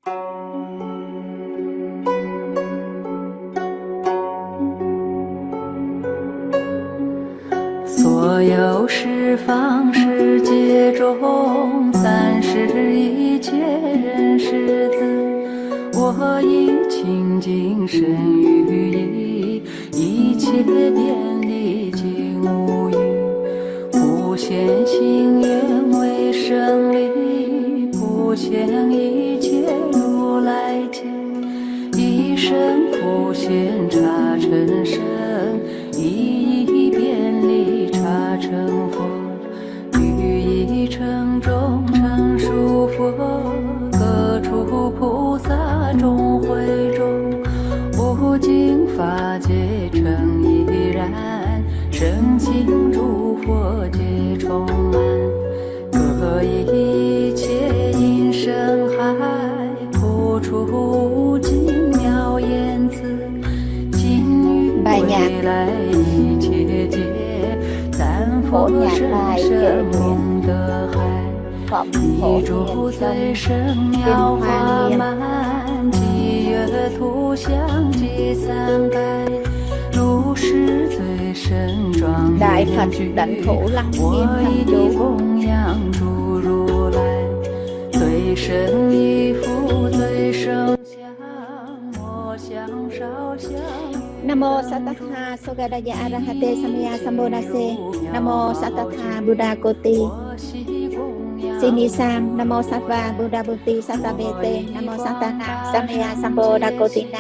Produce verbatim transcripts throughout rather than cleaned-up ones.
所有十方世界中，三世一切人世子，我以清净身语意，一切遍礼尽无余。普贤行愿为胜利，普贤一切如来劫，一生普贤刹尘身，一一遍礼刹成佛，于一城中成熟佛，各处菩萨众会中，不净法界成一然，圣心诸佛皆充满，各一切因声海，普出无尽妙言辞，今于未来一切界，赞佛声声功德海，一诸最胜妙法满，积月图像积三百，如是最胜庄严具，我一地供养诸如来，最胜一佛最胜相，我相少相。 Namo Sattva Sogadaya Arahate Samaya Sambodhase. Namo Sattva Buddha Koti. Sinisam. Namo Sattva Buddha Buddhi Sattabete. Namo Sattva Samaya Sambodha Kotina.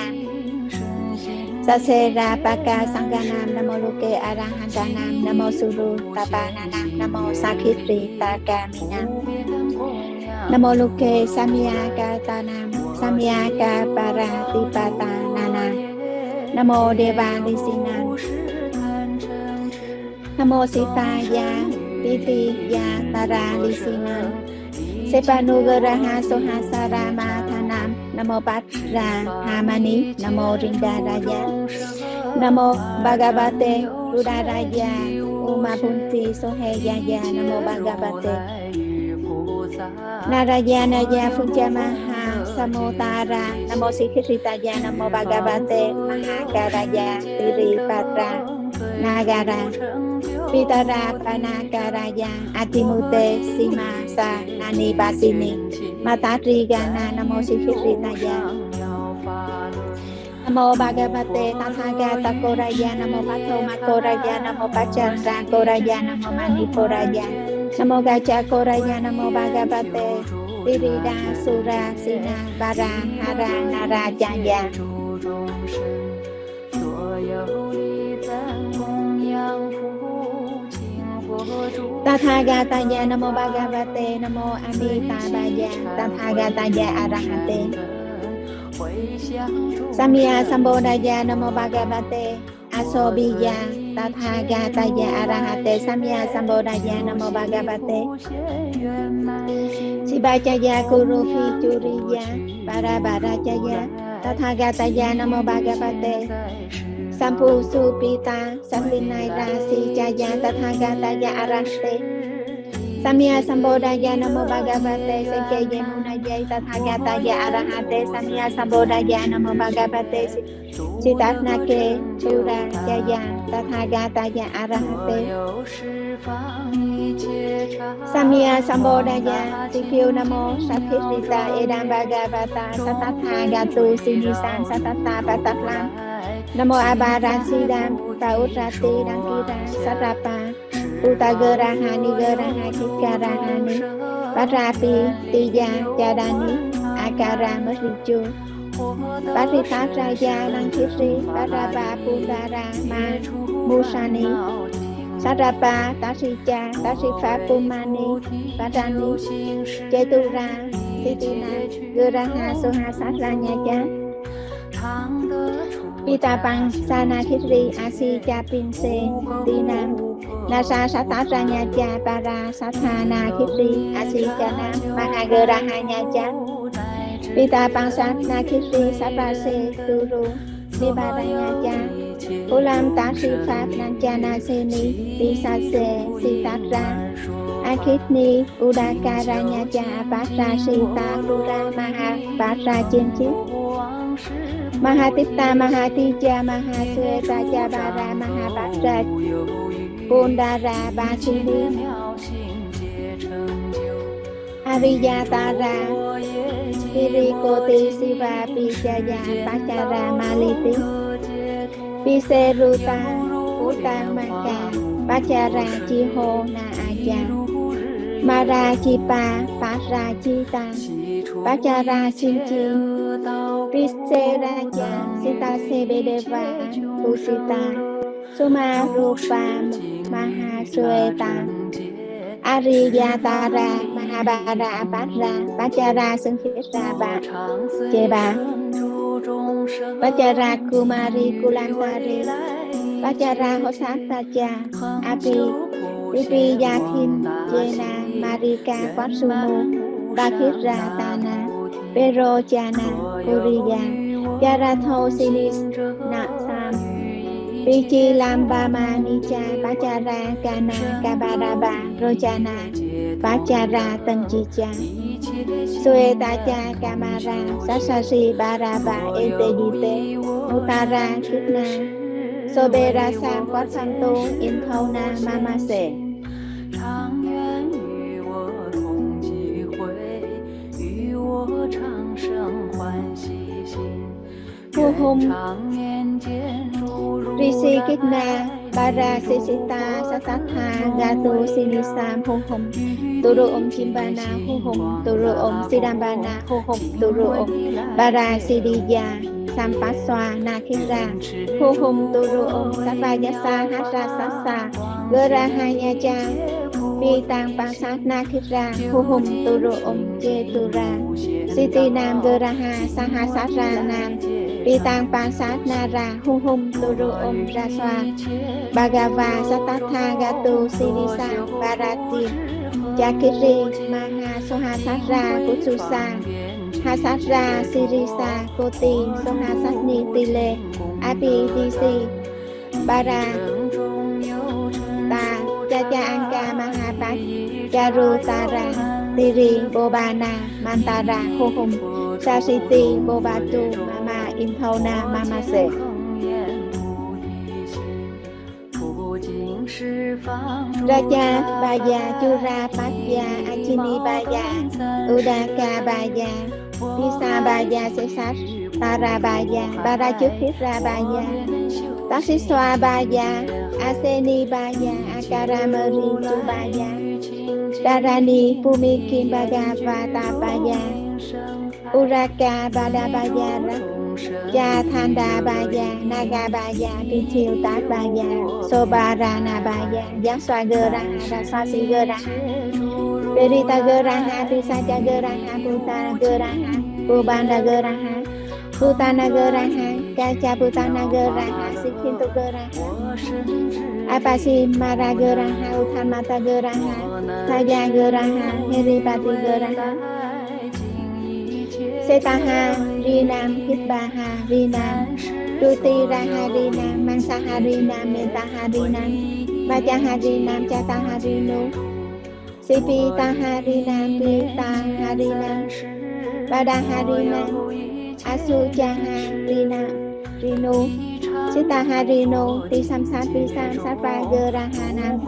Sasera Paka Sanganam. Namo Luke Arahantanam. Namo Suru Tapananam. Namo Sakitri Takaminam. Namo Luke Samya Katanam. Samya Kaparatipatananam. Namo Deva Lisina. Namo Sitaya Titiya Tara Lisina. Sepanugaraha Sohasara Mathanam. Namo Patra Hamani. Namo Rindaraya. Namo Bhagavate Rudaraya. Uma Punti Soheyaya. Namo Bhagavate Narayanaya Funjamaha Samotara. Namo Sikhiritaya. Namo Bhagavate Mahakaraya Tiripatra Nagara Pitara Panakaraya Atimute Simasa Nani Basini Matatrigana. Namo Sikhiritaya. Namo Bhagavate Tathagata Koraya. Namo Patho Makoraya. Namo Pachandra Koraya. Namo Manikoraya. Namo Gacha Koraya. Namo Bhagavate Tirida Sura Sina Vara Hara Narajaya. Tathagataya. Namo Bhagavate. Namo Amitabhaya. Tathagataya Arahate Samya Sambodhaya. Namo Bhagavate Asobhiya. Tathagataya Arahate Samya Sambodhaya. Namo Bhagavate Sibacaya Kurufi Churiya Parabarajaya. Tathagataya. Namo Bhagavate Sampu Supita Satlinai Rasi Jaya. Tathagataya Arahate Samya Sambodhaya. Namo Bhagavate Sekeye Munaya. Tathagataya Arahate Samya Sambodhaya. Namo Bhagavate Sitatnake Chura Jaya. Tathagataya Arahate Samya Sambodhaya. Tikyu Namo Sathirita Edam Bhagavata Satathagatu Sinisan Satata Patatlam. Namo Abharasidam Tautrati Dankira Sarapa Utagarahani Garahani Kikarahani Parapi Tiya Jadani Akara Marichu Paritatraya Lankiri Paraba Pudara Ma Musani Sarapa Tasija Tasifa Pumani Padani Jetura Sitina Guraha Sohasaranya Pita Pang Sana Kiri Asi Japin Se Dina Nasa Sataranya Ja Para Satana Kiri Asi Jana Mahagerahanya Ja Pita Pang Satna Kiri Sapase Turu Dibaranya Ja Ulam Tasi Fat Nanjana Seni Bisa Se Sitatra Akitni Udakaranya Cha Patra Sita Kura Maha Patra Chiên Chiết Mahatipta Mahatija Mahasweta Jabara Mahapatra Pundara Basili Ariyatara Pirikoti Siva Pijaya Pachara Maliti Piseruta Utamaka Pachara Chiho Na Aja Marachipa Parachita Pachara Sinchi Piseraja Sita Sebedeva Pusita Sumarupa Mahasweta Ariyatara Mahabara Patra Pachara Sankiraba Jeba Pachara Kumari Kulantari Pachara Hosataja Api Pipi Yakin Jena Marika Kwatsumu Bakira Tana Pero Jana Uriya Jaratho Sinis Naksam Pichi Lamba Manija Pachara Kana Kabaraba Rojana Pachara Tanjija Suetaja Kamara Sasasi Baraba Etejite Mutara Kitna Sobera Sam Kwatsanto Intona Mamase Hô hùng Rishi Kitna Bara Sisita Satatha Gato Sinisam Hô hùng Turu Om Chimbana Hô hùng Turu Om Sidambana Hô hùng Turu Om Bara Sidiya Sampaswa Nakira Hô hùng Turu Om Savayasa Hasa Sasa Gera Hanyaja Pitang Pasat Nakira Hô hùng Turu Om Chetura Siti Nam Geraha Sahasara Nam Pitang Pasat Nara Hô hùng Turu Om Raswa Bhagava Satatha Gatu Sinisa Barati Jakiri Maha Sohasara Kutsusa Hasara Sirisa Koti Sohasatni Tile Api Disi Bara Ta Jaja Anka Mahapat Jaru Tara Tiri Bobana Mantara Hô hùng Sasiti Bobatu Mama Intona Mamase Raja Baya Chura Patya Achini Baya Udaka Baya Pisa Baya Sesat Tara Baya Barachukitra Baya Taksiswa Baya Aseni Baya Akaramari Chubaya Darani Pumikim Bhagavata Baya Uraka Badabaya Cha Thanda Baya Naga Baya Pithil Tat Baya Sobarana Baya Yakswa Geraha Rasasi Geraha Perita Geraha Pisaja Geraha Putana Geraha Pubanda Geraha Putana Geraha Kaca Putana Geraha Sikhintu Geraha Apasi Mara Geraha Uthamata Geraha Saja Geraha Heripati Geraha Setaha Rinam Hitbaha Rinam Tuti Raha Rinam Mansaha Rinam Mentaha Rinam Vajaha Rinam Chataha Rinu Sipitaha Rinam Pitaha Rinam Badaha Rinam Asujaha Rinam Rinu Sitaha Rinu Tisam Sat Tisam Satva Geraha Nam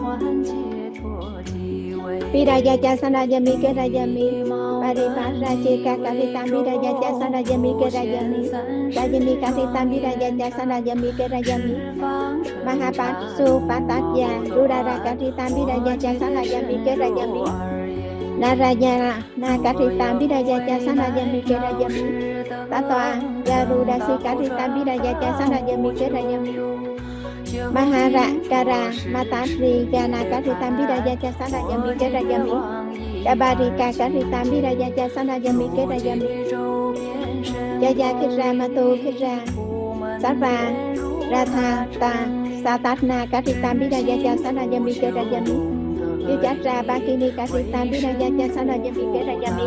Pidaya Jasana Jami Kerajami Paripatra Cika Karitami Daya Jasana Jami Kerajami Rajami Karitami Daya Jasana Jami Kerajami Mahapatsu Patatya Rudara Karitami Daya Jasana Jami Kerajami Narayana Nakaritami Daya Jasana Jami Kerajami Tatoa Garudasi Karitami Daya Jasana Jami Kerajami Mahara Kara Matatri Gana Karitambi Raja Jasana Jami Kerajami Kabarika Karitambi Raja Jasana Jami Kerajami Jaya Kira Matu Kira Sarva Ratha Ta Satatna Karitambi Raja Jasana Jami Kerajami Yujatra Bakini Karitambi Raja Jasana Jami Kerajami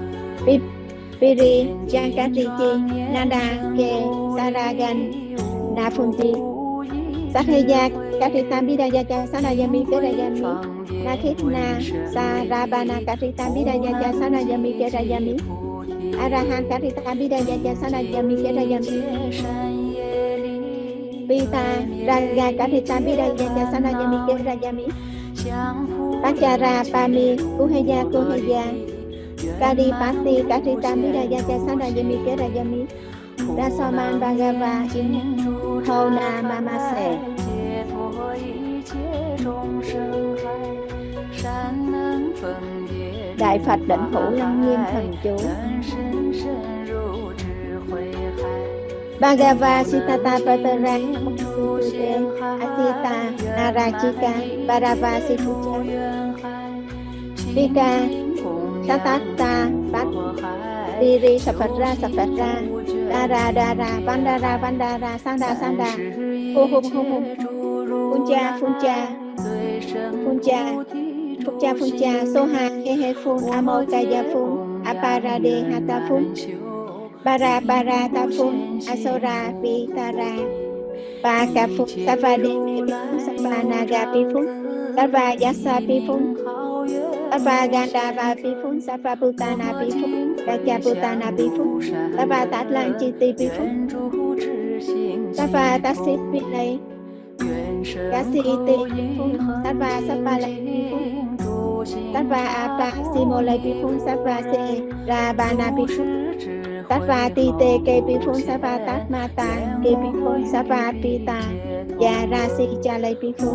Piri Jankarichi Nanda Ke Saragan Nafunti Sathaya Karitambi Raja Jasana Jami Kerajami Nakitna Sarabana Karita Bidaya Sanayami Kerayami Arahan Karita Bidaya Sanayami Kerayami Pita Raga Karita Bidaya Sanayami Kerayami Pachara Pami Kuheya Kuheya Karipati Karita Bidaya Sanayami Kerayami Rasoman Bhagava Hona Mamase. Đại Phật định thủ lăng nghiêm thần chú. Bhagava Siddhata Patara Sute Asita Narajika Bharava Siddhucha Vika Satata Pat Diri Sapatra Sapatra Dara Dara Vandara Vandara Sanda Sanda Hum Hum Hum Hum Punja Punja Punja Punja Punja Soha Hehe Phun Amokaya Phun Aparade Hata Phun Bara Bara Ta Phun Asora Pitara Baka Phun Savade Savanaga Pi Phun Sava Yasa Pi Phun Sava Gandava Pi Phun Sava Putana Pi Phun Kaka Putana Pi Phun Sava Tatlan Chiti Pi Phun Sava Tasit Pi Lay Kasi Iti Pi Phun Sava Sava Lay Pi Phun Sava Apa Simo Lay Pi Phun Sava Se Rabana Pi Phun Sava Tite Ke Pi Phun Sava Tatmata Ke Pi Phun Sava Pita Ya Rasi Cha Lay Pi Phun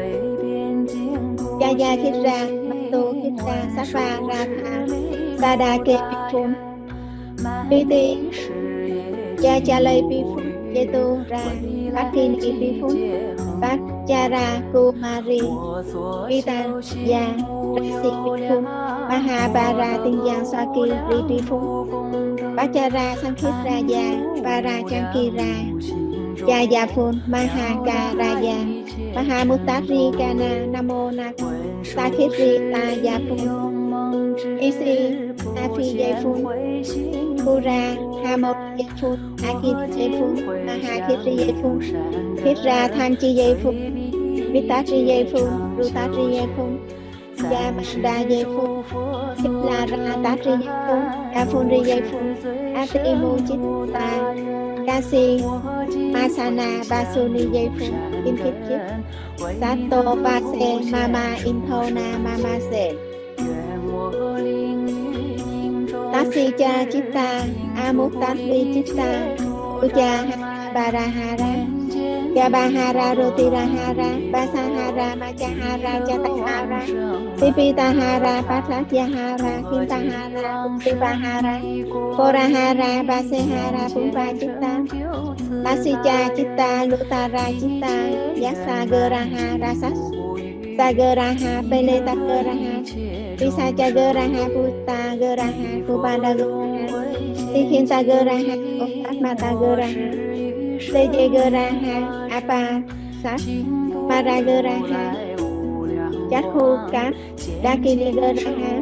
Yaya Khitra Matu Khitra Sava Ratha Sada Ke Pi Phun Piti Ya Cha Lay Pi Phun Yetu Ra Pakini Pi Phun Pakchara Kumari Pita Ya Rasi Pi Phun Mahabara Tinya Swaki Ri Pi Phun Pakchara Sankhitra Ya Para Chankira Jaya Phun Mahakaraya Mahamutari Kana Namo Nak Sakhitri Taya Phun Isi Afi Jai Phun Pura Hamot Jai Phun Akit Jai Phun Mahakitri Jai Phun Khitra Thanchi Jai Phun Vitari Jai Phun Rutari Jai Phun Yamanda Jai Phun Khitlara Tatri Jai Phun Yaphunri Jai Phun Ati Mu Chitta Kasi Masana Basuni Jai Phun Kim Khit Chit Sato Pase Mama Inthona Mama Se Tasi Cha Chitta Amutari Chitta Uja Barahara Gabahara Rotirahara Basahara Majahara Jatahara Sipitahara Patlatyahara Kintahara Sipahara Korahara Basehara Pumpa Chitta Tasija Chitta Lutara Chitta Yasa Gerahara Sas Sageraha Peleta Geraha Pisaja Geraha Puta Geraha Kupada Geraha Tikhinta Geraha Okatmata Geraha Seje Geraha Apa Sas Para Geraha Jakhu Kap Dakini Geraha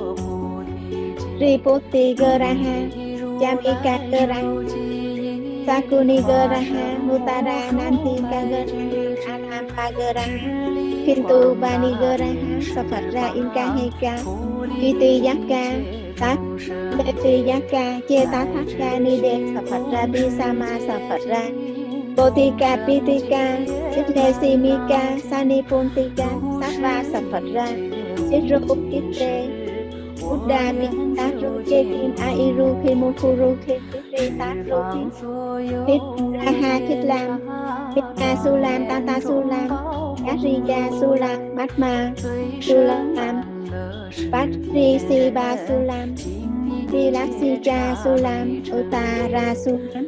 Riputi Geraha Jamika Geraha Sakuni Geraha Mutara Nanti Geraha Anampa Geraha Kintu Bani Geraha Safatra Inka Heka Kiti Yaka Tak Beti Yaka Cheta Thaka Nide Safatra Bisama Safatra Botika Pitika Sitle Simika Sani Puntika Sava Safatra Sitru Kite Buddha Mitaru Jekim Airu Kimukuru Kitri Taru Kit Raha Kitlam Kita Sulam Tata Sulam Kariya Sulam Matma Sulam Patri Siba Sulam Tilaksija Sulam Utara Sulam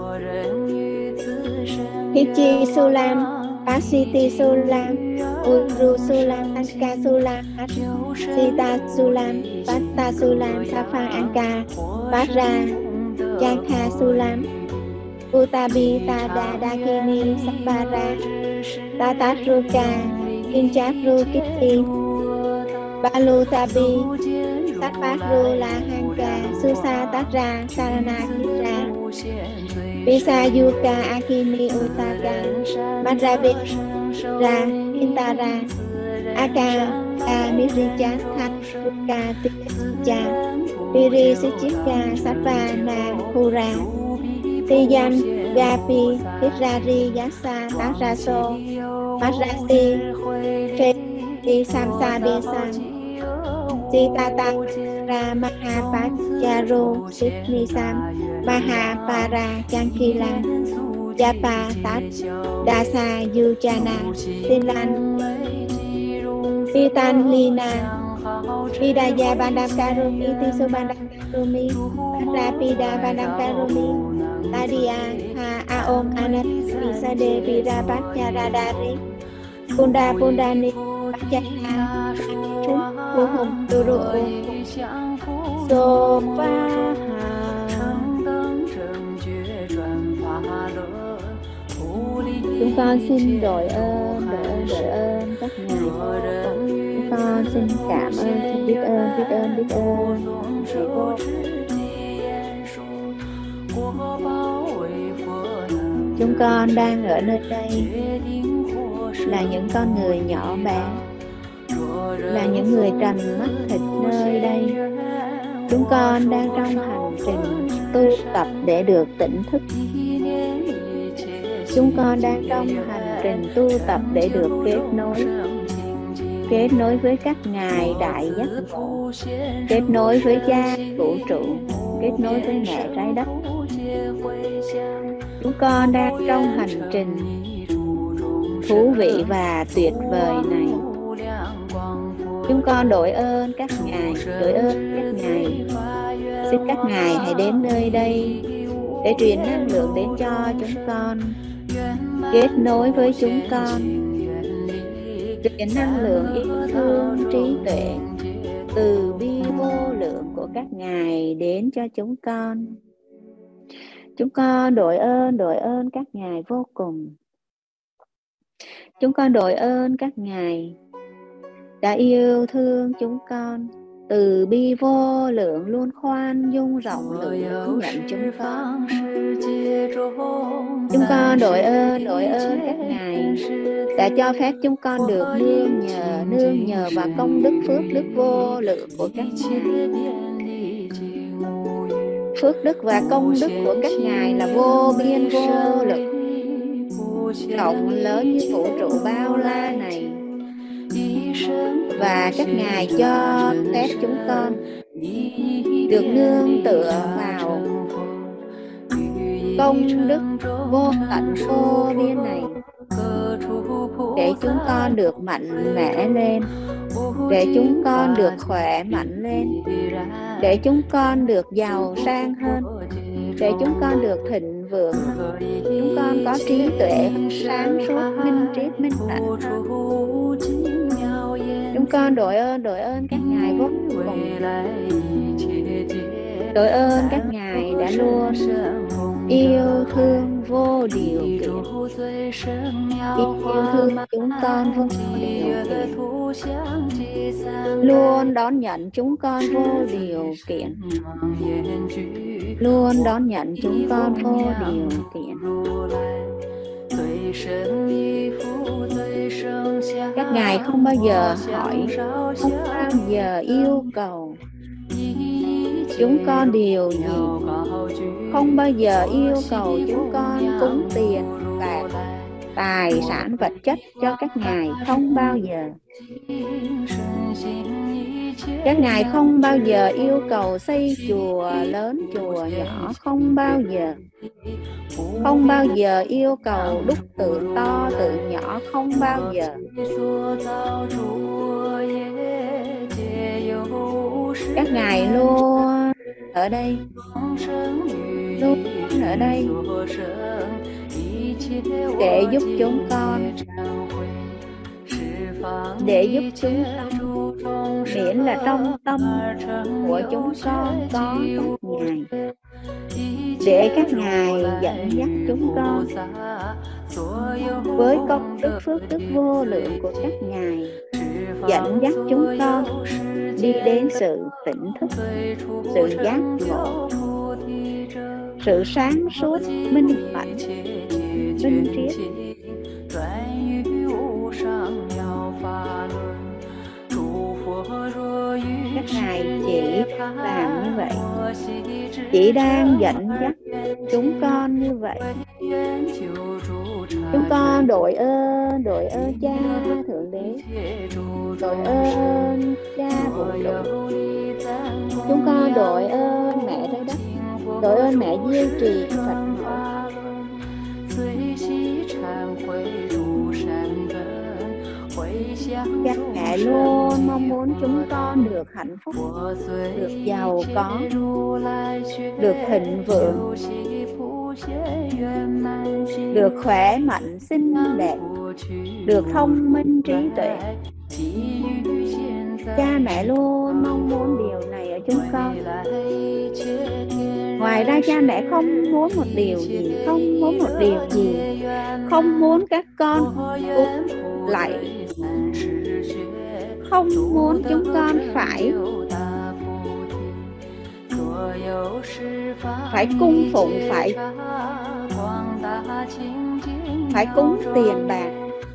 Hichi Sulam Pasiti Sulam Uru Sulam Anka Sulam Sita Sulam Patta Sulam Safa Anka Para Jakha Sulam Utabi Tada Dakini Sapara Tatatruka Kinchapru Kiti Balu Tabi Satpatru Lahanka Susa Tatra Sarana Kitra Bisa Yuka Akini Utaka Madrabi Ra Intara Aka Ca Miricha Thát Ca Ticha Piri Sichika Satvana Pura Tiyam Gapi Hirari Yasa Taraso Marasi Fe Samsa Besam Sitata Ra Mahapacharo Sitnisam Mahapara Chankilan Japa Tat Dasa Yujana Tilan Titan Lina Pidaya Bandam Karumi Tiso Bandam Karumi Rapida Bandam Karumi Tadia Ha Aom Anat Misade Pira Bhatyara Punda Pundani Bhatyara Chun Puhum Turu So Pha Chúng con xin đội ơn, đội ơn, đội ơn các ngài vô cùng. Chúng con xin cảm ơn, xin biết ơn, biết ơn, biết ơn ngài vô cùng. Chúng con đang ở nơi đây là những con người nhỏ bé, là những người trần mắt thịt nơi đây. Chúng con đang trong hành trình tu tập để được tỉnh thức. Chúng con đang trong hành trình tu tập để được kết nối, kết nối với các ngài đại giác ngộ, kết nối với cha vũ trụ, kết nối với mẹ trái đất. Chúng con đang trong hành trình thú vị và tuyệt vời này. Chúng con đội ơn các ngài, đội ơn các ngài. Xin các ngài hãy đến nơi đây để truyền năng lượng đến cho chúng con, kết nối với chúng con, truyền năng lượng yêu thương, trí tuệ từ bi vô lượng của các ngài đến cho chúng con. Chúng con đội ơn, đội ơn các ngài vô cùng. Chúng con đội ơn các ngài đã yêu thương chúng con, từ bi vô lượng luôn khoan dung rộng lượng hướng nhận chúng con. Chúng con đội ơn, đội ơn các ngài đã cho phép chúng con được nương nhờ, nương nhờ vào công đức phước đức vô lượng của các ngài. Phước đức và công đức của các ngài là vô biên vô lượng, rộng lớn như vũ trụ bao la này. Và các ngài cho phép chúng con được nương tựa vào công đức vô tận vô biên này, để chúng con được mạnh mẽ lên, để chúng con được khỏe mạnh lên, để chúng con được giàu sang hơn, để chúng con được thịnh vượng hơn, chúng con có trí tuệ sáng suốt, minh triết, minh tánh hơn. Chúng con đội ơn, đội ơn các ngài vô cùng. Đội ơn các ngài đã luôn yêu thương vô điều kiện, yêu thương chúng con vô điều kiện, luôn đón nhận chúng con vô điều kiện, luôn đón nhận chúng con vô điều kiện. Các ngài không bao giờ hỏi, không bao giờ yêu cầu, chúng con điều gì, không bao giờ yêu cầu chúng con cúng tiền bạc, tài sản vật chất cho các ngài, không bao giờ. Các ngài không bao giờ yêu cầu xây chùa lớn chùa nhỏ, không bao giờ. Không bao giờ yêu cầu đúc tượng to tượng nhỏ, không bao giờ. Các ngài luôn ở đây, luôn ở đây để giúp chúng con, để giúp chúng con, miễn là trong tâm của chúng con có các ngài, để các ngài dẫn dắt chúng con với công đức phước đức vô lượng của các ngài, dẫn dắt chúng con đi đến sự tỉnh thức, sự giác ngộ, sự sáng suốt, minh mẫn, minh triết. Ngài chỉ làm như vậy, chỉ đang dẫn dắt chúng con như vậy. Chúng con đội ơn, đội ơn Cha Thượng Đế, đội ơn Cha Vũ trụ. Chúng con đội ơn Mẹ Trái Đất, đội ơn Mẹ duy trì Phật mẫu. Các mẹ luôn mong muốn chúng con được hạnh phúc, được giàu có, được thịnh vượng, được khỏe mạnh xinh đẹp, được thông minh trí tuệ. Cha mẹ luôn mong muốn điều này ở chúng con. Ngoài ra cha mẹ không muốn một điều gì, không muốn một điều gì, không muốn các con cúng lạy, không muốn chúng con phải phải cung phụng, phải phải cúng tiền bạc.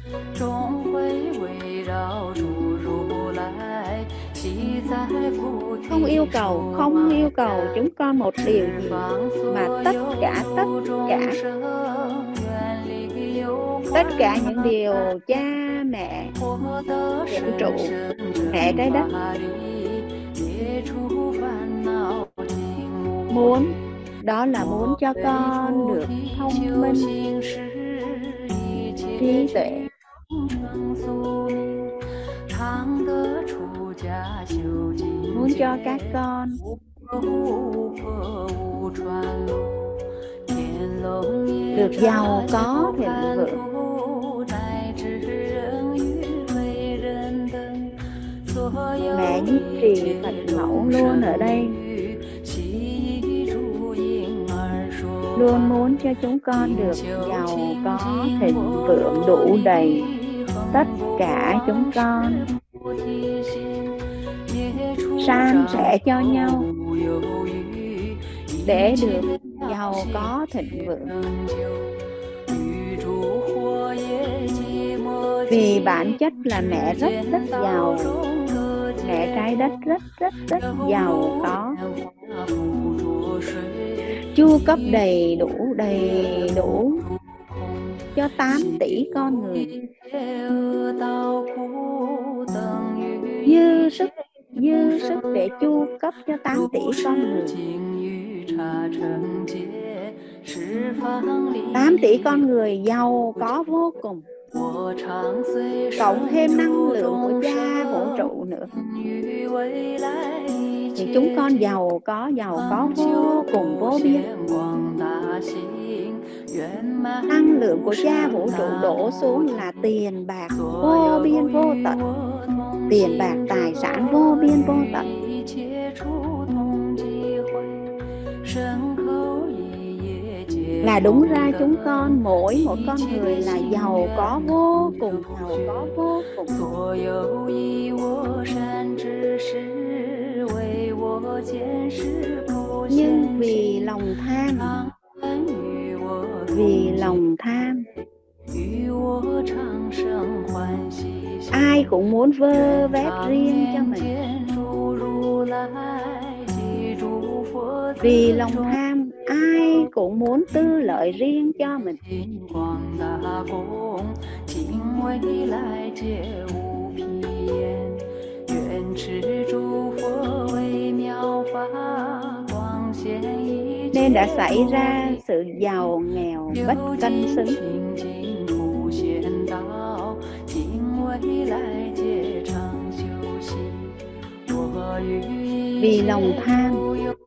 Không yêu cầu, không yêu cầu chúng con một điều gì, mà tất cả, tất cả, tất cả những điều cha mẹ vũ trụ, Mẹ Trái Đất muốn, đó là muốn cho con được thông minh, trí tuệ, muốn cho các con được giàu có thịnh vượng. Mẹ duy trì Phật mẫu luôn ở đây, luôn muốn cho chúng con được giàu có thịnh vượng đủ đầy. Tất cả chúng con san sẻ cho nhau để được giàu có thịnh vượng. Vì bản chất là mẹ rất rất giàu, Mẹ Trái Đất rất rất rất giàu có, chu cấp đầy đủ đầy đủ cho tám tỷ con người, dư sức dư sức để chu cấp cho tám tỷ con người. tám tỷ con người giàu có vô cùng, cộng thêm năng lượng của Cha vũ trụ nữa, thì chúng con giàu có, giàu có vô cùng vô biên. Năng lượng của Cha vũ trụ đổ xuống là tiền bạc vô biên vô tận, tiền bạc tài sản vô biên vô tận. Là đúng ra chúng con, mỗi một con người là giàu có vô cùng, giàu có vô cùng. Nhưng vì lòng tham, vì lòng tham, ai cũng muốn vơ vét riêng cho mình. Vì lòng tham, ai cũng muốn tư lợi riêng cho mình. Nên đã xảy ra sự giàu nghèo bất cân xứng. Vì lòng tham,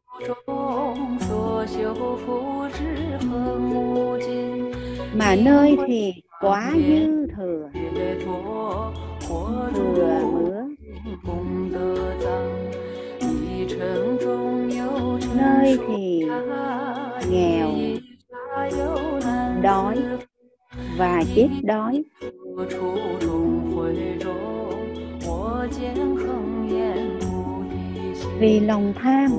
mà nơi thì quá dư thừa, thừa mứa, nơi thì nghèo, đói và chết đói. Vì lòng tham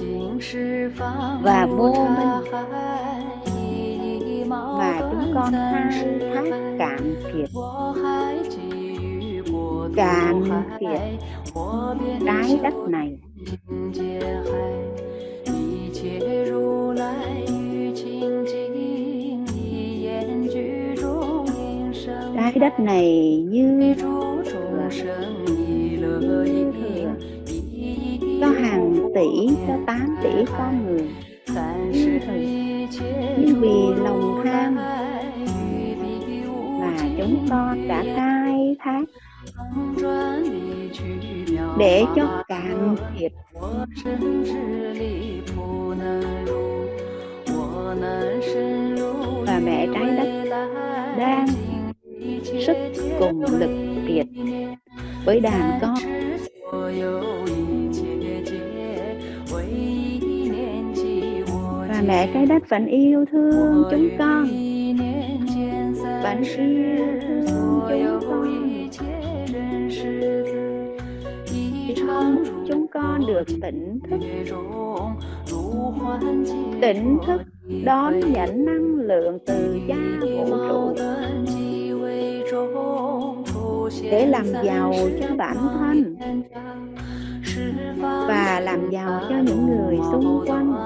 và vô minh mà chúng con khai thác cạn kiệt, cạn kiệt trái đất này. trái đất này như thừa, như thừa cho hàng tỷ, cho tám tỷ con người, như thừa, nhưng vì lòng tham mà chúng con đã khai thác để cho cạn kiệt. Và mẹ trái đất đang sức cùng lực kiệt với đàn con, và mẹ trái đất vẫn yêu thương chúng con, vẫn yêu thương chúng con. Trong chúng con được tỉnh thức, tỉnh thức đón nhận năng lượng từ cha vũ trụ để làm giàu cho bản thân và làm giàu cho những người xung quanh.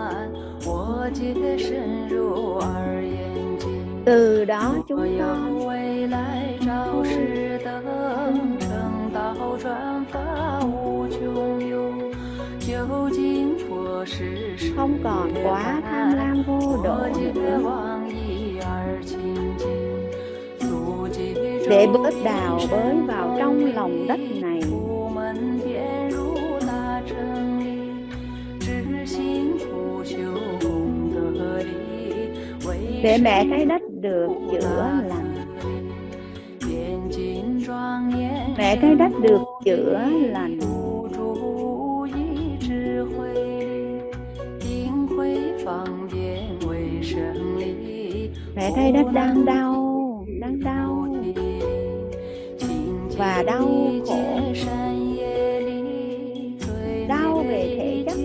Từ đó chúng con không còn quá tham lam vô độ nữa, để bớt đào bới vào trong lòng đất này, để mẹ trái đất được chữa lành. Mẹ trái đất được chữa lành. Mẹ trái đất đang đau, đang đau và đau khổ, đau về thể chất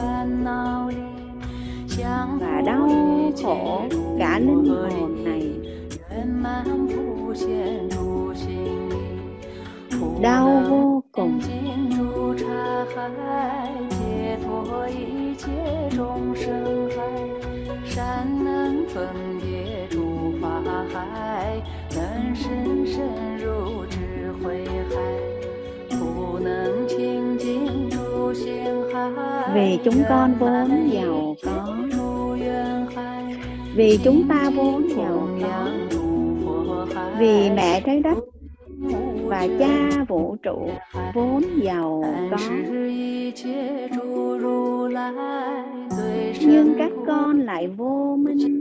và đau khổ cả linh hồn này, đau vô cùng. Vì chúng con vốn giàu có, vì chúng ta vốn giàu có, vì mẹ trái đất và cha vũ trụ vốn giàu có. Nhưng các con lại vô minh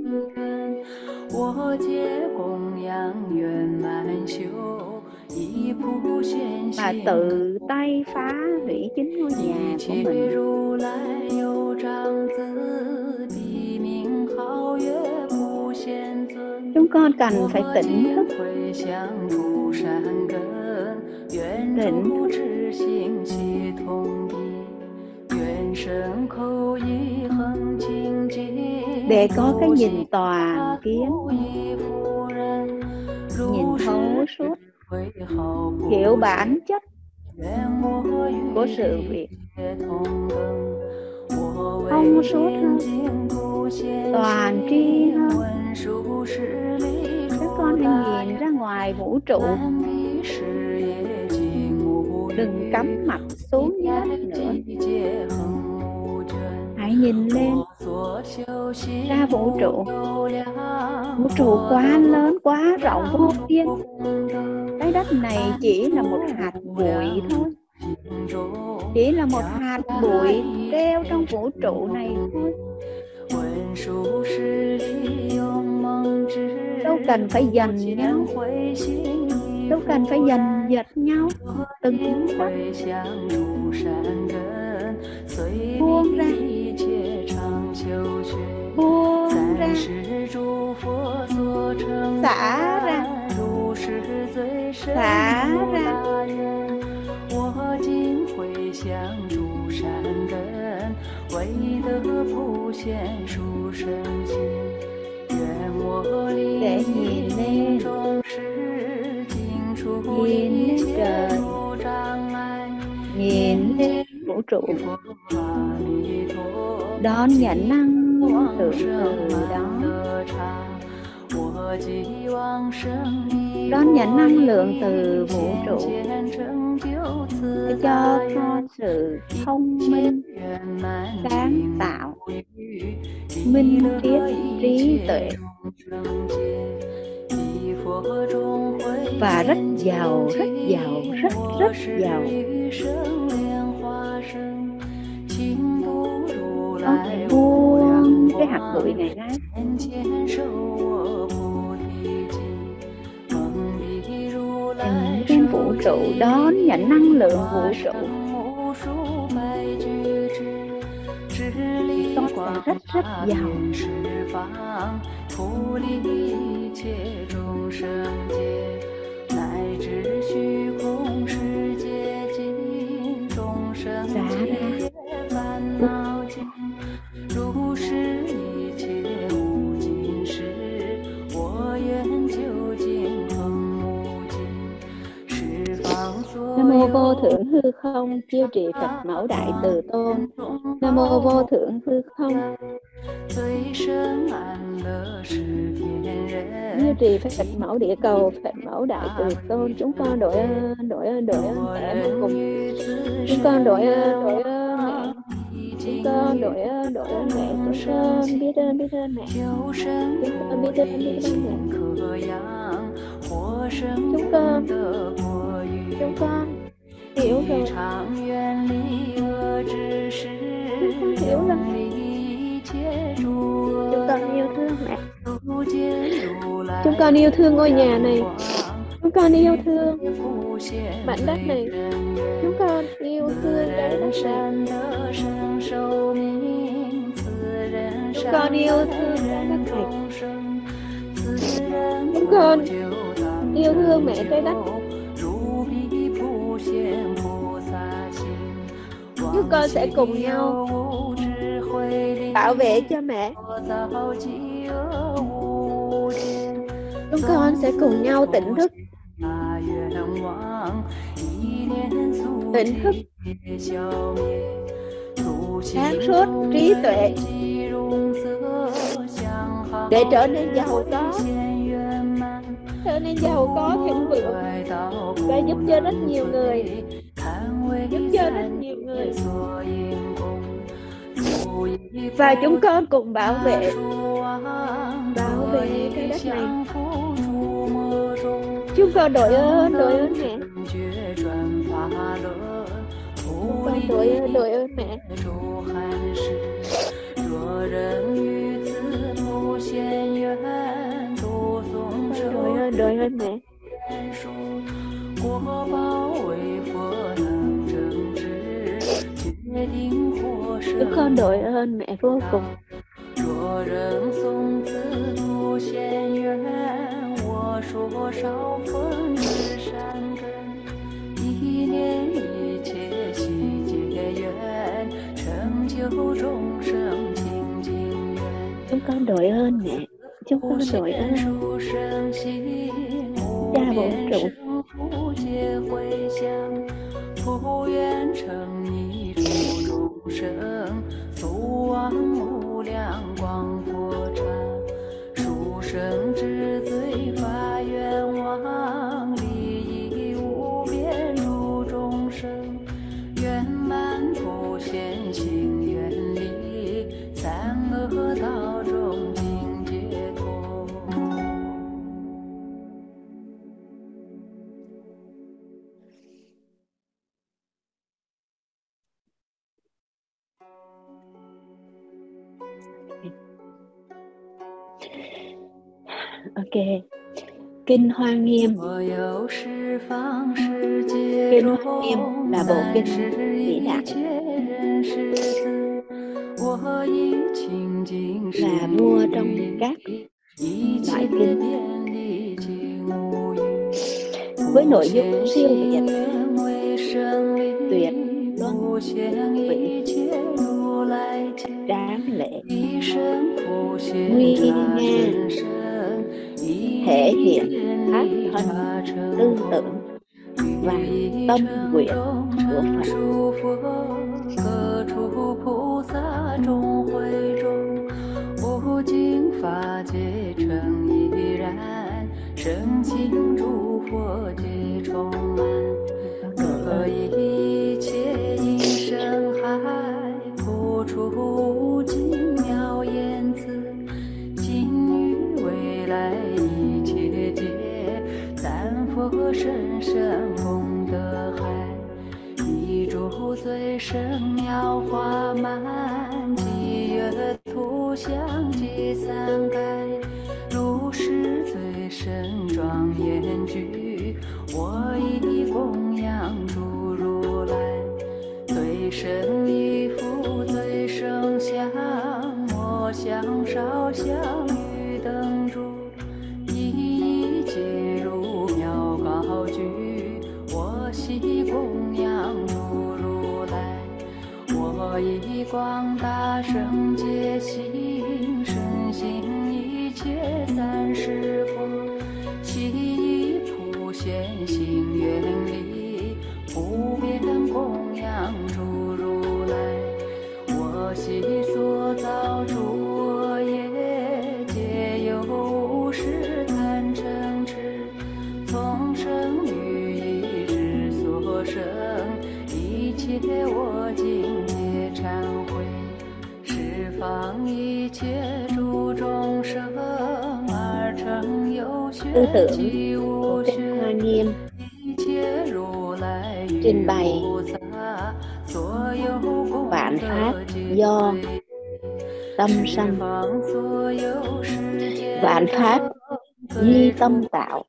mà tự tay phá hủy chính ngôi nhà của mình. Chúng con cần phải tỉnh thức, tỉnh để có cái nhìn toàn kiến, nhìn thấu suốt, hiểu bản chất của sự việc, thông suốt hơn, toàn tri hơn. Các con hãy nhìn ra ngoài vũ trụ, đừng cắm mặt xuống dưới đất nữa. Hãy nhìn lên ra vũ trụ. Vũ trụ quá lớn, quá rộng vô biên. Trái đất này chỉ là một hạt bụi thôi, chỉ là một hạt bụi treo trong vũ trụ này thôi. Đâu cần phải giành nhau, đâu cần phải giành giật nhau từng phút. Buông ra, buông ra, xả ra, xả ra. Để nhìn lên, nhìn lên trời, nhìn lên vũ trụ, đón nhận năng lượng từ đó. đón nhận năng lượng từ vũ trụ để cho có sự thông minh, sáng tạo, minh triết, trí tuệ và rất giàu, rất giàu, rất rất giàu. Con buông cái hạt bụi này ra. Trên vũ trụ đón nhận năng lượng vũ trụ, con sẽ rất rất giàu. Xả ra. Nam mô vô thượng hư không, chiêu trì Phật mẫu đại từ tôn. Nam mô vô thượng hư không, chiêu trì Phật mẫu địa cầu, Phật mẫu đại từ tôn. Chúng con đội ơn, đội ơn, đội ơn mẹ mình cùng. Chúng con đội ơn, đội ơn mẹ. Chúng con đội ơn, đội ơn mẹ. Chúng con biết ơn, biết ơn mẹ. Chúng con biết ơn, biết ơn mẹ. Chúng con, chúng con hiểu rồi. Chúng con hiểu rồi. Chúng con yêu thương mẹ. Chúng con yêu thương ngôi nhà này. Chúng con yêu thương mảnh đất này. Chúng con yêu thương trái đất này. Chúng con yêu thương trái đất này. Chúng con yêu thương mẹ trái đất. Chúng con sẽ cùng nhau bảo vệ cho mẹ. Chúng con sẽ cùng nhau tỉnh thức, tỉnh thức, sáng suốt, trí tuệ để trở nên giàu có, trở nên giàu có thịnh vượng và giúp cho rất nhiều người, giúp cho rất nhiều người. Và chúng con cùng bảo vệ, bảo vệ cái đất này. Chúng con đội ơn, đội ơn mẹ. Chúng con đội ơn, đội ơn mẹ. Đội ơn, đội ơn mẹ. Chúng con đội ơn mẹ vô cùng. Chúng con đội ơn mẹ. Chúng con đội ơn cha vũ trụ. Ok. Kinh Hoa Nghiêm. Kinh Hoa Nghiêm là bộ kinh vĩ đại, là vua trong các loại kinh, với nội dung siêu việt, tuyệt luân vị, tráng lệ, nguy ngang, thể hiện pháp thân, tư tưởng và tâm nguyện của Phật. Hãy subscribe cho kênh Ghiền Mì Gõ để không bỏ lỡ 生心如火界充满，可以一切因深海付出精妙言辞，今与未来一切皆赞佛深深功德海，一株最深妙花满，几月图像几三盖，如是最深庄严具，我以供养诸如来，最深一幅最胜相，我相烧香于灯烛，一一皆如妙高举，我悉供养诸如来，我以广大圣界心，深信一切三世佛，悉以普贤行愿力，普遍供养诸如来，我悉所造诸恶业，皆有无始贪嗔痴，从生于一日所生，一切我今皆忏悔，十方一切诸众生，而成有学及无学，一切如来与菩萨，所有功德皆归，十方所有世界 vạn pháp duy tâm tạo,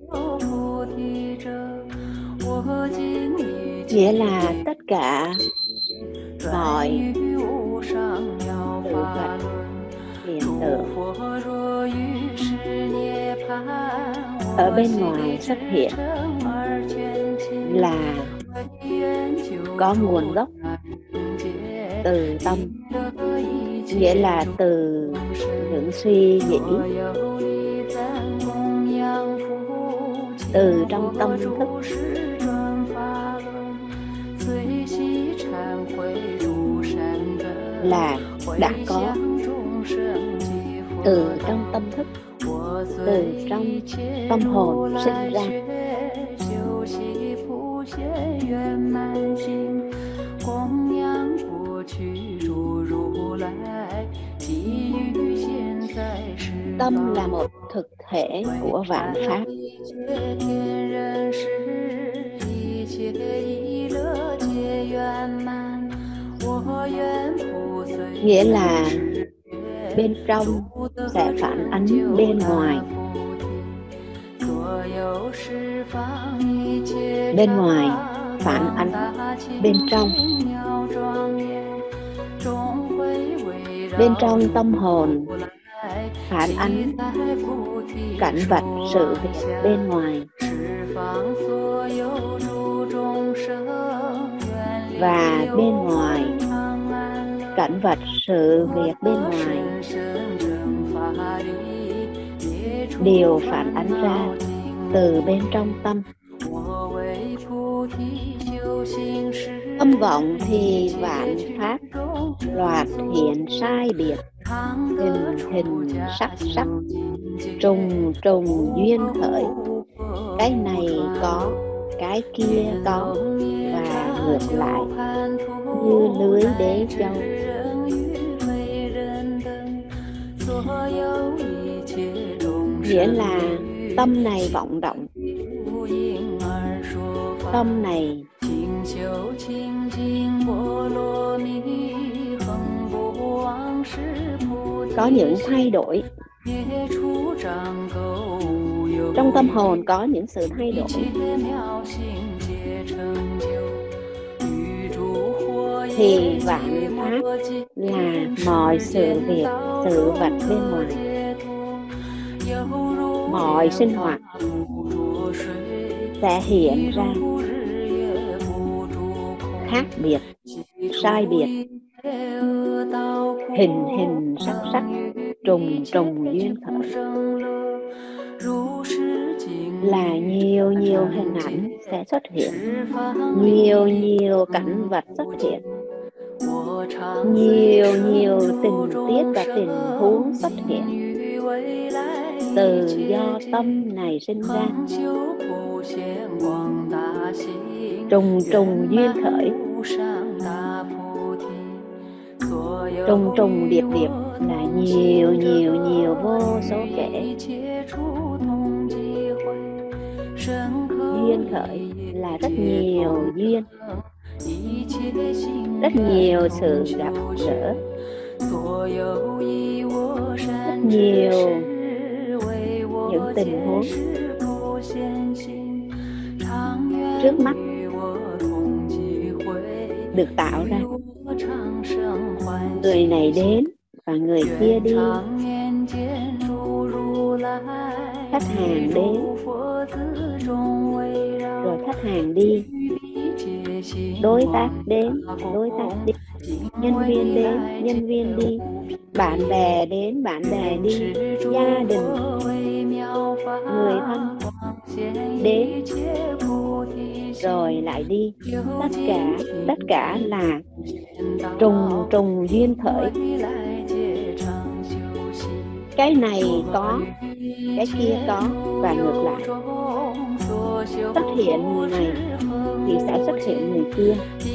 nghĩa là tất cả mọi sự vật hiện tượng ở bên ngoài xuất hiện là có nguồn gốc từ tâm, nghĩa là từ những suy nghĩ từ trong tâm thức, là đã có từ trong tâm thức, từ trong tâm hồn sinh ra. Tâm là một thực thể của vạn pháp, nghĩa là bên trong sẽ phản ánh bên ngoài, bên ngoài phản ánh bên trong. Bên trong tâm hồn phản ánh cảnh vật sự việc bên ngoài, và bên ngoài cảnh vật sự việc bên ngoài đều phản ánh ra từ bên trong tâm. Tâm vọng thì vạn pháp loạt hiện sai biệt, hình hình sắc sắc, trùng trùng duyên khởi, cái này có, cái kia có, và ngược lại như lưới đế châu. Nghĩa là tâm này vọng động, tâm này có những thay đổi. Trong tâm hồn có những sự thay đổi, thì vạn pháp là mọi sự việc, sự vật bên ngoài, mọi sinh hoạt sẽ hiện ra khác biệt, sai biệt, hình hình sắc sắc, trùng trùng duyên khởi, là nhiều nhiều hình ảnh sẽ xuất hiện, nhiều nhiều cảnh vật xuất hiện, nhiều nhiều tình tiết và tình huống xuất hiện. từ do tâm này sinh ra. Trùng trùng duyên khởi, trùng trùng điệp điệp là nhiều nhiều nhiều vô số kể. Duyên khởi là rất nhiều duyên, rất nhiều sự gặp gỡ, rất nhiều những tình huống trước mắt được tạo ra. Người này đến và người kia đi, khách hàng đến rồi khách hàng đi, đối tác đến đối tác đi, nhân viên đến nhân viên đi, bạn bè đến bạn bè đi, gia đình, người thân đến rồi lại đi. Tất cả tất cả là trùng trùng duyên khởi. Cái này có, cái kia có và ngược lại. Xuất hiện người này thì sẽ xuất hiện người kia.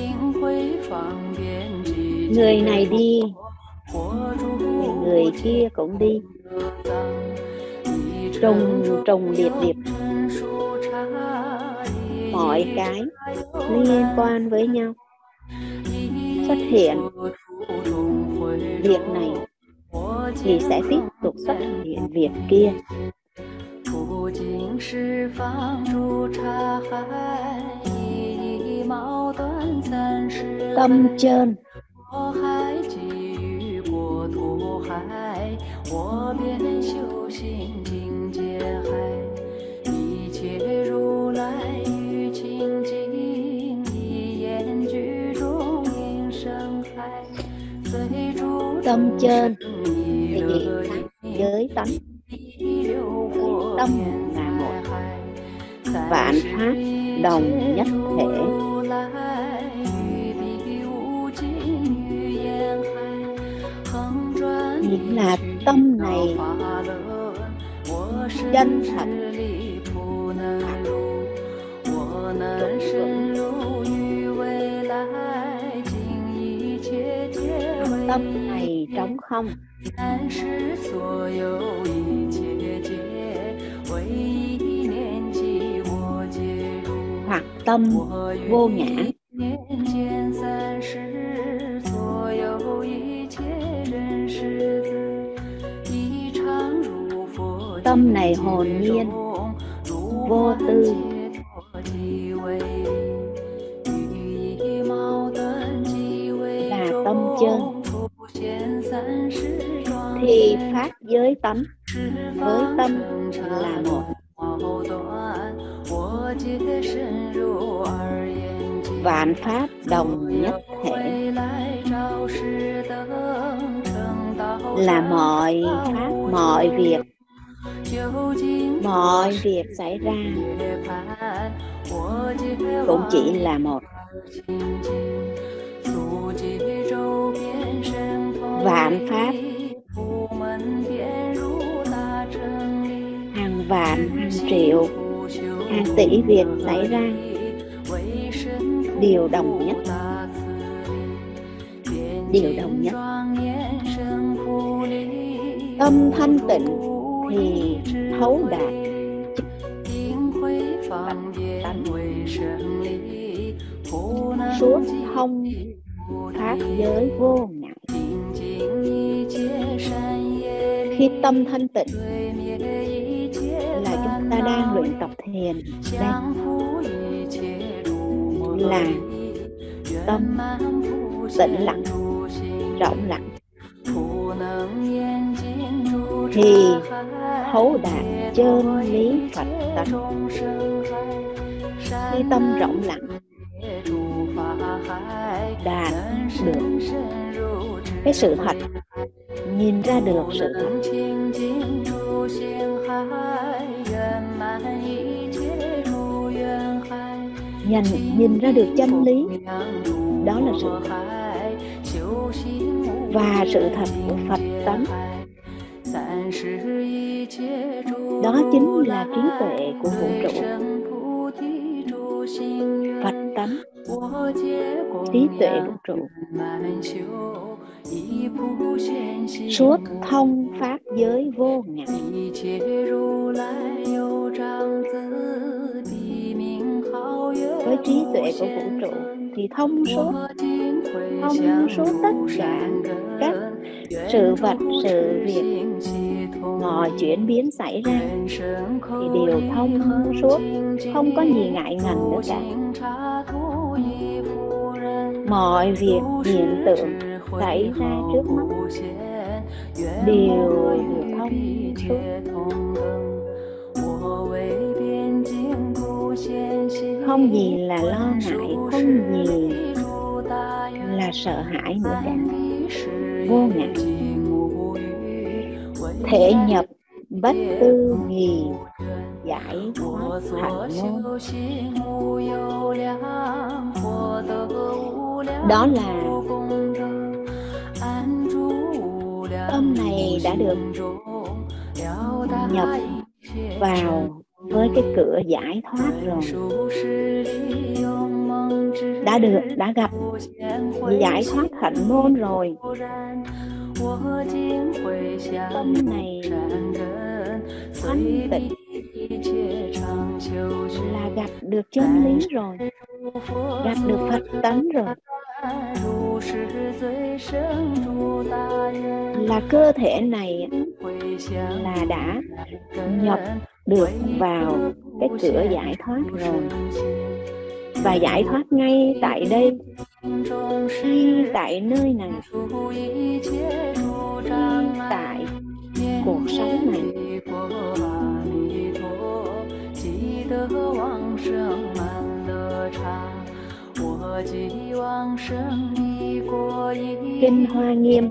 Người này đi thì người kia cũng đi. Trùng trùng điệp điệp, mọi cái liên quan với nhau. Xuất hiện việc này thì sẽ tiếp tục xuất hiện việc kia. Tâm chân tâm chân thì giới tánh, tâm là một, vạn pháp đồng nhất thể. Nghĩa là tâm này chân thật, tâm này trống không, hoặc tâm vô ngã. Tâm này hồn nhiên, vô tư. Là tâm chân. Thì pháp giới tánh với tâm là một. Vạn pháp đồng nhất thể. Là mọi pháp, mọi việc, mọi việc xảy ra cũng chỉ là một. Vạn pháp, hàng vạn, hàng triệu, hàng tỷ việc xảy ra đều đồng nhất, đều đồng nhất. Tâm thanh tịnh thì thấu đạt tánh, suốt thông pháp giới vô ngại. Khi tâm thanh tịnh là chúng ta đang luyện tập thiền, đang là tâm tĩnh lặng, rộng lặng, thì thấu đạt chân lý Phật tánh. Khi tâm rộng lặng đạt được cái sự thật, nhìn ra được sự thật, nhìn, nhìn ra được chân lý, đó là sự thật. Và sự thật của Phật tánh Đó chính là trí tuệ của vũ trụ. Phật tánh, trí tuệ vũ trụ, suốt thông pháp giới vô ngại. Với trí tuệ của vũ trụ thì thông suốt, thông suốt tất cả các sự vật, sự việc, mọi chuyển biến xảy ra thì đều thông suốt, không có gì ngại ngần nữa cả. Mọi việc hiện tượng xảy ra trước mắt đều thông suốt. Không gì là lo ngại, không gì là sợ hãi nữa cả. Vô ngại, thể nhập bất tư nghì, giải thoát thành môn. Đó là tâm này đã được nhập vào với cái cửa giải thoát rồi, đã được đã gặp giải thoát hạnh môn rồi. Tâm này thanh tịnh là gặp được chân lý rồi, gặp được Phật tánh rồi, là cơ thể này là đã nhập được vào cái cửa giải thoát rồi, và giải thoát ngay tại đây, ngay tại nơi này, tại cuộc sống này. Kinh Hoa Nghiêm,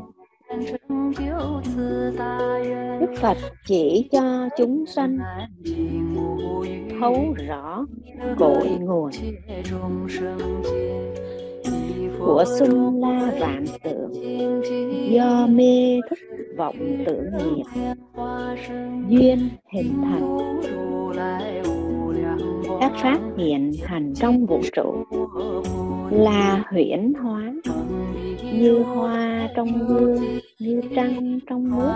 Đức Phật chỉ cho chúng sanh thấu rõ cội nguồn của xưng la vạn tượng, do mê thức vọng tưởng nghiệp duyên hình thành. Các pháp hiện hành trong vũ trụ là huyễn hóa, như hoa trong gương, như trăng trong nước.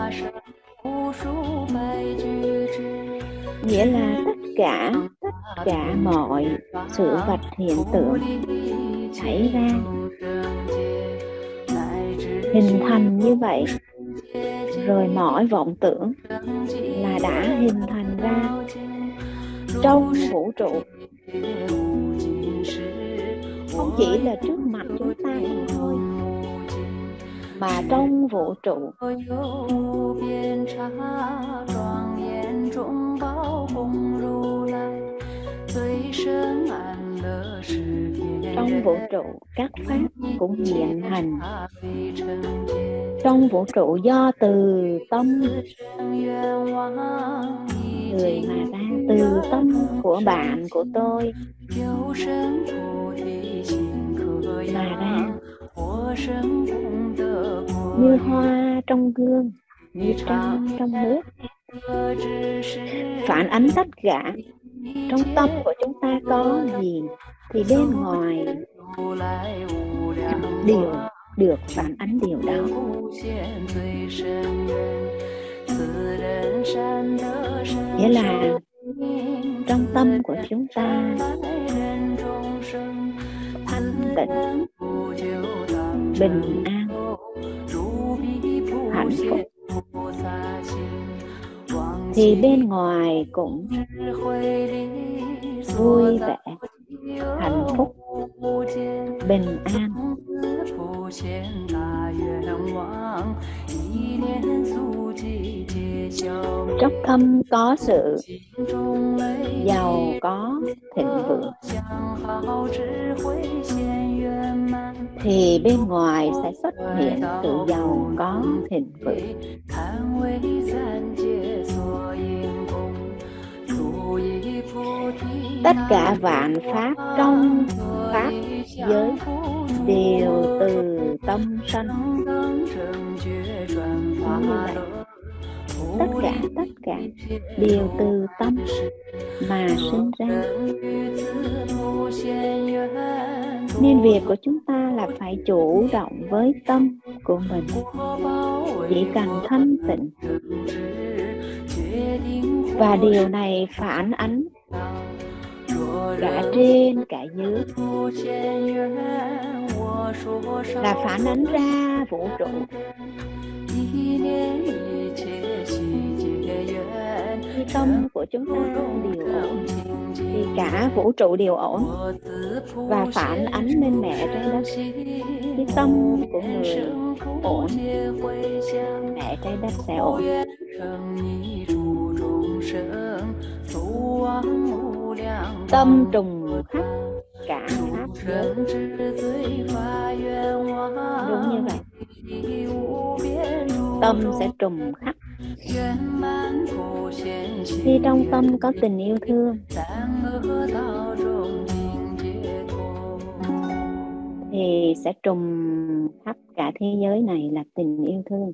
Nghĩa là tất cả, tất cả mọi sự vật hiện tượng xảy ra, hình thành như vậy, rồi mọi vọng tưởng là đã hình thành ra trong vũ trụ, không chỉ là trước mặt chúng ta mà thôi, mà trong vũ trụ. Trong vũ trụ các pháp cũng hiện hành. Trong vũ trụ do từ tâm người mà ra, từ tâm của bạn, của tôi mà ra, như hoa trong gương, như trăng trong nước, phản ánh tất cả. Trong tâm của chúng ta có gì thì bên ngoài đều được phản ánh điều đó. Nghĩa là trong tâm của chúng ta thanh tịnh, bình an, hạnh phúc, thì bên ngoài cũng vui vẻ, hạnh phúc, bình an. Trong tâm có sự giàu có, thịnh vượng, thì bên ngoài sẽ xuất hiện sự giàu có, thịnh vượng. Tất cả vạn pháp trong pháp giới đều từ tâm sanh. Như vậy, tất cả tất cả đều từ tâm mà sinh ra. Nên việc của chúng ta là phải chủ động với tâm của mình. Chỉ cần thanh tịnh, và điều này phản ánh cả trên cả dưới, là phản ánh ra vũ trụ. Khi tâm của chúng ta đều ổn thì cả vũ trụ đều ổn, và phản ánh lên mẹ trái đất. Khi tâm của người ổn, mẹ trái đất sẽ ổn. Tâm trùng khắp cả pháp giới. Đúng như vậy, tâm sẽ trùng khắp. Khi trong tâm có tình yêu thương thì sẽ trùng khắp cả thế giới này là tình yêu thương.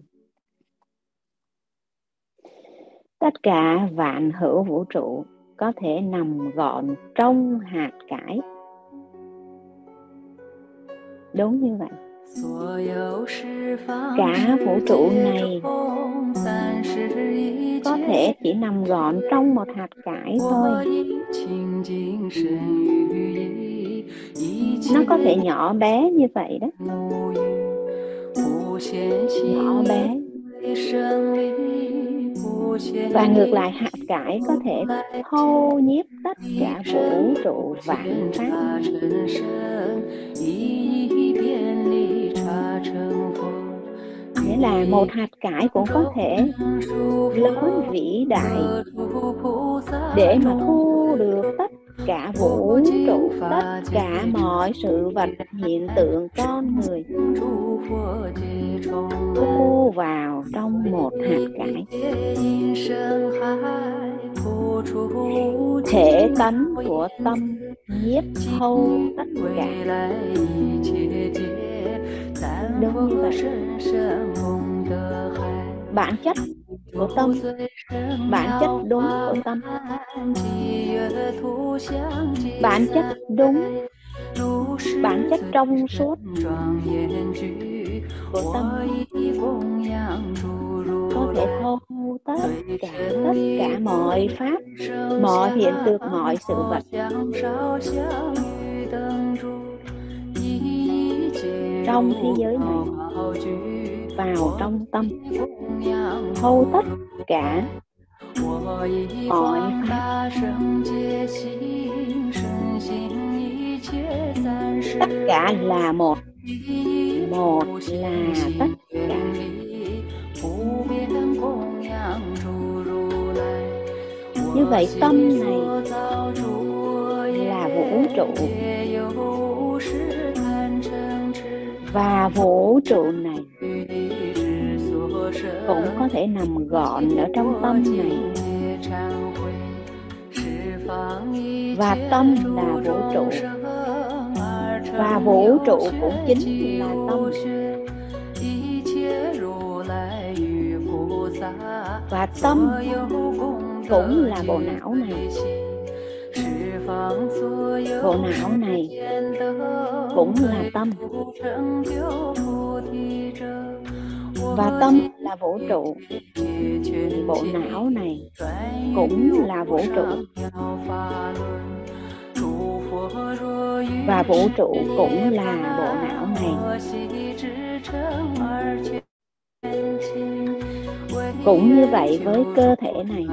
Tất cả vạn hữu vũ trụ có thể nằm gọn trong hạt cải. Đúng như vậy. Cả vũ trụ này có thể chỉ nằm gọn trong một hạt cải thôi. Nó có thể nhỏ bé như vậy đó. Nhỏ bé. Và ngược lại, hạt cải có thể thâu nhiếp tất cả vũ trụ vạn pháp. Nghĩa là một hạt cải cũng có thể lớn vĩ đại để mà thu được tất cả vũ trụ, tất cả mọi sự vật, hiện tượng, con người thu vào trong một hạt cải. Thể tánh của tâm nhiếp thâu tất cả. Đúng như vậy. Bản chất của tâm, bản chất đúng của tâm, bản chất đúng, bản chất trong suốt của tâm có thể thâu tất cả tất cả mọi pháp, mọi hiện tượng, mọi sự vật trong thế giới này vào trong tâm, thâu tất cả mọi pháp. Tất cả là một, một là tất cả. Như vậy tâm này là vũ trụ, và vũ trụ này cũng có thể nằm gọn ở trong tâm này. Và tâm là vũ trụ, và vũ trụ cũng chính là tâm. Và tâm cũng là bộ não này. Bộ não này cũng là tâm. Và tâm là vũ trụ. Bộ não này cũng là vũ trụ. Và vũ trụ cũng là bộ não này. Cũng như vậy với cơ thể này.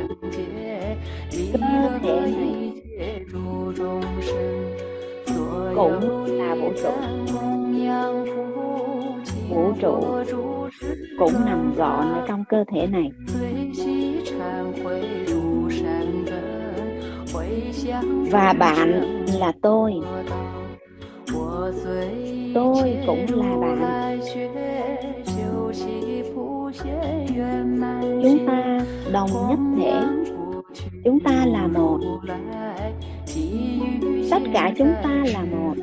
Cơ thể này cũng là vũ trụ. Vũ trụ cũng nằm gọn ở trong cơ thể này. Và bạn là tôi. Tôi cũng là bạn. Chúng ta đồng nhất thể. Chúng ta là một. Tất cả chúng ta là một.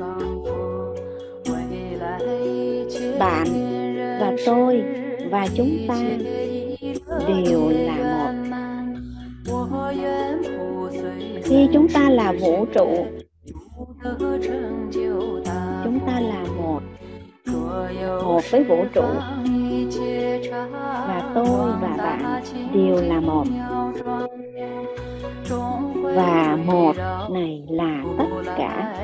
Bạn và tôi và chúng ta đều là một. Khi chúng ta là vũ trụ, chúng ta là một, một với vũ trụ, và tôi và bạn đều là một. Và một này là tất cả.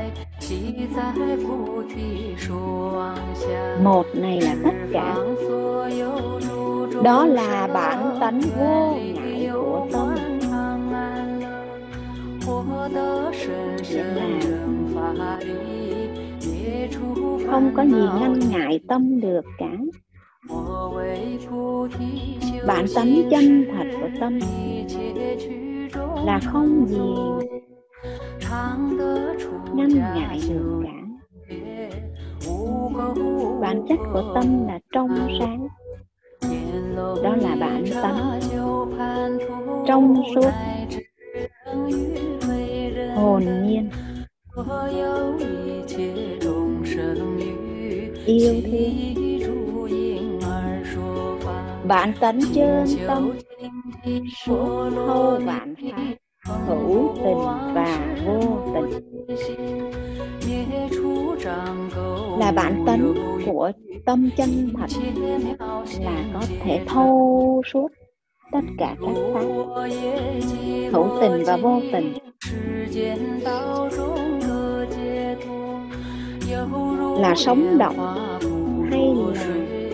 Một này là tất cả. Đó là bản tánh vô ngại của tâm. Là không có gì ngăn ngại tâm được cả. Bản tánh chân thật của tâm là không gì ngăn ngại được cả. Bản chất của tâm là trong sáng. Đó là bản tánh trong suốt, hồn nhiên, yêu thương. Bản tánh chân tâm suốt thâu vạn pháp, hữu tình và vô tình. Là bản tánh của tâm chân thật, là có thể thâu suốt tất cả các pháp, hữu tình và vô tình. Là sống động hay là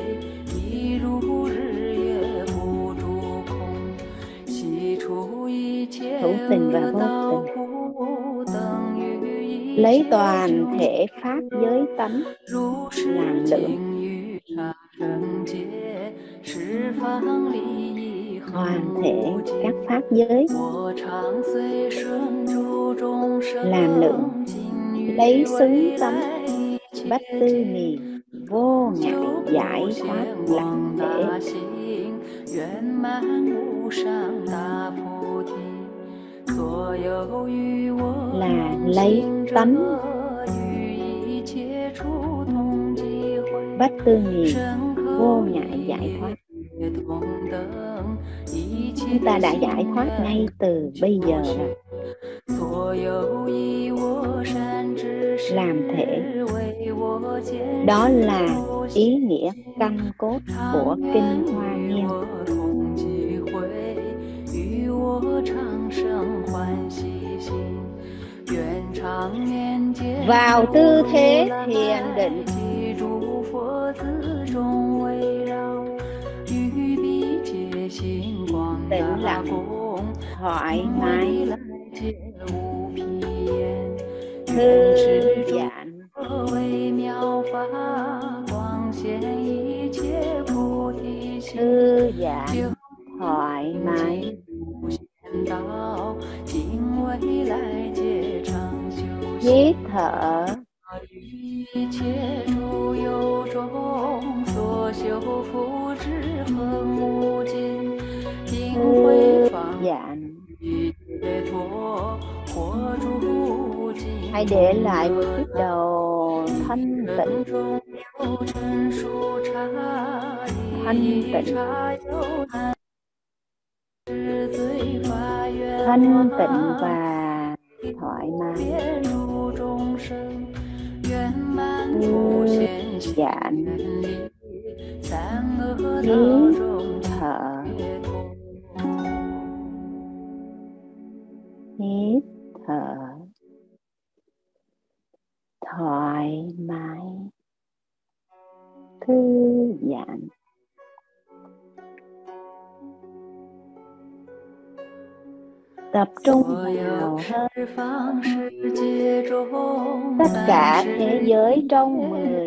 hữu tình và vô tình. Lấy toàn thể pháp giới tánh làm lượng. Toàn thể các pháp giới làm lượng. Lấy xứng tánh bất tư nghì, vô ngại giải thoát lặng thể. Là lấy tánh bất tư nghì, vô ngại giải thoát. Chúng ta đã giải thoát ngay từ bây giờ rồi. Làm thể. Đó là ý nghĩa căn cốt của Kinh Hoa Nghiêm. Vào tư thế thiền định, tĩnh lặng, thoải mái, thư giãn. Thư giãn, thoải mái. Hít thở. Thư giãn. Hãy để lại một chút đầu thanh tịnh. Thanh tịnh. Thanh tịnh và thoải mái. Thư giãn. Hít thở. Hít thở. Thoải mái. Thư giãn. Tập trung vào hơi. Tất cả thế giới trong mười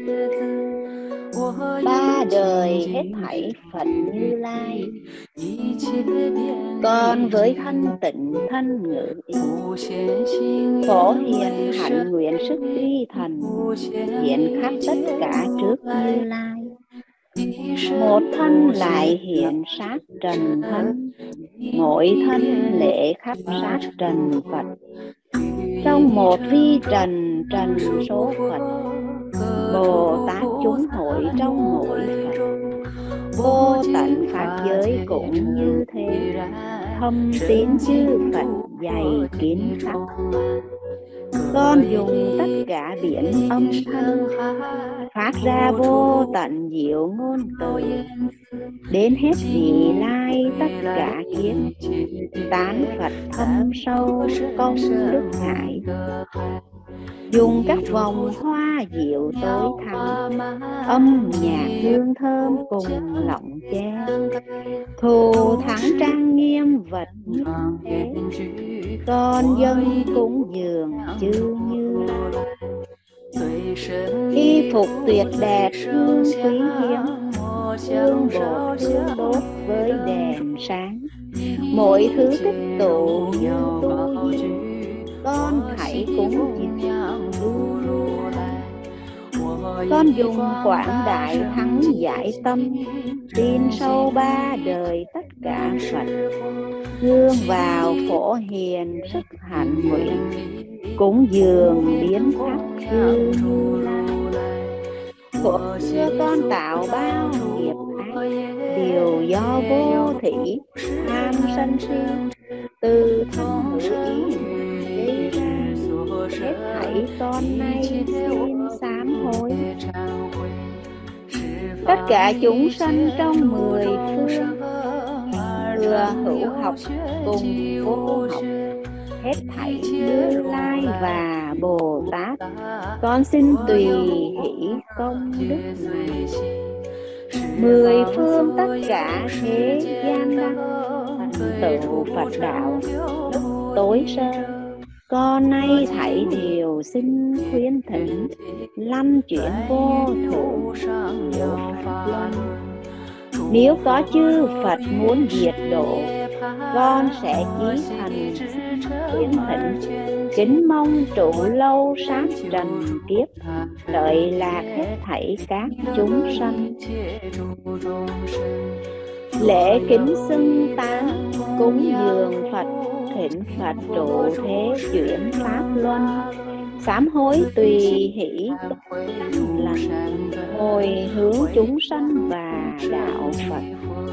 ba đời hết thảy Phật Như Lai. Còn với thanh tịnh thanh ngữ, Phổ hiền hạnh nguyện sức uy thần, hiện khắp tất cả trước Như Lai. Một thân lại hiện sát trần thân, mỗi thân lễ khắp sát trần Phật. Trong một vi trần trần số Phật, Bồ Tát chúng hội trong mỗi Phật. vô tận pháp giới cũng như thế, thâm tín chư Phật dày kín khắp. Con dùng tất cả biển âm thanh phát ra vô tận diệu ngôn từ, đến hết vị lai tất cả kiếp, tán Phật thâm sâu công đức hải. Dùng các vòng hoa diệu tối thắng, âm nhạc hương thơm cùng lọng che, thù thắng trang nghiêm vật như thế, con dân cúng dường chư Như Lai. Y phục tuyệt đẹp hương quý hiếm, hương bột hương đốt với đèn sáng, mỗi thứ tích tụ như tu duyên, con hãy cúng dường. Con dùng quảng đại thắng giải tâm, tin sâu ba đời tất cả Phật, hương vào phổ hiền sức hạnh nguyện, cúng dường biến khắp chư Như Lai. Thuở xưa con tạo bao nghiệp ác, đều do vô thị tham sân si, từ thân hữu ý gây ra. Hết thảy con nay xin sám hối. Tất cả chúng sanh trong mười phương, vừa hữu học cùng vô học, hết thảy Như Lai và Bồ Tát, con xin tùy hỷ công đức này. Mười phương tất cả thế gian đăng, tựu Phật đạo lúc tối sơ, con nay thảy đều xin khuyến thỉnh, lâm chuyển vô thủ diệu Pháp luân. Nếu có chư Phật muốn diệt độ, con sẽ chí thành khuyến thỉnh, kính mong trụ lâu sát trần kiếp, đợi lạc hết thảy các chúng sanh. Lễ kính xưng tán cúng dường Phật, thỉnh Phật trụ thế chuyển pháp luân, sám hối tùy hỷ túc lành, hồi hướng chúng sanh và đạo Phật.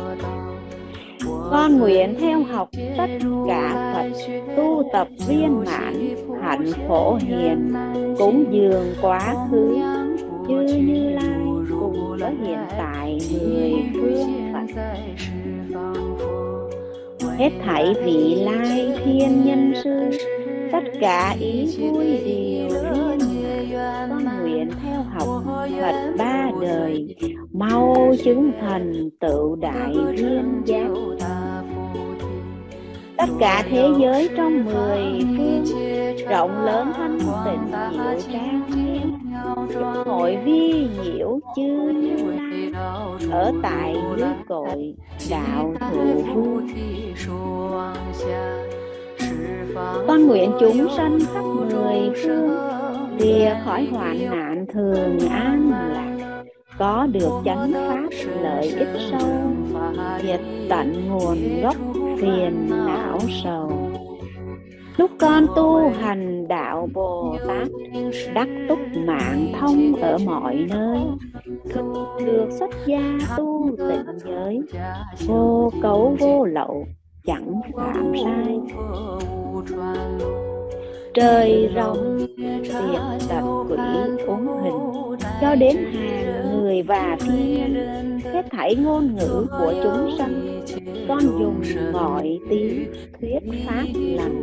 Con nguyện theo học tất cả Phật, tu tập viên mãn hạnh phổ hiền, cúng dường quá khứ chư Như Lai cùng với hiện tại mười phương Phật. Hết thảy vị lai thiên nhân sư, tất cả ý vui đều riêng. Con nguyện theo học Phật ba đời, mau chứng thành tựu đại viên giác. Tất cả thế giới trong mười phương, rộng lớn thanh tịnh diệu trang nghiêm, hội vi nhiễu chư Như Lai, ở tại dưới cội đạo thụ vui. Con nguyện chúng sanh khắp mười phương, lìa khỏi hoạn nạn thường an lạc, có được chánh pháp lợi ích sâu, diệt tận nguồn gốc phiền não sầu. Lúc con tu hành đạo Bồ Tát, đắc túc mạng thông ở mọi nơi, thực được xuất gia tu tịnh giới, vô cấu vô lậu, chẳng phạm sai. Trời rồng diệt tật quỷ uống hình, cho đến hàng người và thiên nhân, hết thảy ngôn ngữ của chúng sanh, con dùng mọi tiếng thuyết pháp lành.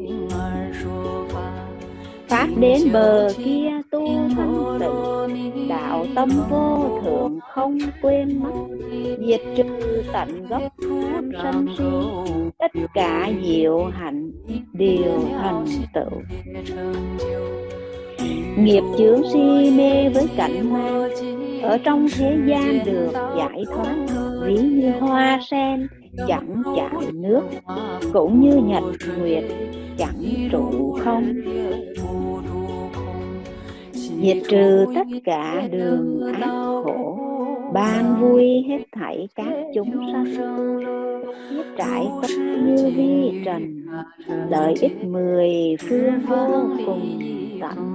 Pháp đến bờ kia tu thanh tịnh, đạo tâm vô thượng không quên mất, diệt trừ tận gốc tham sân si, tất cả diệu hạnh đều thành tựu. Nghiệp chướng si mê với cảnh ma, ở trong thế gian được giải thoát, ví như hoa sen chẳng chạm nước, cũng như nhật nguyệt chẳng trụ không. Diệt trừ tất cả đường ác khổ, ban vui hết thảy các chúng sanh, biết trải tất như vi trần, lợi ích mười phương vô cùng tận.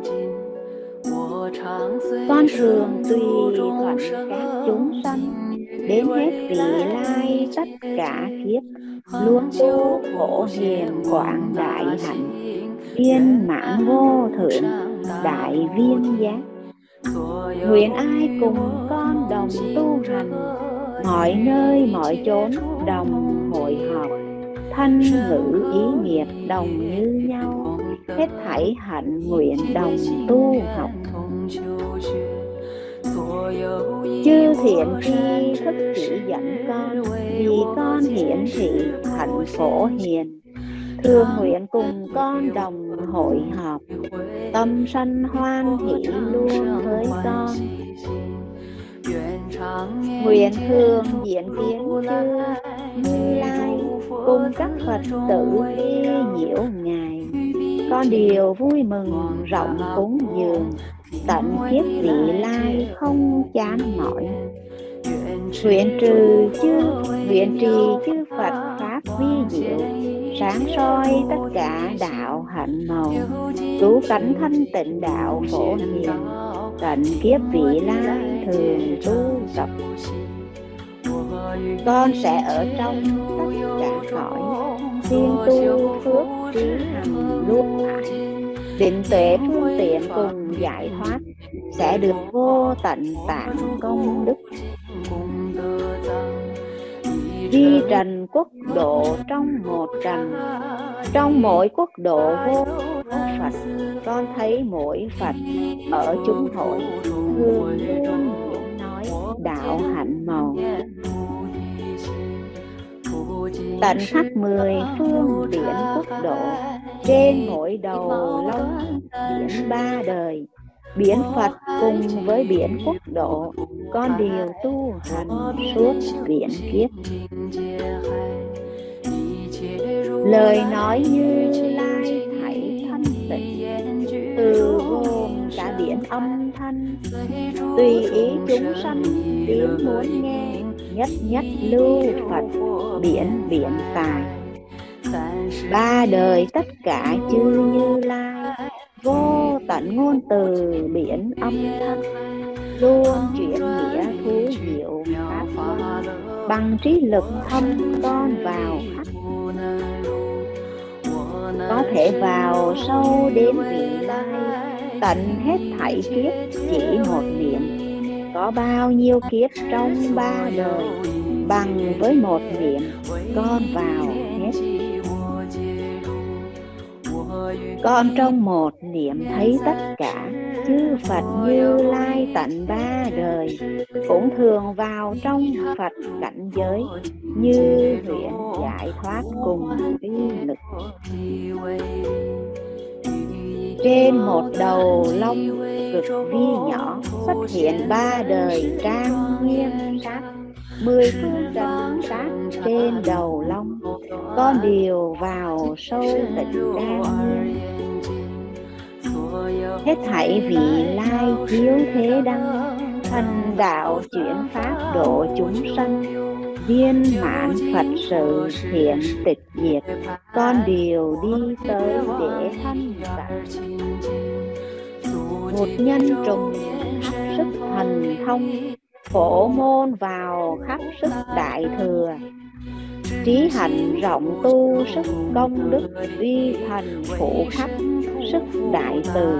Con thường tùy thuận các chúng sanh, đến hết vị lai tất cả kiếp, luôn tu khổ hiền quảng đại hạnh, viên mãn vô thượng đại viên giác. Nguyện ai cùng con đồng tu hành, mọi nơi mọi chốn đồng hội họp, thân ngữ ý nghiệp đồng như nhau, hết thảy hạnh nguyện đồng tu học. Chư thiện tri thức chỉ dẫn con, vì con hiển thị hạnh phổ hiền, thường nguyện cùng con đồng hội họp, tâm sanh hoan hỷ luôn với con. Nguyện thường diện kiến chư Như Lai cùng các Phật tử đi nhiễu Ngài, con điều vui mừng rộng cúng dường, tận kiếp vị lai không chán mỏi. Nguyện trừ chư nguyện trì chư Phật pháp vi diệu, sáng soi tất cả đạo hạnh màu, cứu cánh thanh tịnh đạo phổ hiền, tận kiếp vị lai thường tu tập. Con sẽ ở trong tất cả cõi, tiên tu phước trí hằng luôn mãi, định tuệ phương tiện cùng giải thoát, sẽ được vô tận tạng công đức. Di trần quốc độ trong một trần, trong mỗi quốc độ vô Phật, con thấy mỗi Phật ở chúng hội, thường luôn nói đạo hạnh màu. Tận khắp mười phương biển quốc độ, trên mỗi đầu long biển ba đời, biển Phật cùng với biển quốc độ, con đều tu hành suốt biển kiếp. Lời nói Như Lai thảy thanh tịnh, từ gồm cả biển âm thanh, tùy ý chúng sanh đến muốn nghe, nhất nhất lưu Phật biển biển tài. Ba đời tất cả chư Như Lai, vô tận ngôn từ biển âm thanh, luôn chuyển nghĩa thú diệu pháp luân, bằng trí lực thâm con vào khắp. Có thể vào sâu đến vị lai, tận hết thảy kiếp chỉ một niệm. Có bao nhiêu kiếp trong ba đời, bằng với một niệm con vào hết. Con trong một niệm thấy tất cả chư Phật Như Lai tận ba đời, cũng thường vào trong Phật cảnh giới, như nguyện giải thoát cùng uy lực. Trên một đầu long cực vi nhỏ, xuất hiện ba đời trang nghiêm sát, mười phương trần sát trên đầu long, con đều vào sâu tịnh trang nghiêm. Hết thảy vị lai chiếu thế đăng, thành đạo chuyển pháp độ chúng sanh, viên mãn Phật sự hiện tịch diệt, con đều đi tới để thanh tạng. Một nhân trùng khắp sức thần thông, phổ môn vào khắp sức đại thừa, trí hạnh rộng tu sức công đức, uy thần phủ khắp sức đại từ.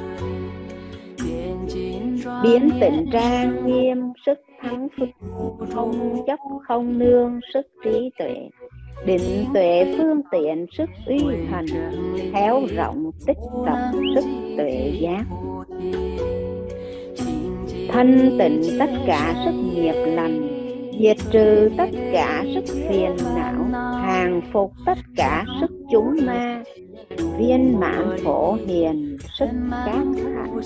Biến tịnh trang nghiêm sức thắng phức, không chấp không nương sức trí tuệ, định tuệ phương tiện sức uy thần, khéo rộng tích tập sức tuệ giác. Thanh tịnh tất cả sức nghiệp lành, diệt trừ tất cả sức phiền não, hàng phục tất cả sức chúng ma, viên mãn phổ hiền sức các hạnh.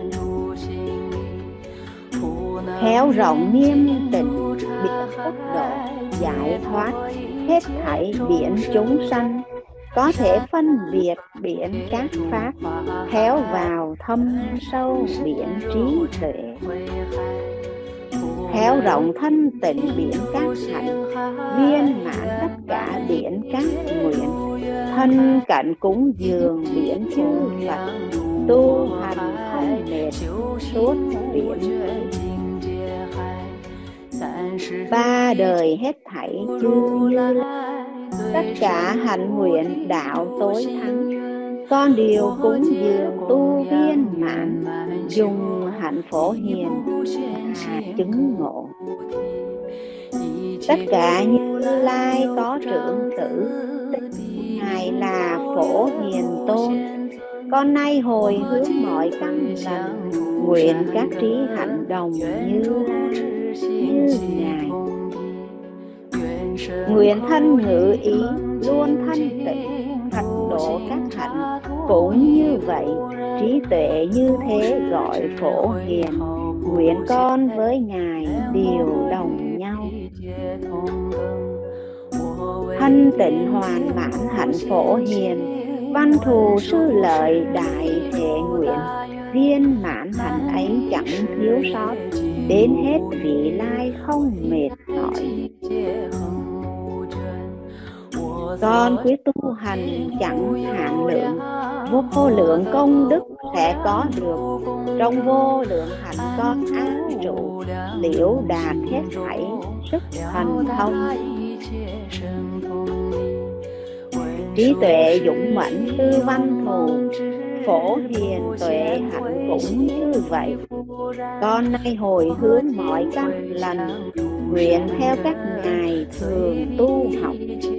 Khéo rộng nghiêm tịnh biệt quốc độ, giải thoát hết thảy biển chúng sanh, có thể phân biệt biển các pháp, khéo vào thâm sâu biển trí tuệ. Khéo rộng thân tịnh biển các hạnh, viên mãn tất cả biển các nguyện, thân cận cúng dường biển chư Phật, tu hành không mệt suốt biển. ba đời hết thảy chư Như Lai, tất cả hạnh nguyện đạo tối thắng, con đều cúng dường tu viên mãn, dùng hạnh phổ hiền mà chứng ngộ. Tất cả Như Lai có trưởng tử, Ngài là Phổ Hiền Tôn. Con nay hồi hướng mọi căn lành, nguyện các trí hạnh đồng Như Lai như Ngài. Nguyện thân ngữ ý luôn thanh tịnh, hành độ các hạnh cũng như vậy, trí tuệ như thế gọi Phổ Hiền. Nguyện con với Ngài đều đồng nhau. Thanh tịnh hoàn mãn hạnh Phổ Hiền, văn thù sư lợi đại thệ nguyện, viên mãn hạnh ấy chẳng thiếu sót, đến hết vị lai không mệt mỏi. Con quyết tu hành chẳng hạn lượng, vô lượng công đức sẽ có được. Trong vô lượng hạnh con áp trụ, liễu đạt hết thảy sức thành thông. Trí tuệ dũng mãnh tư văn thù, Phổ Hiền tuệ hạnh cũng như vậy. Con nay hồi hướng mọi căn lành, nguyện theo các ngài thường tu học.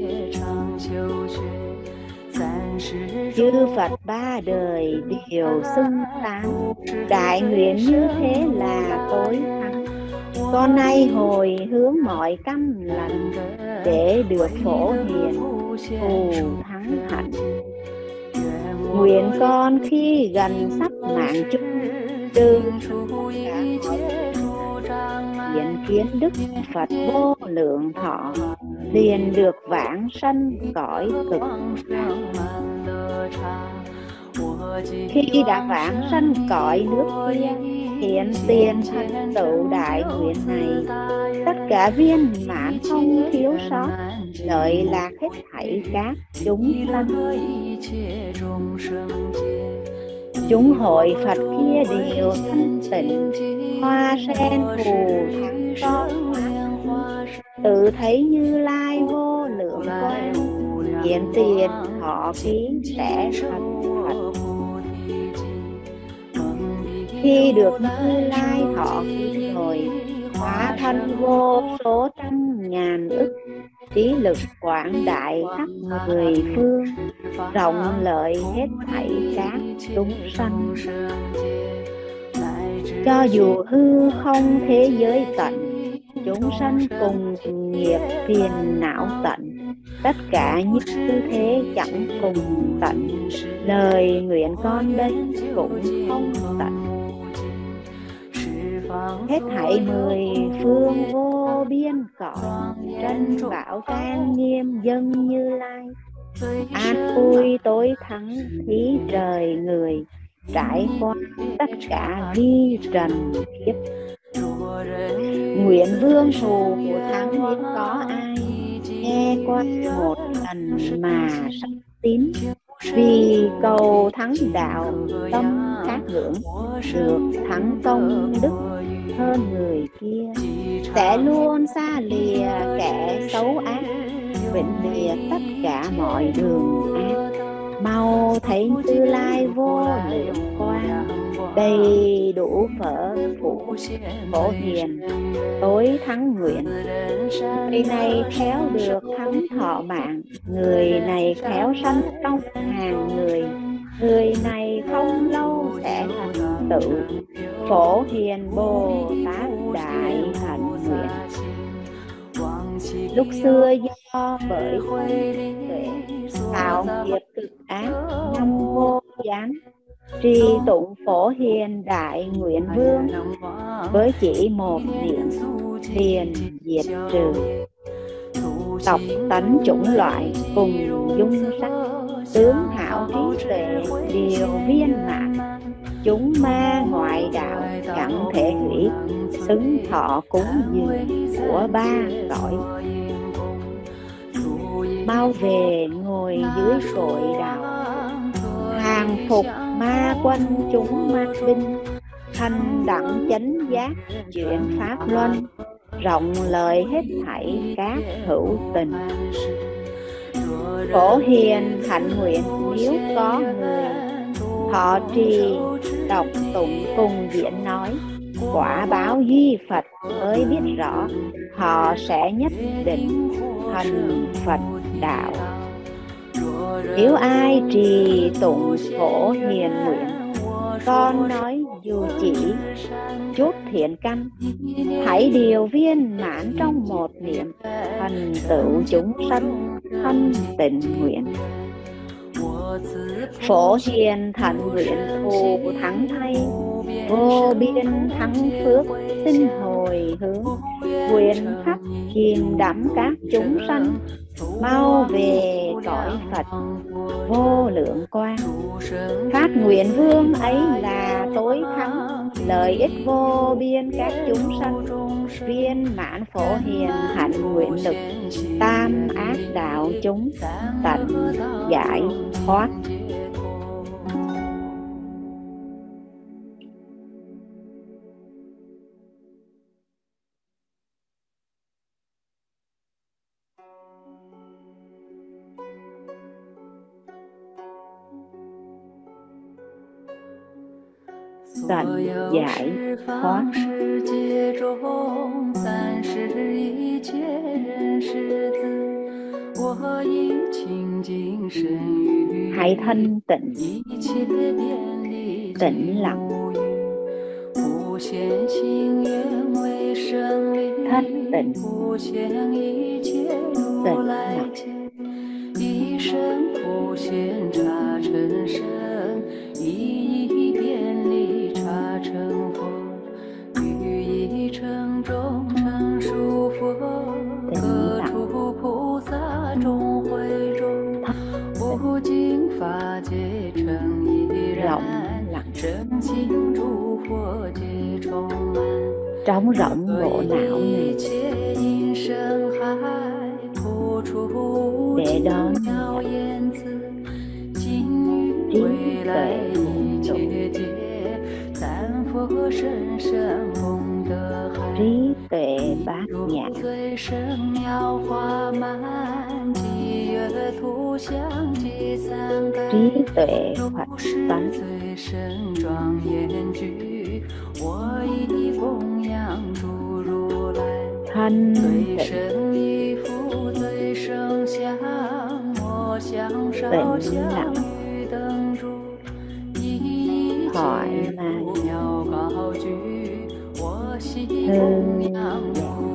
Chư Phật ba đời đều xưng tán, đại nguyện như thế là tối thắng. Con nay hồi hướng mọi căn lành, để được Phổ Hiền thù thắng hạnh. Nguyện con khi gần sắp mạng chung, đừng hiện kiến Đức Phật vô lượng thọ, liền được vãng sanh cõi cực. Khi đã vãng sanh cõi nước kia, hiện tiền thành tựu đại nguyện này, tất cả viên mãn không thiếu sót, lợi lạc hết thảy các chúng sanh. Chúng hội Phật kia đều thanh tịnh, hoa sen phù thắng có, tự thấy Như Lai vô lượng quang, hiện tiền thọ ký sẽ thành Phật. Khi được Như Lai thọ ký rồi, hóa thân vô số trăm ngàn ức, trí lực quảng đại khắp mười phương, rộng lợi hết thảy các chúng sanh. Cho dù hư không thế giới tận, chúng sanh cùng nghiệp phiền não tận, tất cả như thế chẳng cùng tận, lời nguyện con đây cũng không tận. Hết thảy mười phương vô biên cõi, tranh bảo trang nghiêm dân Như Lai, an vui tối thắng thí trời người, trải qua tất cả vi trần kiếp. Nguyện vương thù của thắng hiếm có ai, nghe qua một lần mà sắc tín, vì cầu thắng đạo tâm khác hưởng, được thắng công đức hơn người kia, sẽ luôn xa lìa kẻ xấu ác, vĩnh lìa tất cả mọi đường ác, mau thấy Như Lai vô lượng quang, đầy đủ phở phụ Phổ Hiền tối thắng nguyện. Người này khéo được thắng thọ mạng, người này khéo sanh trong hàng người, người này không lâu sẽ thành tựu Phổ Hiền Bồ Tát đại hạnh nguyện. Lúc xưa do bởi tuệ tạo nghiệp cực ác năm vô gián, trì tụng Phổ Hiền đại nguyện vương, với chỉ một niệm liền diệt trừ tộc tánh chủng loại cùng dung sắc, tướng hảo trí tuệ điều viên mãn, chúng ma ngoại đạo chẳng thể hủy, xứng thọ cúng dường của ba cõi. Mau về ngồi dưới cội đạo, hàng phục ma quân chúng ma binh, thanh đẳng chánh giác chuyển pháp luân, rộng lời hết thảy các hữu tình. Phổ hiền hạnh nguyện nếu có người thọ trì đọc tụng cùng diễn nói, quả báo duy Phật mới biết rõ, họ sẽ nhất định thành Phật đạo. Nếu ai trì tụng phổ hiền nguyện, con nói dù chỉ chút thiện căn, hãy điều viên mãn trong một niệm, thành tựu chúng sanh thân tình nguyện. Phổ hiền thạnh nguyện thù thắng thay, vô biên thắng phước sinh hồi hướng, nguyện khắp chìm đắm các chúng sanh, mau về cõi Phật vô lượng quang. Phát nguyện vương ấy là tối thắng, lợi ích vô biên các chúng sanh, viên mãn phổ hiền hạnh nguyện lực, tam ác đạo chúng tận giải thoát. Tận giải thoát. Hãy thanh tịnh, tĩnh lặng, thanh tịnh, tĩnh lặng. Trống rỗng bộ não này để đón trí tuệ trí tuệ bát nhã, trí tuệ Phật tánh, thanh tịnh, tĩnh lặng, thoải mái, thư giãn.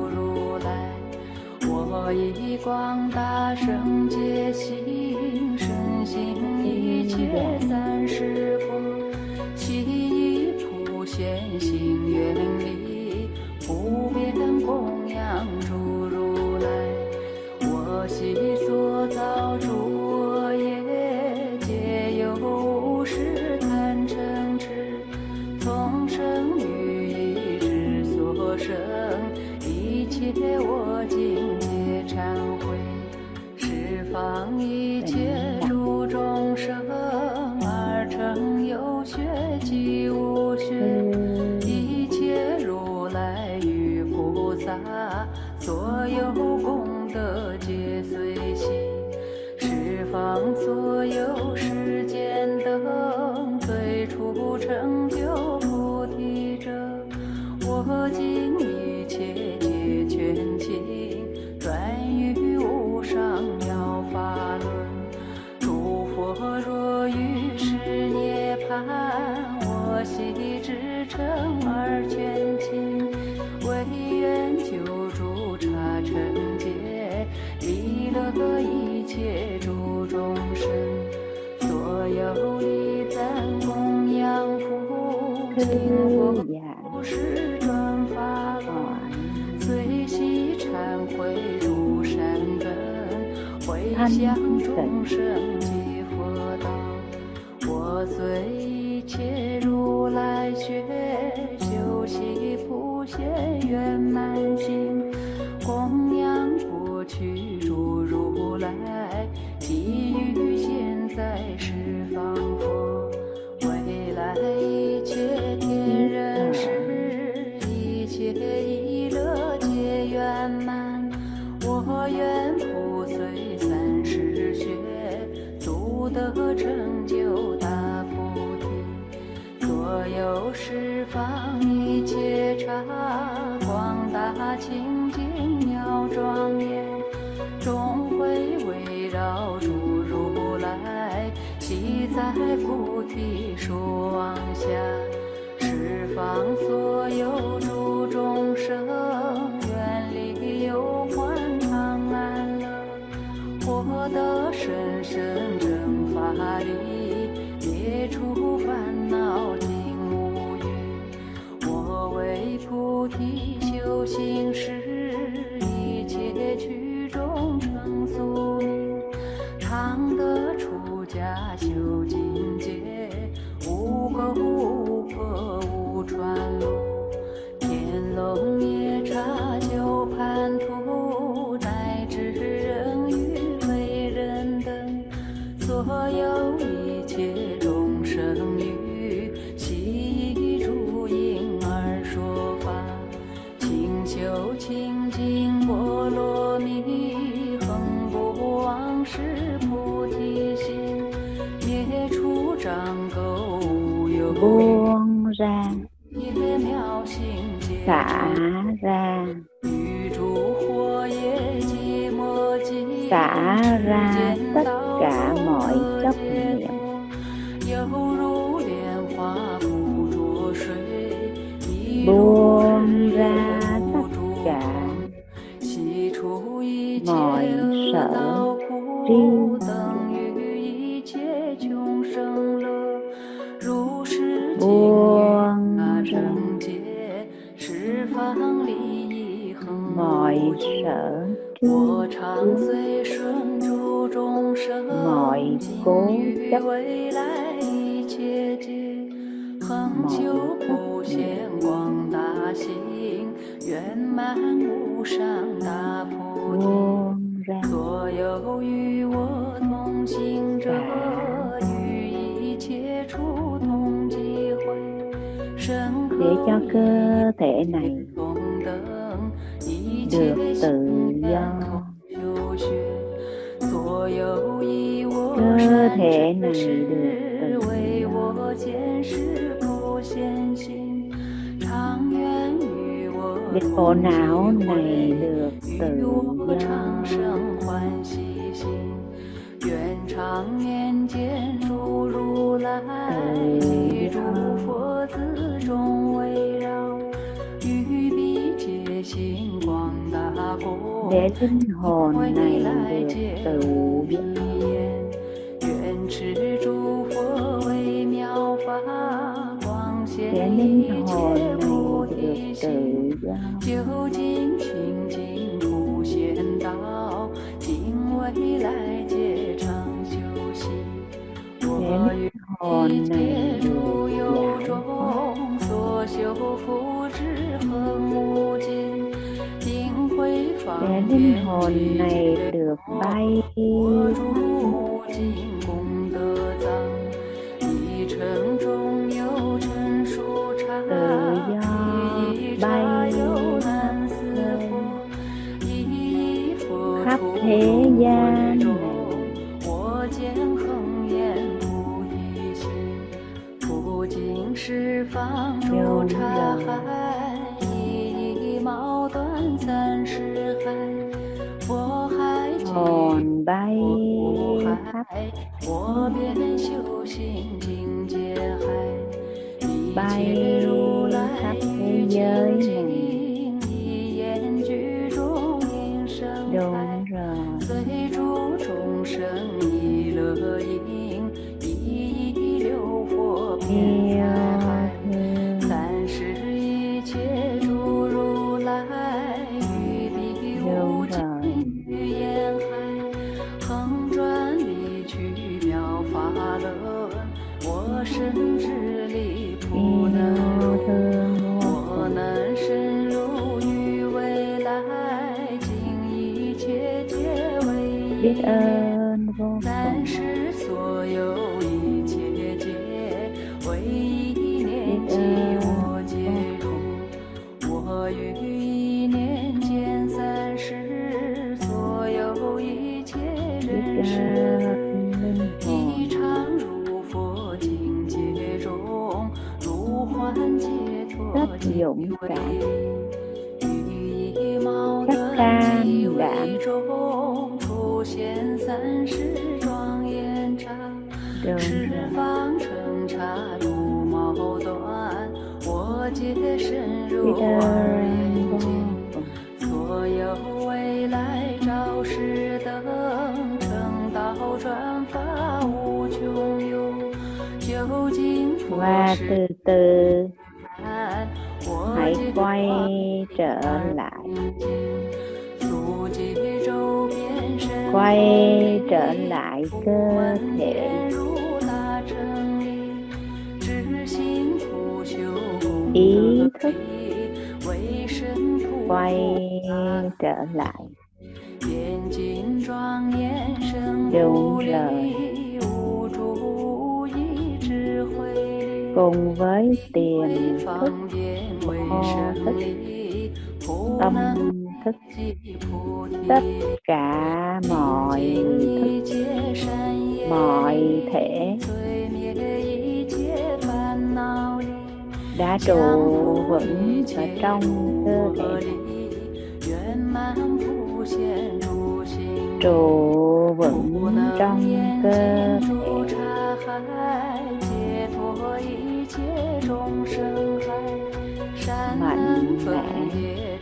我以广大圣界心，深信一切三世佛，悉以普贤行愿力，普遍供养诸如来。我昔所造诸恶业，皆由无始贪嗔痴，从生于意之所生，一切我今忏悔，十方一切诸众生，而成有学及无学，一切如来与菩萨，所有功德皆随喜，十方所有世间等，最初成就菩提者，我今一切皆全尽，专于无上妙法轮。诸佛若于是涅槃，我悉至诚而全尽，为愿救诸刹尘界，利乐一切诸众生。所有礼赞供养佛，听佛是转法轮，随喜忏悔诸善根，回向众生皆佛道。我随一切如来学，修习普贤圆满行，供养过去诸如来，给予现在十方佛，未来一切天人世，一切意乐皆愿破碎三世血，足得成就大菩提。所有十方一切刹，广大清净妙庄严，终会围绕住如来，悉在菩提树王下，十方所有诸众生，愿力有欢常安乐，获得甚深正法力，灭除烦恼尽无余。我为菩提修行时，一切曲终成宿命，常得出家修境界，无垢无破无传路。天龙夜叉九叛徒，乃至人与非人等，所有一切众生于悉以诸因而说法，勤修清净波罗蜜，恒不忘失菩提心，灭除障垢无有 buông ra 业妙心解 xả ra 雨珠火焰寂寞寂 xả ra tất cả mọi chấp niệm 犹如莲花不着水，一如 buông 日 ra 月不 tất 著 cả 悉除一切 mọi 恶 sở 道 tri 苦，等于一切穷生乐，如是经 buông 那 ra 正解，十方利益恒 mọi 无尽。 sở 我 tri 常随顺诸众生， mọi 尽 cố 于 chấp 未来一切界，恒 mọi 久 chấp 不现 niệm 广大行，圆满无上大菩提。 buông ra 所有与我同行者，于一切处同机会，深 để 刻 cho cơ thể 一 này 同等，一 được 切 tự do 修学，所有以我 cơ 善 thể 知 này 识 được tự 为 do 我见识普现行，常愿与我 để 同 khổ 聚 não này 会， được 与 tự 我 do 常生欢喜心，愿常年间诸如来，及诸佛子众围绕，于彼界心广大国， để linh hồn 未 này 来 được 皆 tự 无彼 do 言，愿持诸佛微妙法，光显 để 一 linh 切 hồn này 菩 được 提 tự 心， do 究竟清净普现道，今未来皆常修习。 để 我于 linh hồn 一 này 切诸 được 有 giải thoát 中，所修福智恒无尽，定慧 để 方 linh 便 hồn 具 này 觉 được 我 bay 诸无尽功德藏，一尘中有尘数刹， tự do 一刹 bay 有难思佛，一佛 khắp 处 thế 我 gian 中， này 我见恒言不一心，不尽十方诸刹海，一一毛断三世海，佛海尽 hồn bay 我 khắp 海，我便修行境界海，一 bay 切如来 khắp 于 thế 清 giới này 净，一言居中应声海。 đúng rồi 随诸众生一乐音，一一流佛遍 yêu 彩海， thương 三世一切诸如来，于彼无 đúng rồi 尽语言海，恒转离去妙法轮，我身智力不能 yêu 入， thương 我能深入于未来，尽一切皆为 biết 一。 ơn vô 三 cùng 世所有一切界，唯一念 biết 即 ơn 我皆入。我于一念间三世所有 linh hồn rất dũng cảm, rất can đảm, đúng và từ từ hãy quay trở lại, quay trở lại cơ thể, ý thức quay trở lại. Đúng rồi. Cùng với tiềm thức, vô thức, tâm thức, tất cả mọi thức, mọi thể đã trụ vững ở trong cơ thể, trụ vững trong cơ thể, mạnh mẽ,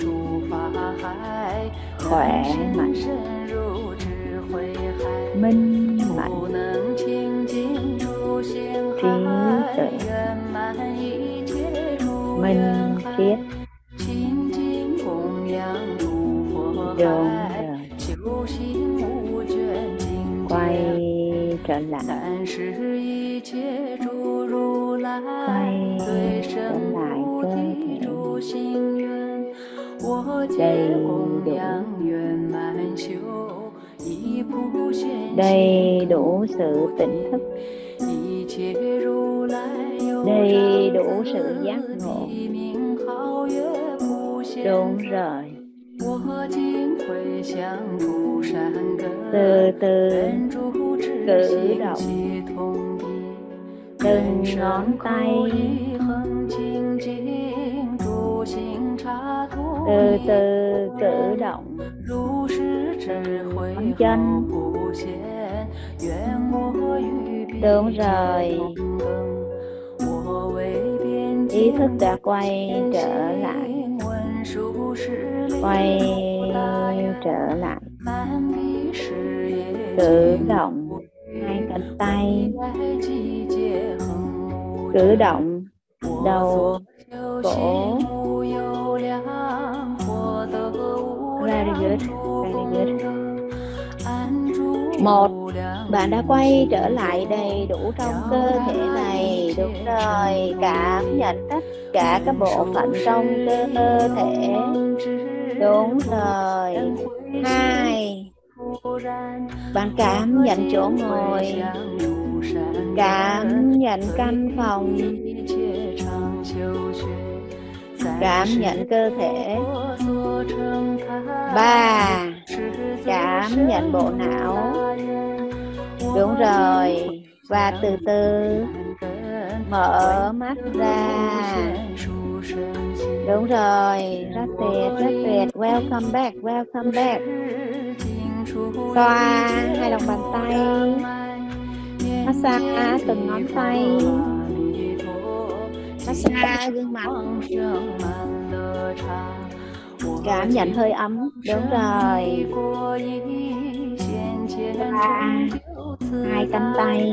khỏe mạnh, minh mạnh, trí tuệ, minh triết. Đúng rồi. Quay trở lại, quay trở lại cơ thể đầy đủ, đầy đủ sự tỉnh thức, đầy đủ sự giác ngộ. Đúng rồi. Từ từ cử động từng ngón tay, từ từ cử động từng ngón chân. Đúng rồi. Ý thức đã quay trở lại, quay trở lại, cử động hai cánh tay, cử động đầu, cổ. Very good, very good. Một, bạn đã quay trở lại đầy đủ trong cơ thể này. Đúng rồi, cảm nhận tất cả các bộ phận trong cơ thể. Đúng rồi. Hai, bạn cảm nhận chỗ ngồi, cảm nhận căn phòng, cảm nhận cơ thể. Ba, cảm nhận bộ não. Đúng rồi. Và từ từ mở mắt ra. Đúng rồi. Rất tuyệt, rất tuyệt. Welcome back, welcome back. Xoa hai lòng bàn tay, massage từng ngón tay, massage gương mặt, cảm nhận hơi ấm. Đúng rồi. Xoa hai cánh tay,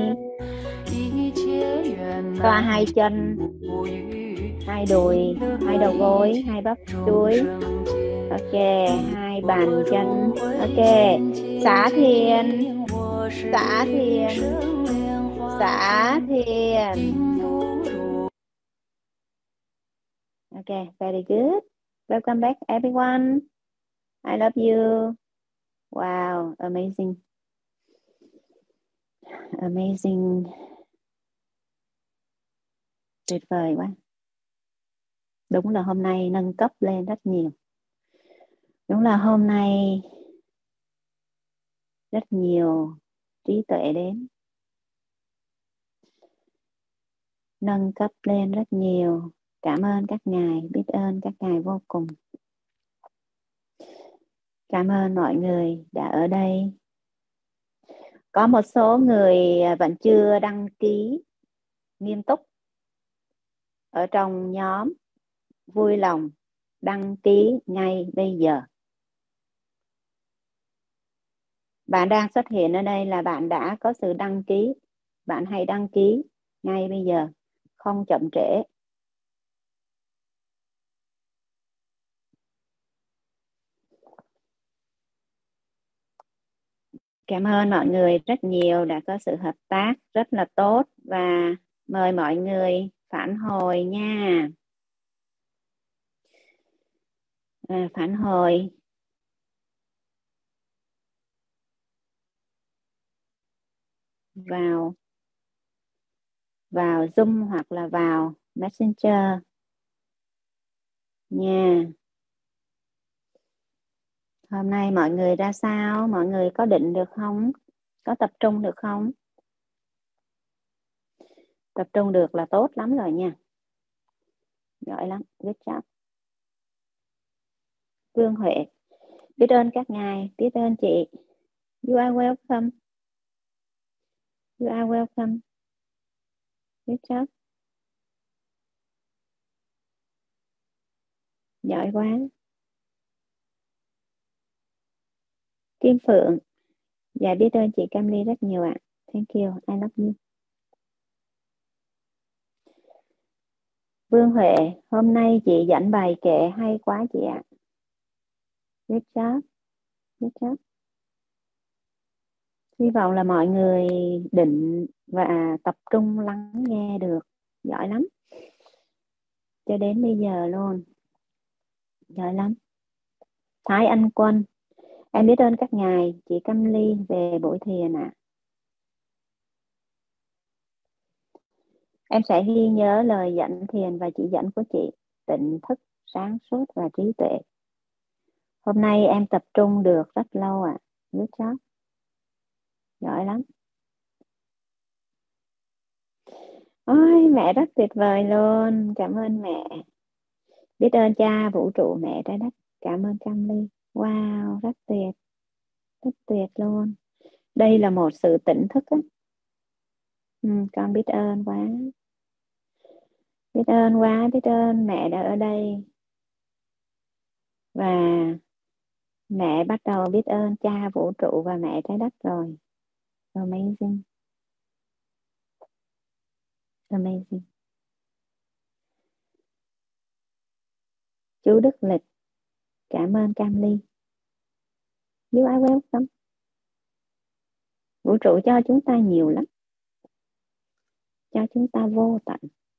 xoa hai chân, hai đùi, hai đầu gối, hai bắp đuôi. Ok, hai bàn chân. Ok, xả thiền, xả thiền, xả thiền. Ok, very good. Welcome back everyone. I love you. Wow, amazing. Amazing. Tuyệt vời quá. Đúng là hôm nay nâng cấp lên rất nhiều. Đúng là hôm nay rất nhiều trí tuệ đến, nâng cấp lên rất nhiều. Cảm ơn các ngài, biết ơn các ngài vô cùng. Cảm ơn mọi người đã ở đây. Có một số người vẫn chưa đăng ký nghiêm túc ở trong nhóm, vui lòng đăng ký ngay bây giờ. Bạn đang xuất hiện ở đây là bạn đã có sự đăng ký. Bạn hãy đăng ký ngay bây giờ, không chậm trễ. Cảm ơn mọi người rất nhiều đã có sự hợp tác rất là tốt, và mời mọi người phản hồi nha. À, phản hồi vào vào Zoom hoặc là vào Messenger nha. Hôm nay mọi người ra sao? Mọi người có định được không? Có tập trung được không? Tập trung được là tốt lắm rồi nha. Giỏi lắm, good job. Vương Huệ, biết ơn các ngài, biết ơn chị. You are welcome. You are welcome. Good job. Giỏi quá. Kim Phượng, dạ biết ơn chị Cam Ly rất nhiều ạ. Thank you, I love you. Vương Huệ, hôm nay chị dẫn bài kệ hay quá chị ạ. Good job. Good job. Hy vọng là mọi người định và tập trung lắng nghe được. Giỏi lắm. Cho đến bây giờ luôn. Giỏi lắm. Thái Anh Quân, em biết ơn các ngài, chị Cam Ly về buổi thiền ạ. À. Em sẽ ghi nhớ lời dẫn thiền và chỉ dẫn của chị, tỉnh thức, sáng suốt và trí tuệ. Hôm nay em tập trung được rất lâu ạ. À. Good job. Giỏi lắm. Ôi, mẹ rất tuyệt vời luôn. Cảm ơn mẹ. Biết ơn cha, vũ trụ, mẹ, trái đất. Cảm ơn Cam Ly. Wow, rất tuyệt. Rất tuyệt luôn. Đây là một sự tỉnh thức á. Ừ, con biết ơn quá. Biết ơn quá, biết ơn mẹ đã ở đây. Và mẹ bắt đầu biết ơn cha, vũ trụ và mẹ trái đất rồi. Amazing. Amazing. Chú Đức Lịch, cảm ơn Cam Ly. You are welcome. Vũ trụ cho chúng ta nhiều lắm. Cho chúng ta vô tận.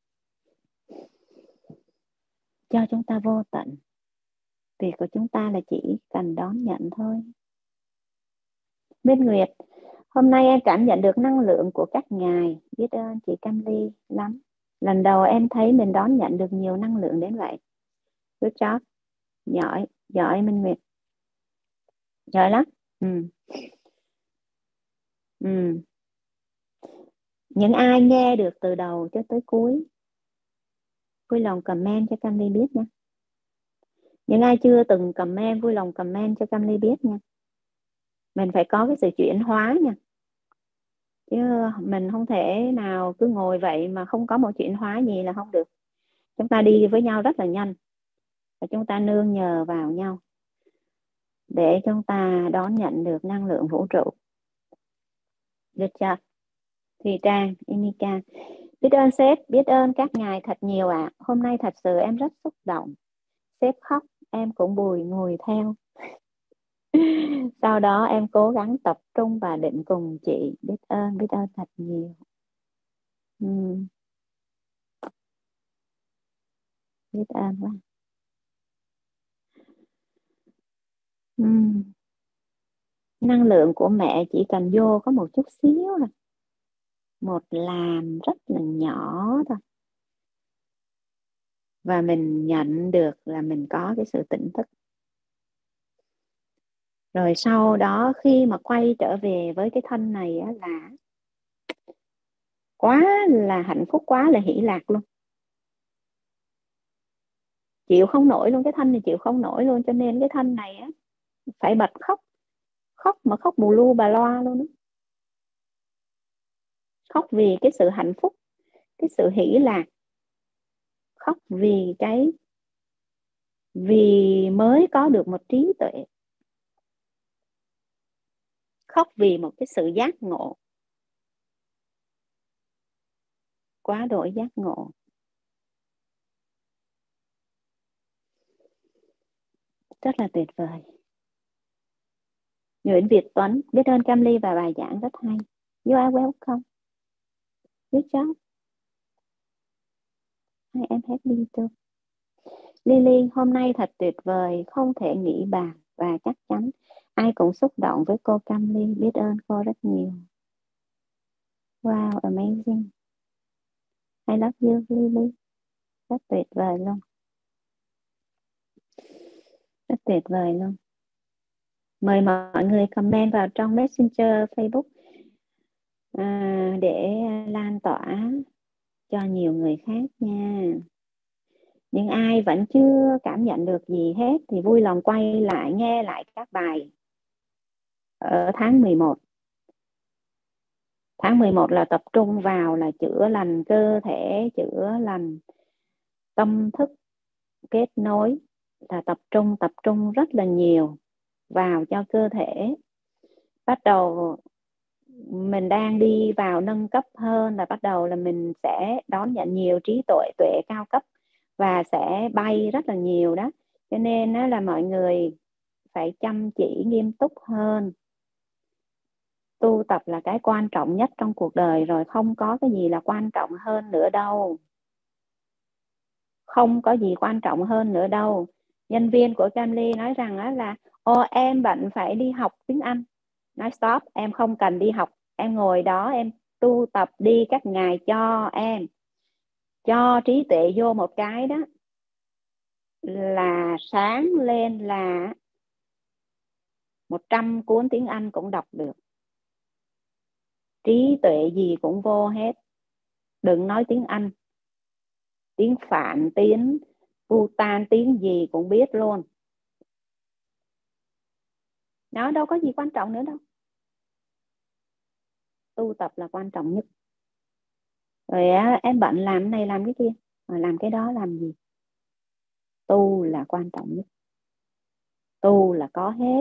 Cho chúng ta vô tận. Việc của chúng ta là chỉ cần đón nhận thôi. Minh Nguyệt, hôm nay em cảm nhận được năng lượng của các ngài. Biết ơn chị Cam Ly lắm. Lần đầu em thấy mình đón nhận được nhiều năng lượng đến vậy. Good job. Giỏi, giỏi Minh Nguyệt. Giỏi lắm. Ừ. Ừ. Những ai nghe được từ đầu cho tới cuối, vui lòng comment cho Cam Ly biết nha. Những ai chưa từng comment, vui lòng comment cho Cam Ly biết nha. Mình phải có cái sự chuyển hóa nha. Chứ mình không thể nào cứ ngồi vậy mà không có một chuyển hóa gì là không được. Chúng ta đi với nhau rất là nhanh. Và chúng ta nương nhờ vào nhau để chúng ta đón nhận được năng lượng vũ trụ. Được chưa? Thùy Trang, Emika, biết ơn sếp, biết ơn các ngài thật nhiều ạ. À. Hôm nay thật sự em rất xúc động. Sếp khóc, em cũng bùi ngùi theo. Sau đó em cố gắng tập trung và định cùng chị. Biết ơn, biết ơn thật nhiều. uhm. Biết ơn quá. uhm. Năng lượng của mẹ chỉ cần vô có một chút xíu thôi. Một làm rất là nhỏ thôi. Và mình nhận được là mình có cái sự tỉnh thức. Rồi sau đó khi mà quay trở về với cái thân này á, là quá là hạnh phúc, quá là hỷ lạc luôn, chịu không nổi luôn, cái thân này chịu không nổi luôn, cho nên cái thân này á phải bật khóc, khóc mà khóc bù lu bà loa luôn đó. Khóc vì cái sự hạnh phúc, cái sự hỷ lạc, khóc vì cái vì mới có được một trí tuệ, khóc vì một cái sự giác ngộ, quá độ giác ngộ. Rất là tuyệt vời. Nguyễn Việt Tuấn, biết ơn Cam Ly và bài giảng rất hay. You are welcome. Good job. I am happy too. Lily, hôm nay thật tuyệt vời, không thể nghĩ bàn và chắc chắn ai cũng xúc động với cô Cam Ly. Biết ơn cô rất nhiều. Wow, amazing. I love you, Lily. Rất tuyệt vời luôn. Rất tuyệt vời luôn. Mời mọi người comment vào trong Messenger Facebook à, để lan tỏa cho nhiều người khác nha. Nhưng ai vẫn chưa cảm nhận được gì hết thì vui lòng quay lại nghe lại các bài ở tháng mười một. Tháng mười một là tập trung vào là chữa lành cơ thể, chữa lành tâm thức, kết nối, là tập trung tập trung rất là nhiều vào cho cơ thể. Bắt đầu mình đang đi vào nâng cấp hơn, là bắt đầu là mình sẽ đón nhận nhiều trí tuệ tuệ cao cấp và sẽ bay rất là nhiều đó. Cho nên đó là mọi người phải chăm chỉ nghiêm túc hơn. Tu tập là cái quan trọng nhất trong cuộc đời rồi, không có cái gì là quan trọng hơn nữa đâu. Không có gì quan trọng hơn nữa đâu. Nhân viên của Cam Ly nói rằng đó là ô em bận phải đi học tiếng Anh. Nói stop, em không cần đi học, em ngồi đó em tu tập đi, các ngài cho em cho trí tuệ vô một cái đó là sáng lên là một trăm cuốn tiếng Anh cũng đọc được, trí tuệ gì cũng vô hết. Đừng nói tiếng Anh, tiếng Phạn, tiếng Bhutan, tiếng gì cũng biết luôn. Nó đâu có gì quan trọng nữa đâu. Tu tập là quan trọng nhất. Rồi á, em bận làm cái này làm cái kia, mà làm cái đó làm gì? Tu là quan trọng nhất. Tu là có hết.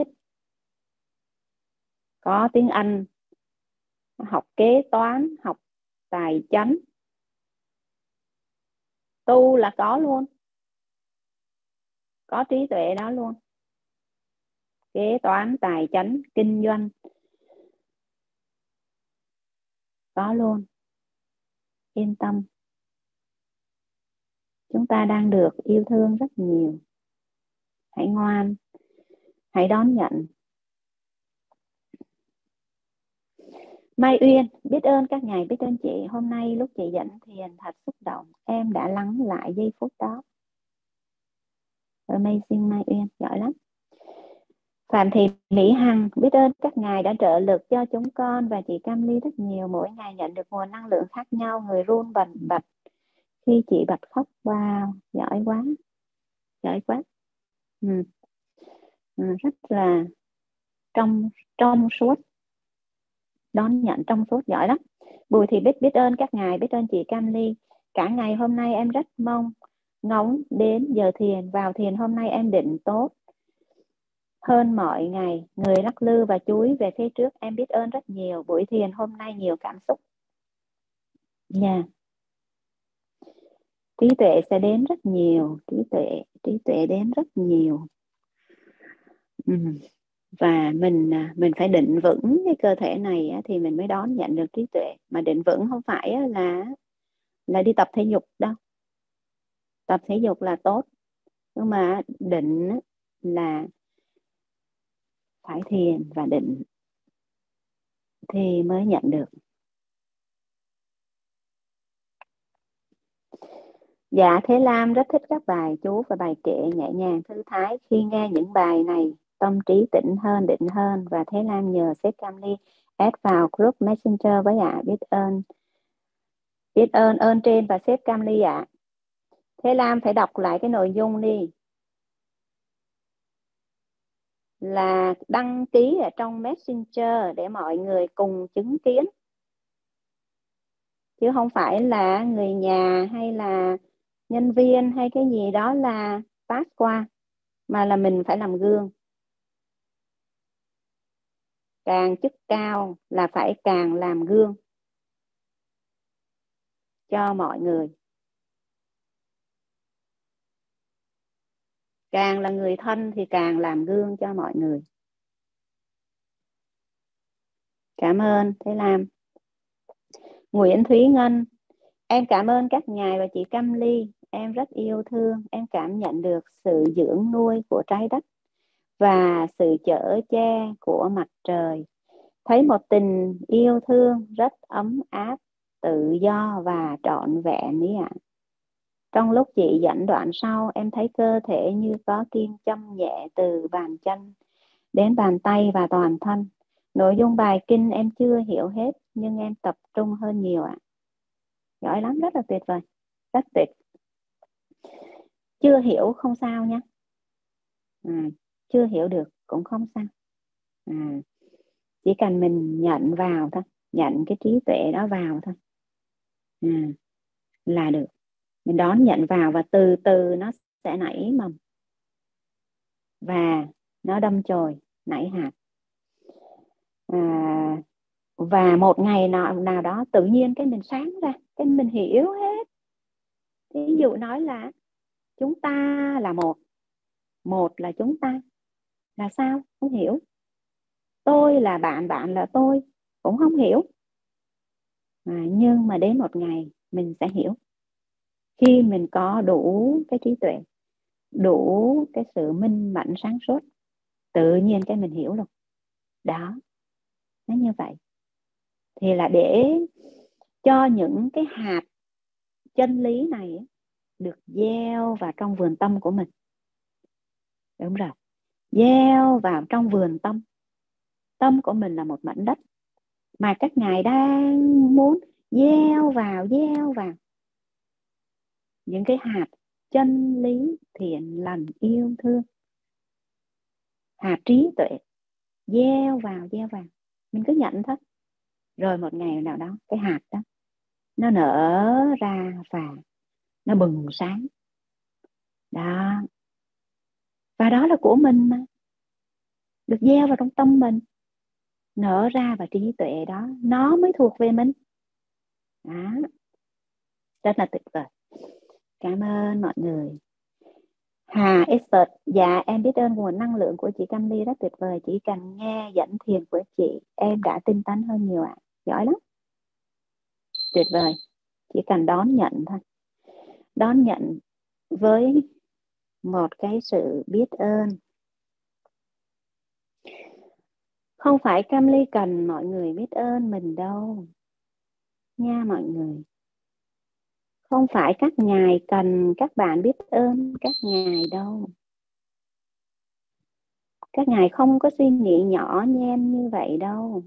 Có tiếng Anh, học kế toán, học tài chánh, tu là có luôn. Có trí tuệ đó luôn. Kế toán, tài chánh, kinh doanh, có luôn. Yên tâm. Chúng ta đang được yêu thương rất nhiều. Hãy ngoan, hãy đón nhận. Mai Uyên, biết ơn các ngài, biết ơn chị. Hôm nay lúc chị dẫn thiền thật xúc động. Em đã lắng lại giây phút đó. Amazing Mai Uyên, giỏi lắm. Phạm Thị Mỹ Hằng, biết ơn các ngài đã trợ lực cho chúng con và chị Cam Ly rất nhiều. Mỗi ngày nhận được nguồn năng lượng khác nhau. Người run bần bật khi chị bật khóc. Wow, giỏi quá. Giỏi quá. Ừ. Ừ, rất là trong trong suốt, đón nhận trong suốt, giỏi lắm. Bùi Thị Bích, biết ơn các ngài, biết ơn chị Cam Ly. Cả ngày hôm nay em rất mong ngóng đến giờ thiền. Vào thiền hôm nay em định tốt hơn mọi ngày. Người lắc lư và chúi về phía trước. Em biết ơn rất nhiều. Buổi thiền hôm nay nhiều cảm xúc nha. Yeah. Trí tuệ sẽ đến rất nhiều. Trí tuệ, trí tuệ đến rất nhiều. Ừ. Và mình mình phải định vững cái cơ thể này thì mình mới đón nhận được trí tuệ. Mà định vững không phải là là đi tập thể dục đâu. Tập thể dục là tốt, nhưng mà định là phải thiền và định thì mới nhận được. Dạ Thế Lam rất thích các bài chú và bài kệ nhẹ nhàng thư thái. Khi nghe những bài này tâm trí tỉnh hơn, định hơn. Và Thế Lam nhờ sếp Cam Ly add vào group Messenger với ạ. À. Biết ơn. Biết ơn ơn trên và sếp Cam Ly ạ. À. Thế Lam phải đọc lại cái nội dung đi. Là đăng ký ở trong Messenger để mọi người cùng chứng kiến. Chứ không phải là người nhà hay là nhân viên hay cái gì đó là pass qua. Mà là mình phải làm gương. Càng chức cao là phải càng làm gương cho mọi người. Càng là người thân thì càng làm gương cho mọi người. Cảm ơn Thế Lam. Nguyễn Thúy Ngân. Em cảm ơn các ngài và chị Cam Ly. Em rất yêu thương. Em cảm nhận được sự dưỡng nuôi của trái đất và sự chở che của mặt trời. Thấy một tình yêu thương rất ấm áp, tự do và trọn vẹn ý ạ. Trong lúc chị dẫn đoạn sau, em thấy cơ thể như có kim châm nhẹ từ bàn chân đến bàn tay và toàn thân. Nội dung bài kinh em chưa hiểu hết, nhưng em tập trung hơn nhiều ạ. Giỏi lắm, rất là tuyệt vời, rất tuyệt. Chưa hiểu không sao nhé. À, chưa hiểu được cũng không sao. À, chỉ cần mình nhận vào thôi, nhận cái trí tuệ đó vào thôi. À, là được. Mình đón nhận vào và từ từ nó sẽ nảy mầm. Và nó đâm chồi, nảy hạt. À, và một ngày nào, nào đó tự nhiên cái mình sáng ra, cái mình hiểu hết. Ví dụ nói là chúng ta là một. Một là chúng ta. Là sao? Không hiểu. Tôi là bạn, bạn là tôi. Cũng không hiểu. À, nhưng mà đến một ngày mình sẽ hiểu. Khi mình có đủ cái trí tuệ, đủ cái sự minh mẫn sáng suốt, tự nhiên cái mình hiểu luôn. Đó, nó như vậy. Thì là để cho những cái hạt chân lý này được gieo vào trong vườn tâm của mình. Đúng rồi. Gieo vào trong vườn tâm. Tâm của mình là một mảnh đất mà các ngài đang muốn gieo vào, gieo vào những cái hạt chân lý, thiện lành, yêu thương, hạt trí tuệ. Gieo vào, gieo vào. Mình cứ nhận thôi. Rồi một ngày nào đó cái hạt đó nó nở ra và nó bừng sáng. Đó. Và đó là của mình mà. Được gieo vào trong tâm mình. Nở ra và trí tuệ đó nó mới thuộc về mình. Đó. Rất là tuyệt vời. Cảm ơn mọi người. Hà Expert. Dạ em biết ơn nguồn năng lượng của chị Cam Ly rất tuyệt vời. Chỉ cần nghe dẫn thiền của chị, em đã tinh tấn hơn nhiều ạ. À. Giỏi lắm. Tuyệt vời. Chỉ cần đón nhận thôi. Đón nhận với một cái sự biết ơn. Không phải Cam Ly cần mọi người biết ơn mình đâu. Nha mọi người. Không phải các ngài cần các bạn biết ơn các ngài đâu. Các ngài không có suy nghĩ nhỏ nhen như vậy đâu.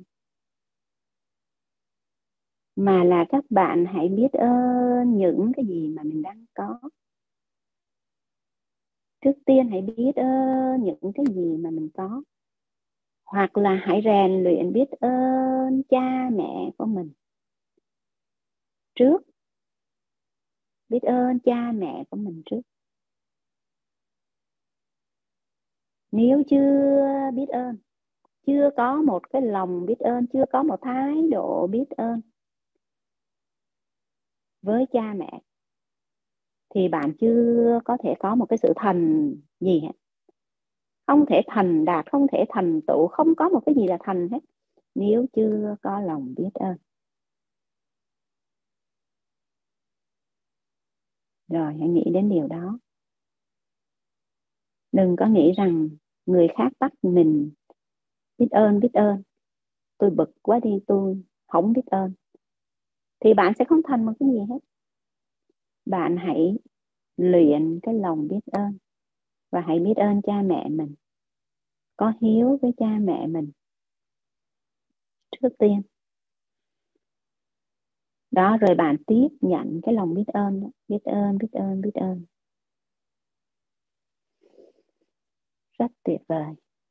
Mà là các bạn hãy biết ơn những cái gì mà mình đang có. Trước tiên hãy biết ơn những cái gì mà mình có. Hoặc là hãy rèn luyện biết ơn cha mẹ của mình. Trước. Biết ơn cha mẹ của mình trước. Nếu chưa biết ơn, chưa có một cái lòng biết ơn, chưa có một thái độ biết ơn với cha mẹ, thì bạn chưa có thể có một cái sự thành gì hết. Không thể thành đạt, không thể thành tựu, không có một cái gì là thành hết nếu chưa có lòng biết ơn. Rồi hãy nghĩ đến điều đó. Đừng có nghĩ rằng người khác bắt mình biết ơn, biết ơn. Tôi bực quá đi, tôi không biết ơn. Thì bạn sẽ không thành một cái gì hết. Bạn hãy luyện cái lòng biết ơn. Và hãy biết ơn cha mẹ mình. có hiếu với cha mẹ mình trước tiên. Đó, rồi bạn tiếp nhận cái lòng biết ơn đó. Biết ơn, biết ơn, biết ơn. Rất tuyệt vời.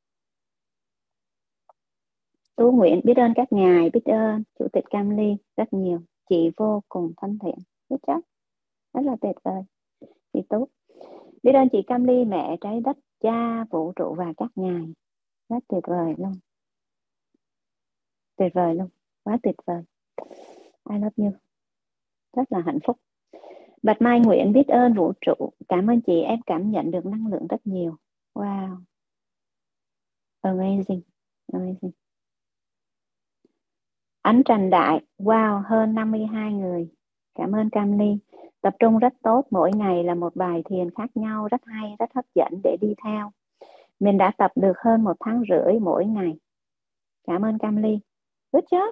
Tú Nguyễn biết ơn các ngài, biết ơn Chủ tịch Cam Ly rất nhiều. Chị vô cùng thân thiện. Rất chắc. Rất là tuyệt vời. Chị Tú. Biết ơn chị Cam Ly, mẹ trái đất, cha vũ trụ và các ngài. Rất tuyệt vời luôn. Tuyệt vời luôn. Quá tuyệt vời. I love you. Rất là hạnh phúc. Bạch Mai Nguyễn biết ơn vũ trụ. Cảm ơn chị, em cảm nhận được năng lượng rất nhiều. Wow. Amazing. Amazing. Ánh Trần Đại, wow, hơn năm mươi hai người. Cảm ơn Cam Ly. Tập trung rất tốt, mỗi ngày là một bài thiền khác nhau, rất hay, rất hấp dẫn để đi theo. Mình đã tập được hơn một tháng rưỡi mỗi ngày. Cảm ơn Cam Ly. Good job.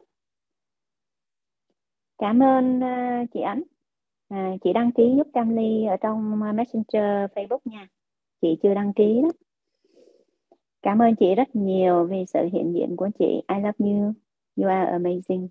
Cảm ơn uh, chị Ánh. À, chị đăng ký giúp Cam Ly ở trong Messenger Facebook nha. Chị chưa đăng ký đó. Cảm ơn chị rất nhiều vì sự hiện diện của chị. I love you. You are amazing.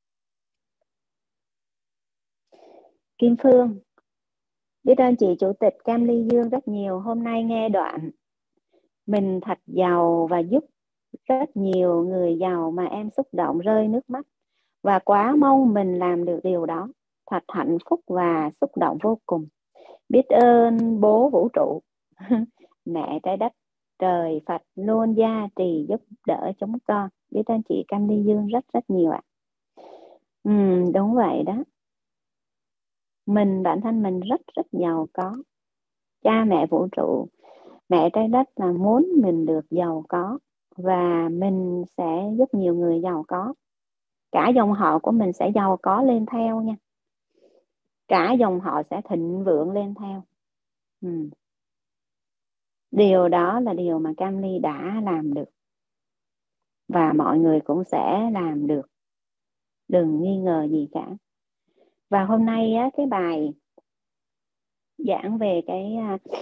Kim Phương, biết ơn chị Chủ tịch Cam Ly Dương rất nhiều. Hôm nay nghe đoạn mình thật giàu và giúp rất nhiều người giàu mà em xúc động rơi nước mắt. Và quá mong mình làm được điều đó. Thật hạnh phúc và xúc động vô cùng. Biết ơn bố vũ trụ, mẹ trái đất, trời Phật luôn gia trì giúp đỡ chúng con. Biết ơn chị Cam Ly Dương rất rất nhiều ạ. Ừ, đúng vậy đó. Mình, bản thân mình rất rất giàu có. Cha mẹ vũ trụ, mẹ trái đất là muốn mình được giàu có. Và mình sẽ giúp nhiều người giàu có. Cả dòng họ của mình sẽ giàu có lên theo nha. Cả dòng họ sẽ thịnh vượng lên theo. Ừ. Điều đó là điều mà Cam Ly đã làm được. Và mọi người cũng sẽ làm được. Đừng nghi ngờ gì cả. Và hôm nay á, cái bài giảng về cái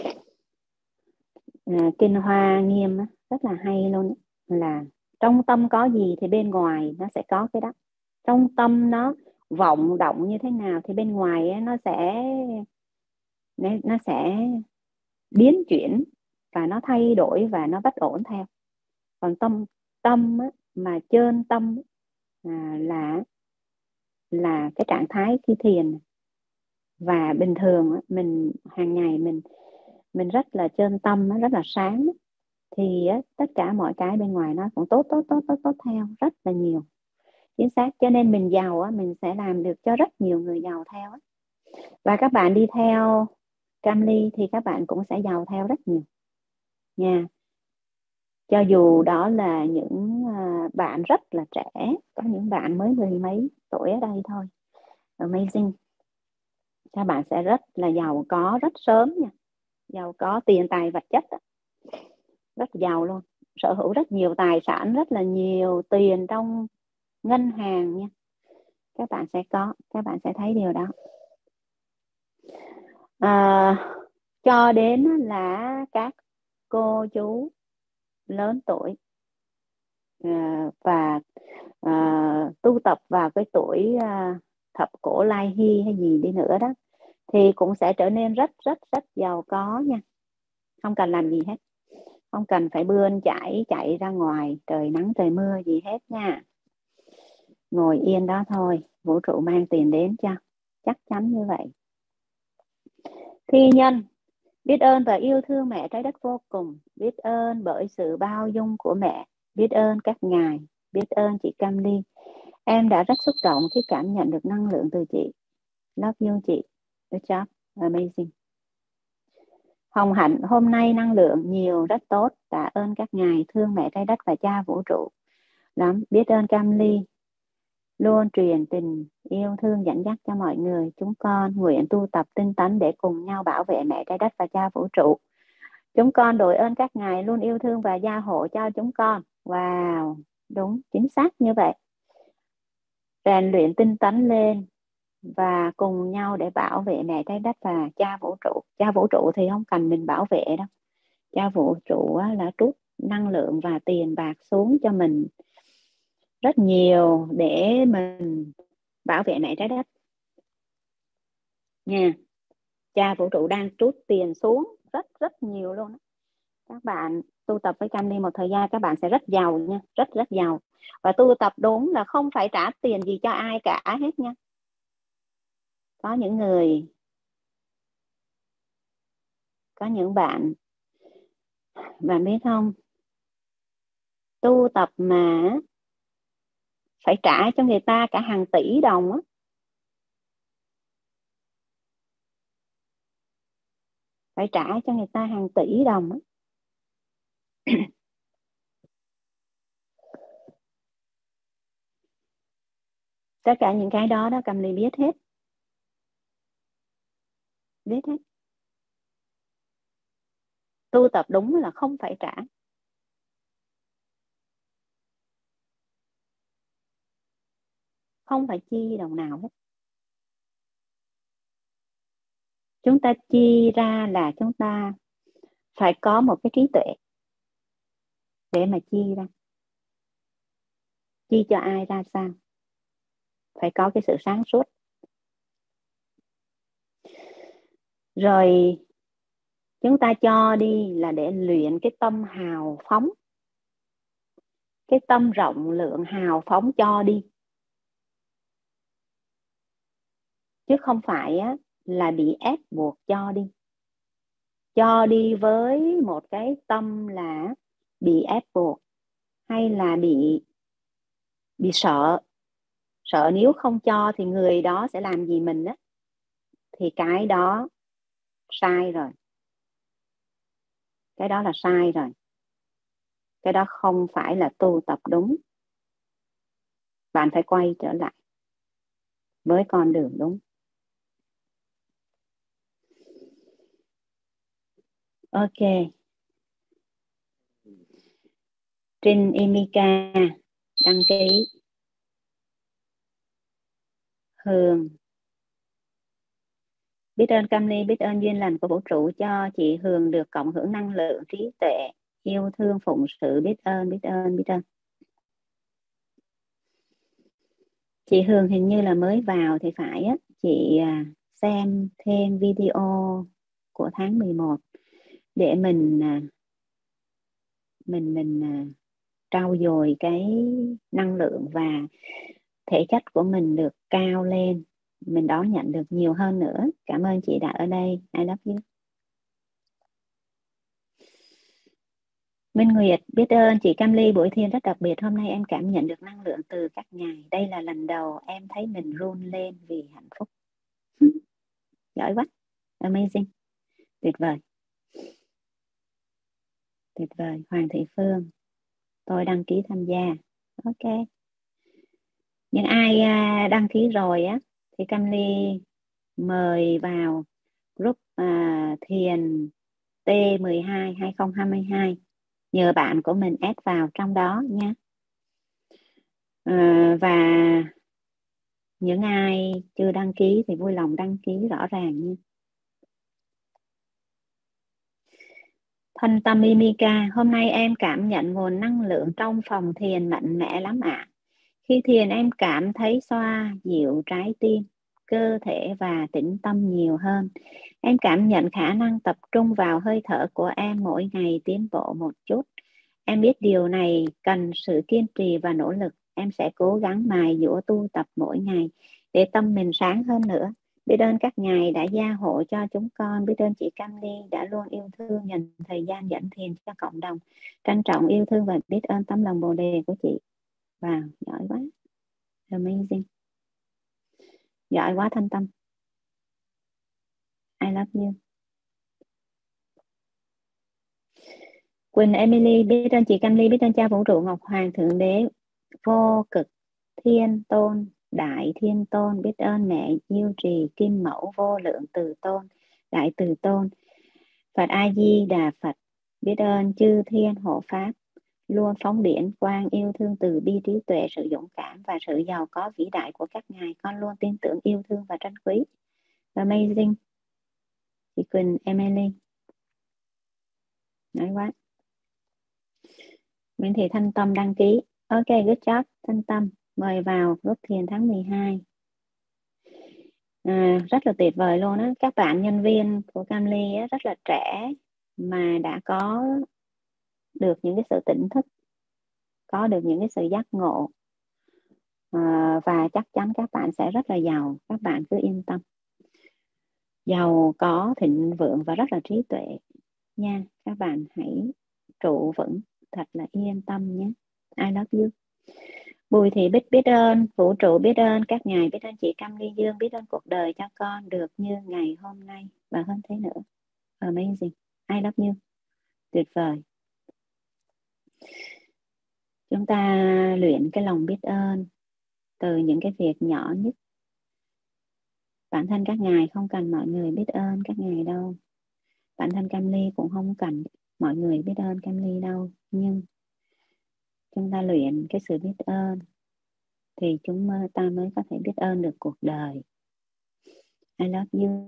uh, Kinh Hoa Nghiêm á, rất là hay luôn. Là trong tâm có gì thì bên ngoài nó sẽ có cái đó. Trong tâm nó vọng động như thế nào thì bên ngoài á, nó sẽ nó sẽ biến chuyển và nó thay đổi và nó bất ổn theo. Còn tâm tâm á, mà chơn tâm à, là là cái trạng thái khi thiền. Và bình thường mình hàng ngày mình mình rất là chơn tâm, rất là sáng, thì tất cả mọi cái bên ngoài nó cũng tốt tốt tốt tốt tốt theo rất là nhiều. Chính xác. Cho nên mình giàu mình sẽ làm được cho rất nhiều người giàu theo. Và các bạn đi theo Cam Ly thì các bạn cũng sẽ giàu theo rất nhiều nha. Cho dù đó là những bạn rất là trẻ, có những bạn mới mười mấy tuổi ở đây thôi. Amazing. Các bạn sẽ rất là giàu có rất sớm nha. Giàu có tiền tài vật chất đó. Rất giàu luôn. Sở hữu rất nhiều tài sản, rất là nhiều tiền trong ngân hàng nha. Các bạn sẽ có, các bạn sẽ thấy điều đó. À, cho đến là các cô chú lớn tuổi à, và à, tu tập vào cái tuổi à, thập cổ lai hy hay gì đi nữa đó, thì cũng sẽ trở nên rất rất rất giàu có nha. Không cần làm gì hết, không cần phải bươn chải chạy ra ngoài trời nắng trời mưa gì hết nha. Ngồi yên đó thôi, vũ trụ mang tiền đến cho, chắc chắn như vậy. Thi Nhân, biết ơn và yêu thương mẹ trái đất vô cùng. Biết ơn bởi sự bao dung của mẹ. Biết ơn các ngài. Biết ơn chị Cam Ly. Em đã rất xúc động khi cảm nhận được năng lượng từ chị. Love you chị. Good job. Amazing. Hồng Hạnh, hôm nay năng lượng nhiều rất tốt. Tạ ơn các ngài thương mẹ trái đất và cha vũ trụ lắm. Biết ơn Cam Ly luôn truyền tình yêu thương dẫn dắt cho mọi người. Chúng con nguyện tu tập tinh tấn để cùng nhau bảo vệ mẹ trái đất và cha vũ trụ. Chúng con đội ơn các ngài luôn yêu thương và gia hộ cho chúng con. Wow, đúng, chính xác như vậy. Rèn luyện tinh tấn lên và cùng nhau để bảo vệ mẹ trái đất và cha vũ trụ. Cha vũ trụ thì không cần mình bảo vệ đâu. Cha vũ trụ là trút năng lượng và tiền bạc xuống cho mình rất nhiều để mình bảo vệ mẹ trái đất nha. Cha vũ trụ đang trút tiền xuống rất rất nhiều luôn đó. Các bạn tu tập với Cam Ly một thời gian các bạn sẽ rất giàu nha, rất rất giàu. Và tu tập đúng là không phải trả tiền gì cho ai cả hết nha. Có những người, có những bạn, bạn biết không, tu tập mà phải trả cho người ta cả hàng tỷ đồng á. Phải trả cho người ta hàng tỷ đồng á. Tất cả những cái đó đó Cam Ly biết hết. Biết hết. Tu tập đúng là không phải trả. Không phải chi đồng nào hết. Chúng ta chi ra là chúng ta phải có một cái trí tuệ để mà chi ra. Chi cho ai ra sao? Phải có cái sự sáng suốt. Rồi chúng ta cho đi là để luyện cái tâm hào phóng. Cái tâm rộng lượng hào phóng cho đi. Chứ không phải á, là bị ép buộc cho đi. Cho đi với một cái tâm là bị ép buộc. Hay là bị, bị sợ. Sợ nếu không cho thì người đó sẽ làm gì mình á. Thì cái đó sai rồi. Cái đó là sai rồi. Cái đó không phải là tu tập đúng. Bạn phải quay trở lại với con đường đúng. Ok. Trinh Emika đăng ký. Hường. Biết ơn Cam Ly, biết ơn duyên lành của vũ trụ cho chị Hường được cộng hưởng năng lượng, trí tuệ, yêu thương, phụng sự. Biết ơn, biết ơn, biết ơn. Chị Hường hình như là mới vào thì phải á. Chị xem thêm video của tháng mười một để mình mình mình trau dồi cái năng lượng và thể chất của mình được cao lên, mình đón nhận được nhiều hơn nữa. Cảm ơn chị đã ở đây. I love you. Minh Nguyệt, biết ơn chị Cam Ly, buổi thiền rất đặc biệt. Hôm nay em cảm nhận được năng lượng từ các ngài. Đây là lần đầu em thấy mình run lên vì hạnh phúc. Giỏi quá. Amazing. Tuyệt vời. Tuyệt vời. Hoàng Thị Phương, tôi đăng ký tham gia. Ok. Những ai đăng ký rồi á thì Cam Ly mời vào group uh, thiền T mười hai hai không hai hai. Nhờ bạn của mình add vào trong đó nha. Uh, và những ai chưa đăng ký thì vui lòng đăng ký rõ ràng nha. Thân tâm Mimika, hôm nay em cảm nhận nguồn năng lượng trong phòng thiền mạnh mẽ lắm ạ. À. Khi thiền em cảm thấy xoa dịu trái tim, cơ thể và tĩnh tâm nhiều hơn. Em cảm nhận khả năng tập trung vào hơi thở của em mỗi ngày tiến bộ một chút. Em biết điều này cần sự kiên trì và nỗ lực. Em sẽ cố gắng mài dũa tu tập mỗi ngày để tâm mình sáng hơn nữa. Biết ơn các ngài đã gia hộ cho chúng con. Biết ơn chị Cam Ly đã luôn yêu thương, dành thời gian dẫn thiền cho cộng đồng. Trân trọng, yêu thương và biết ơn tấm lòng bồ đề của chị. Wow, giỏi quá. Amazing. Giỏi quá Thanh Tâm. I love you. Quỳnh Emily, biết ơn chị Cam Ly, biết ơn cha vũ trụ Ngọc Hoàng Thượng Đế vô cực thiên tôn, đại thiên tôn. Biết ơn mẹ diêu trì kim mẫu vô lượng từ tôn, đại từ tôn. Phật A Di Đà Phật. Biết ơn chư thiên hộ pháp luôn phóng điển quang yêu thương từ bi trí tuệ, sự dũng cảm và sự giàu có vĩ đại của các ngài. Con luôn tin tưởng, yêu thương và trân quý. Amazing. Chị Quỳnh Emily. Nói quá. Nguyễn Thị Thanh Tâm đăng ký. Ok, good job Thanh Tâm, mời vào group thiền tháng mười hai. À, rất là tuyệt vời luôn á. Các bạn nhân viên của Cam Ly á, rất là trẻ mà đã có được những cái sự tỉnh thức, có được những cái sự giác ngộ, à, và chắc chắn các bạn sẽ rất là giàu. Các bạn cứ yên tâm, giàu có, thịnh vượng và rất là trí tuệ nha. Các bạn hãy trụ vững, thật là yên tâm nhé. I love you. Bùi Thị Bích biết ơn vũ trụ, biết ơn các ngài, biết ơn chị Cam Ly Dương, biết ơn cuộc đời cho con được như ngày hôm nay và hơn thế nữa. Amazing. I love you. Tuyệt vời. Chúng ta luyện cái lòng biết ơn từ những cái việc nhỏ nhất. Bản thân các ngài không cần mọi người biết ơn các ngài đâu. Bản thân Cam Ly cũng không cần mọi người biết ơn Cam Ly đâu. Nhưng chúng ta luyện cái sự biết ơn thì chúng ta mới có thể biết ơn được cuộc đời. I love you.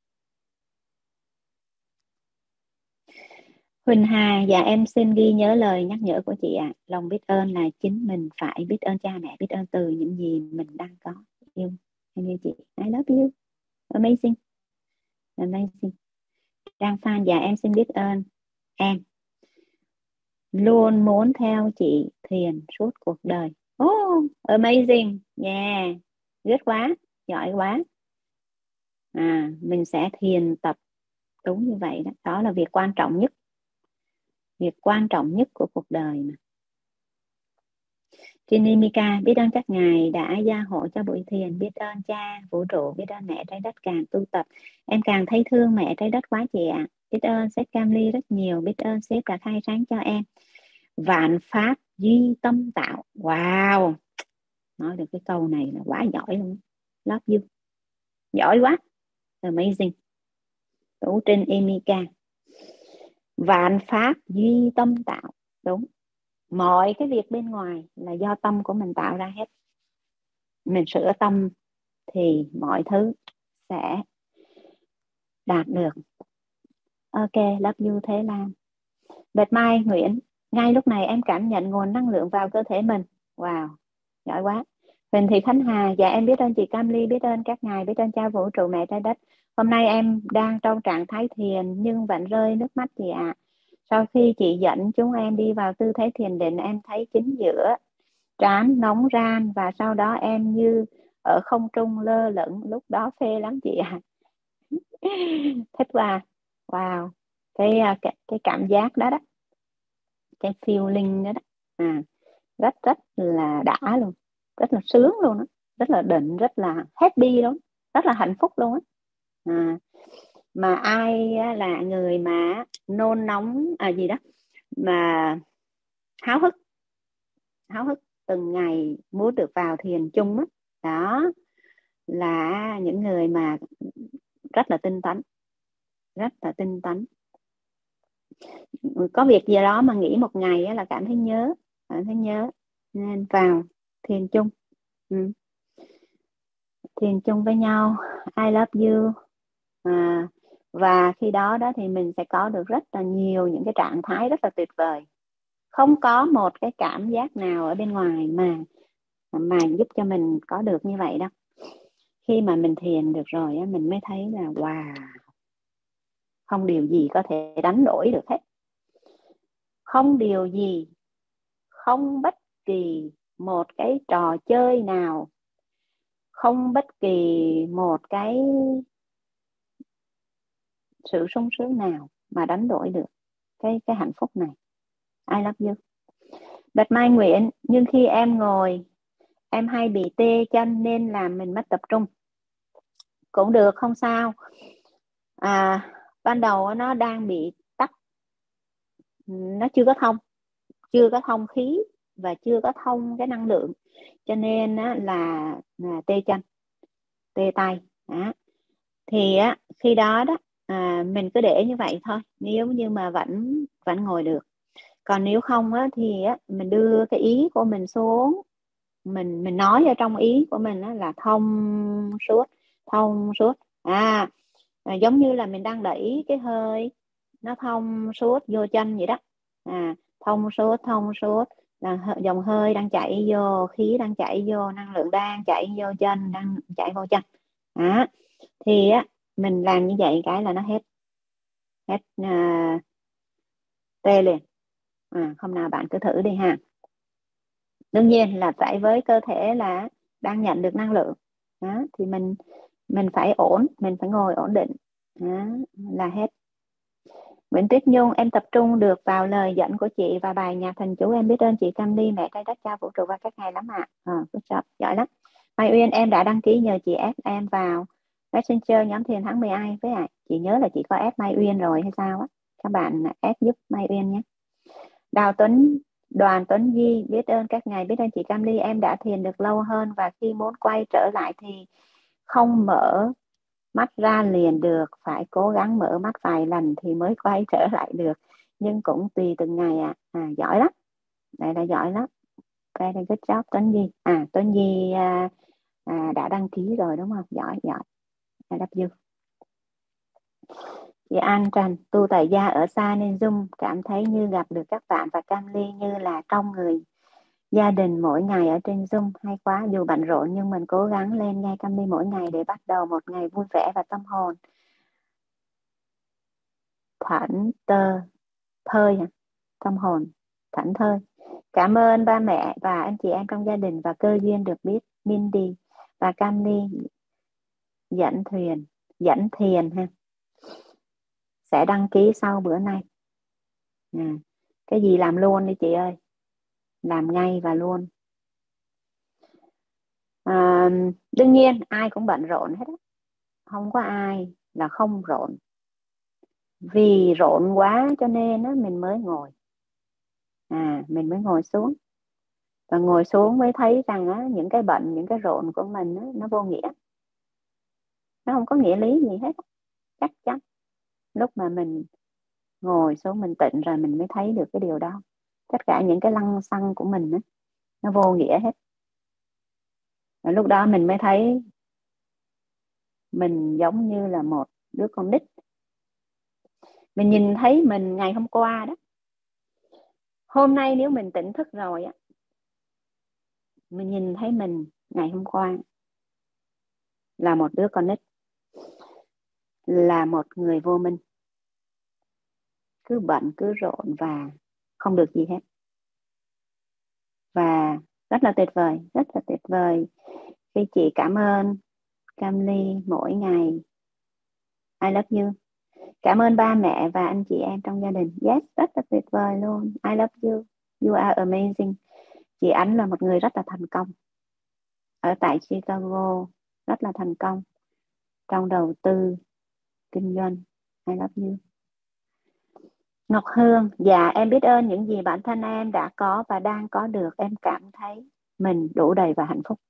Huỳnh Hà, dạ em xin ghi nhớ lời nhắc nhở của chị ạ. À. Lòng biết ơn là chính mình phải biết ơn cha mẹ, biết ơn từ những gì mình đang có. Yêu em yêu chị. I love you. Amazing. Amazing. Trang Phan, dạ em xin biết ơn em luôn muốn theo chị thiền suốt cuộc đời. Oh, amazing. Yeah. Rất quá, giỏi quá. À, mình sẽ thiền tập đúng như vậy đó. Đó là việc quan trọng nhất. Việc quan trọng nhất của cuộc đời mà. Trini Mika, biết ơn các ngài đã gia hộ cho buổi thiền, biết ơn cha vũ trụ, biết ơn mẹ trái đất. Càng tu tập em càng thấy thương mẹ trái đất quá chị ạ. À. Biết ơn sếp Cam Ly rất nhiều, biết ơn sếp đã khai sáng cho em. Vạn pháp duy tâm tạo. Wow, nói được cái câu này là quá giỏi luôn. Love you. Giỏi quá. Amazing. Tú Trinh Emika, vạn pháp duy tâm tạo. Đúng. Mọi cái việc bên ngoài là do tâm của mình tạo ra hết. Mình sửa tâm thì mọi thứ sẽ đạt được. Ok, love you Thế Lan. Bạch Mai Nguyễn, ngay lúc này em cảm nhận nguồn năng lượng vào cơ thể mình. Wow, giỏi quá. Huỳnh Thị Khánh Hà, dạ em biết ơn chị Cam Ly, biết ơn các ngài, biết ơn cha vũ trụ mẹ trái đất. Hôm nay em đang trong trạng thái thiền nhưng vẫn rơi nước mắt chị ạ. À. Sau khi chị dẫn chúng em đi vào tư thế thiền định, em thấy chính giữa trán nóng ran và sau đó em như ở không trung lơ lửng. Lúc đó phê lắm chị ạ. À. Thích quá. Wow, cái, cái cái cảm giác đó đó, cái feeling đó đó, à, rất rất là đã luôn, rất là sướng luôn đó, rất là định, rất là happy luôn, rất là hạnh phúc luôn á. À, mà ai là người mà nôn nóng à gì đó mà háo hức háo hức từng ngày muốn được vào thiền chung á, đó là những người mà rất là tinh tấn, rất là tinh tấn. Có việc gì đó mà nghỉ một ngày là cảm thấy nhớ, cảm thấy nhớ nên vào thiền chung. Ừ. Thiền chung với nhau. I love you. À, và khi đó đó thì mình sẽ có được rất là nhiều những cái trạng thái rất là tuyệt vời. Không có một cái cảm giác nào ở bên ngoài mà mà giúp cho mình có được như vậy đâu. Khi mà mình thiền được rồi mình mới thấy là wow, không điều gì có thể đánh đổi được hết. Không điều gì, không bất kỳ một cái trò chơi nào, không bất kỳ một cái sự sung sướng nào mà đánh đổi được cái cái hạnh phúc này. I love you. Bạch Mai Nguyễn, nhưng khi em ngồi em hay bị tê chân nên làm mình mất tập trung. Cũng được, không sao. À, ban đầu nó đang bị tắc, nó chưa có thông, chưa có thông khí và chưa có thông cái năng lượng, cho nên là, là tê chân, tê tay. Đó. Thì á, khi đó đó à, mình cứ để như vậy thôi, nếu như mà vẫn vẫn ngồi được. Còn nếu không á, thì á, mình đưa cái ý của mình xuống, mình mình nói ở trong ý của mình á, là thông suốt, thông suốt. À, à, giống như là mình đang đẩy cái hơi nó thông suốt vô chân vậy đó. À, Thông suốt, thông suốt là dòng hơi đang chảy vô, khí đang chảy vô, năng lượng đang chảy vô chân, đang chảy vô chân. Đó. Thì á mình làm như vậy cái là nó hết hết uh, tê liền. À, hôm nào bạn cứ thử đi ha. Đương nhiên là phải với cơ thể là đang nhận được năng lượng. Đó. Thì mình mình phải ổn, mình phải ngồi ổn định. Đó. Là hết. Nguyễn Tuyết Nhung, em tập trung được vào lời dẫn của chị và bài nhạc thần chú. Em biết ơn chị Cam Ly, mẹ trái đất, cha vũ trụ và các ngài lắm ạ. À. À, giỏi lắm. Mai Uyên, em đã đăng ký nhờ chị ép em vào Messenger nhóm thiền tháng mười hai với ạ. À. Chị nhớ là chị có ép Mai Uyên rồi hay sao á. Các bạn ép giúp Mai Uyên nhé. Đào Tuấn, Đoàn Tuấn Di, biết ơn các ngài, biết ơn chị Cam Ly. Em đã thiền được lâu hơn và khi muốn quay trở lại thì không mở mắt ra liền được, phải cố gắng mở mắt vài lần thì mới quay trở lại được, nhưng cũng tùy từng ngày ạ. À. À, giỏi lắm, đây là giỏi lắm. Đây là good job Tuấn Di. À, Tuấn Di à, à, đã đăng ký rồi đúng không? Giỏi, giỏi. I love you. Chị An Trần, tu tại gia ở xa nên Zoom cảm thấy như gặp được các bạn và Cam Ly như là trong người gia đình mỗi ngày ở trên Zoom. Hay quá, dù bận rộn nhưng mình cố gắng lên nghe Cam Ly mỗi ngày để bắt đầu một ngày vui vẻ và tâm hồn thảnh tơ thơi hả? Tâm hồn thảnh thơi. Cảm ơn ba mẹ và anh chị em trong gia đình và cơ duyên được biết Mindy và Cam Ly dẫn thuyền dẫn thiền ha. Sẽ đăng ký sau bữa nay. À, cái gì làm luôn đi chị ơi, làm ngay và luôn. À, đương nhiên ai cũng bận rộn hết á, không có ai là không rộn. Vì rộn quá cho nên á, mình mới ngồi. À, mình mới ngồi xuống và ngồi xuống mới thấy rằng á, những cái bận, những cái rộn của mình á, nó vô nghĩa, nó không có nghĩa lý gì hết. Chắc chắn lúc mà mình ngồi xuống mình tịnh rồi mình mới thấy được cái điều đó. Tất cả những cái lăng xăng của mình á, nó vô nghĩa hết. Và lúc đó mình mới thấy mình giống như là một đứa con nít. Mình nhìn thấy mình ngày hôm qua đó, hôm nay nếu mình tỉnh thức rồi á, mình nhìn thấy mình ngày hôm qua là một đứa con nít, là một người vô minh, cứ bận cứ rộn và không được gì hết. Và rất là tuyệt vời, rất là tuyệt vời khi chị cảm ơn Cam Ly mỗi ngày. I love you. Cảm ơn ba mẹ và anh chị em trong gia đình. Yes, rất là tuyệt vời luôn. I love you. You are amazing. Chị Ánh là một người rất là thành công ở tại Chicago, rất là thành công trong đầu tư kinh doanh. I love you. Ngọc Hương, dạ em biết ơn những gì bản thân em đã có và đang có được. Em cảm thấy mình đủ đầy và hạnh phúc.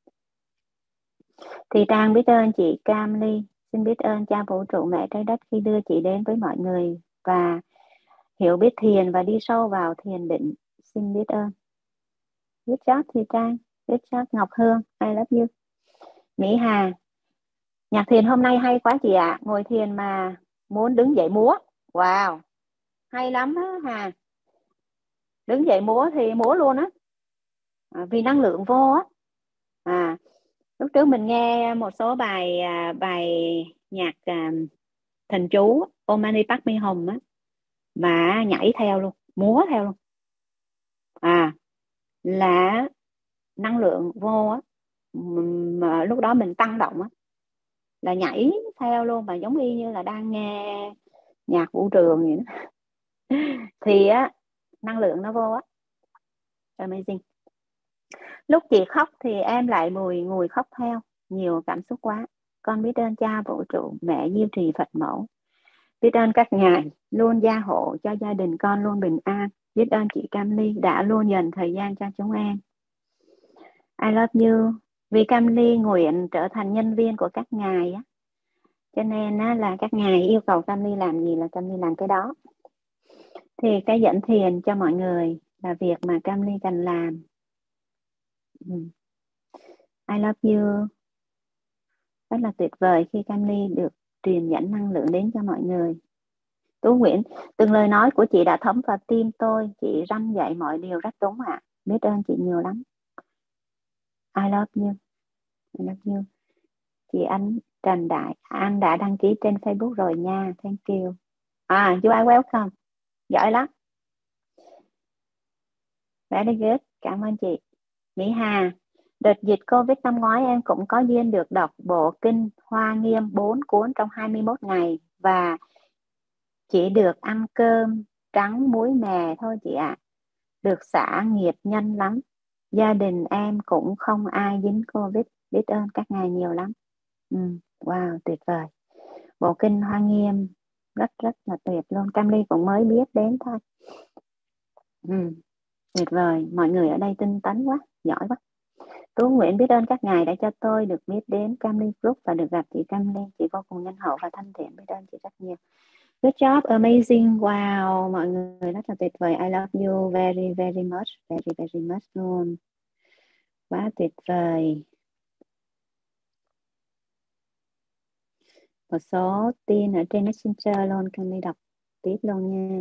Thì Trang biết ơn chị Cam Ly. Xin biết ơn cha vũ trụ mẹ trái đất khi đưa chị đến với mọi người và hiểu biết thiền và đi sâu vào thiền định. Xin biết ơn. Good job thì Trang. Good job Ngọc Hương. I love you. Mỹ Hà, nhạc thiền hôm nay hay quá chị ạ. À. Ngồi thiền mà muốn đứng dậy múa. Wow, hay lắm á Hà. Đứng dậy múa thì múa luôn á. À, vì năng lượng vô á. À, lúc trước mình nghe một số bài à, bài nhạc à, thần chú Om Mani Padme Hum á, mà nhảy theo luôn, múa theo luôn. À, là năng lượng vô á, mà lúc đó mình tăng động á, là nhảy theo luôn, mà giống y như là đang nghe nhạc vũ trường vậy đó. Thì á năng lượng nó vô á, amazing. Lúc chị khóc thì em lại ngồi ngồi khóc theo, nhiều cảm xúc quá. Con biết ơn cha vũ trụ, mẹ Diêu Trì Phật mẫu, biết ơn các ngài luôn gia hộ cho gia đình con luôn bình an. Biết ơn chị Cam Ly đã luôn dành thời gian cho chúng em. I love you. Vì Cam Ly nguyện trở thành nhân viên của các ngài á, cho nên á, là các ngài yêu cầu Cam Ly làm gì là Cam Ly làm cái đó. Thì cái dẫn thiền cho mọi người là việc mà Cam Ly cần làm. I love you. Rất là tuyệt vời khi Cam Ly được truyền dẫn năng lượng đến cho mọi người. Tú Nguyễn, từng lời nói của chị đã thấm vào tim tôi. Chị răn dạy mọi điều rất đúng ạ. À. Biết ơn chị nhiều lắm. I love you. I love you. Chị Anh Trần Đại Anh đã đăng ký trên Facebook rồi nha. Thank you. À, you are welcome. Giỏi lắm. Very good. Cảm ơn chị. Mỹ Hà, đợt dịch Covid năm ngoái em cũng có duyên được đọc bộ kinh Hoa Nghiêm bốn cuốn trong hai mươi mốt ngày và chỉ được ăn cơm trắng muối mè thôi chị ạ. À. Được xả nghiệp nhân lắm. Gia đình em cũng không ai dính Covid. Biết ơn các ngài nhiều lắm. Ừ, wow, tuyệt vời. Bộ kinh Hoa Nghiêm rất rất là tuyệt luôn. Cam Ly cũng mới biết đến thôi. Ừ, tuyệt vời. Mọi người ở đây tinh tấn quá, giỏi quá. Tú Nguyễn, biết ơn các ngài đã cho tôi được biết đến Cam Ly Group và được gặp chị Cam Ly. Chị vô cùng nhân hậu và thân thiện. Biết ơn chị rất nhiều. Good job, amazing, wow, mọi người rất là tuyệt vời. I love you very very much, very very much luôn. Quá tuyệt vời. Một số tin ở trên Messenger luôn, Cam Ly đọc tiếp luôn nha.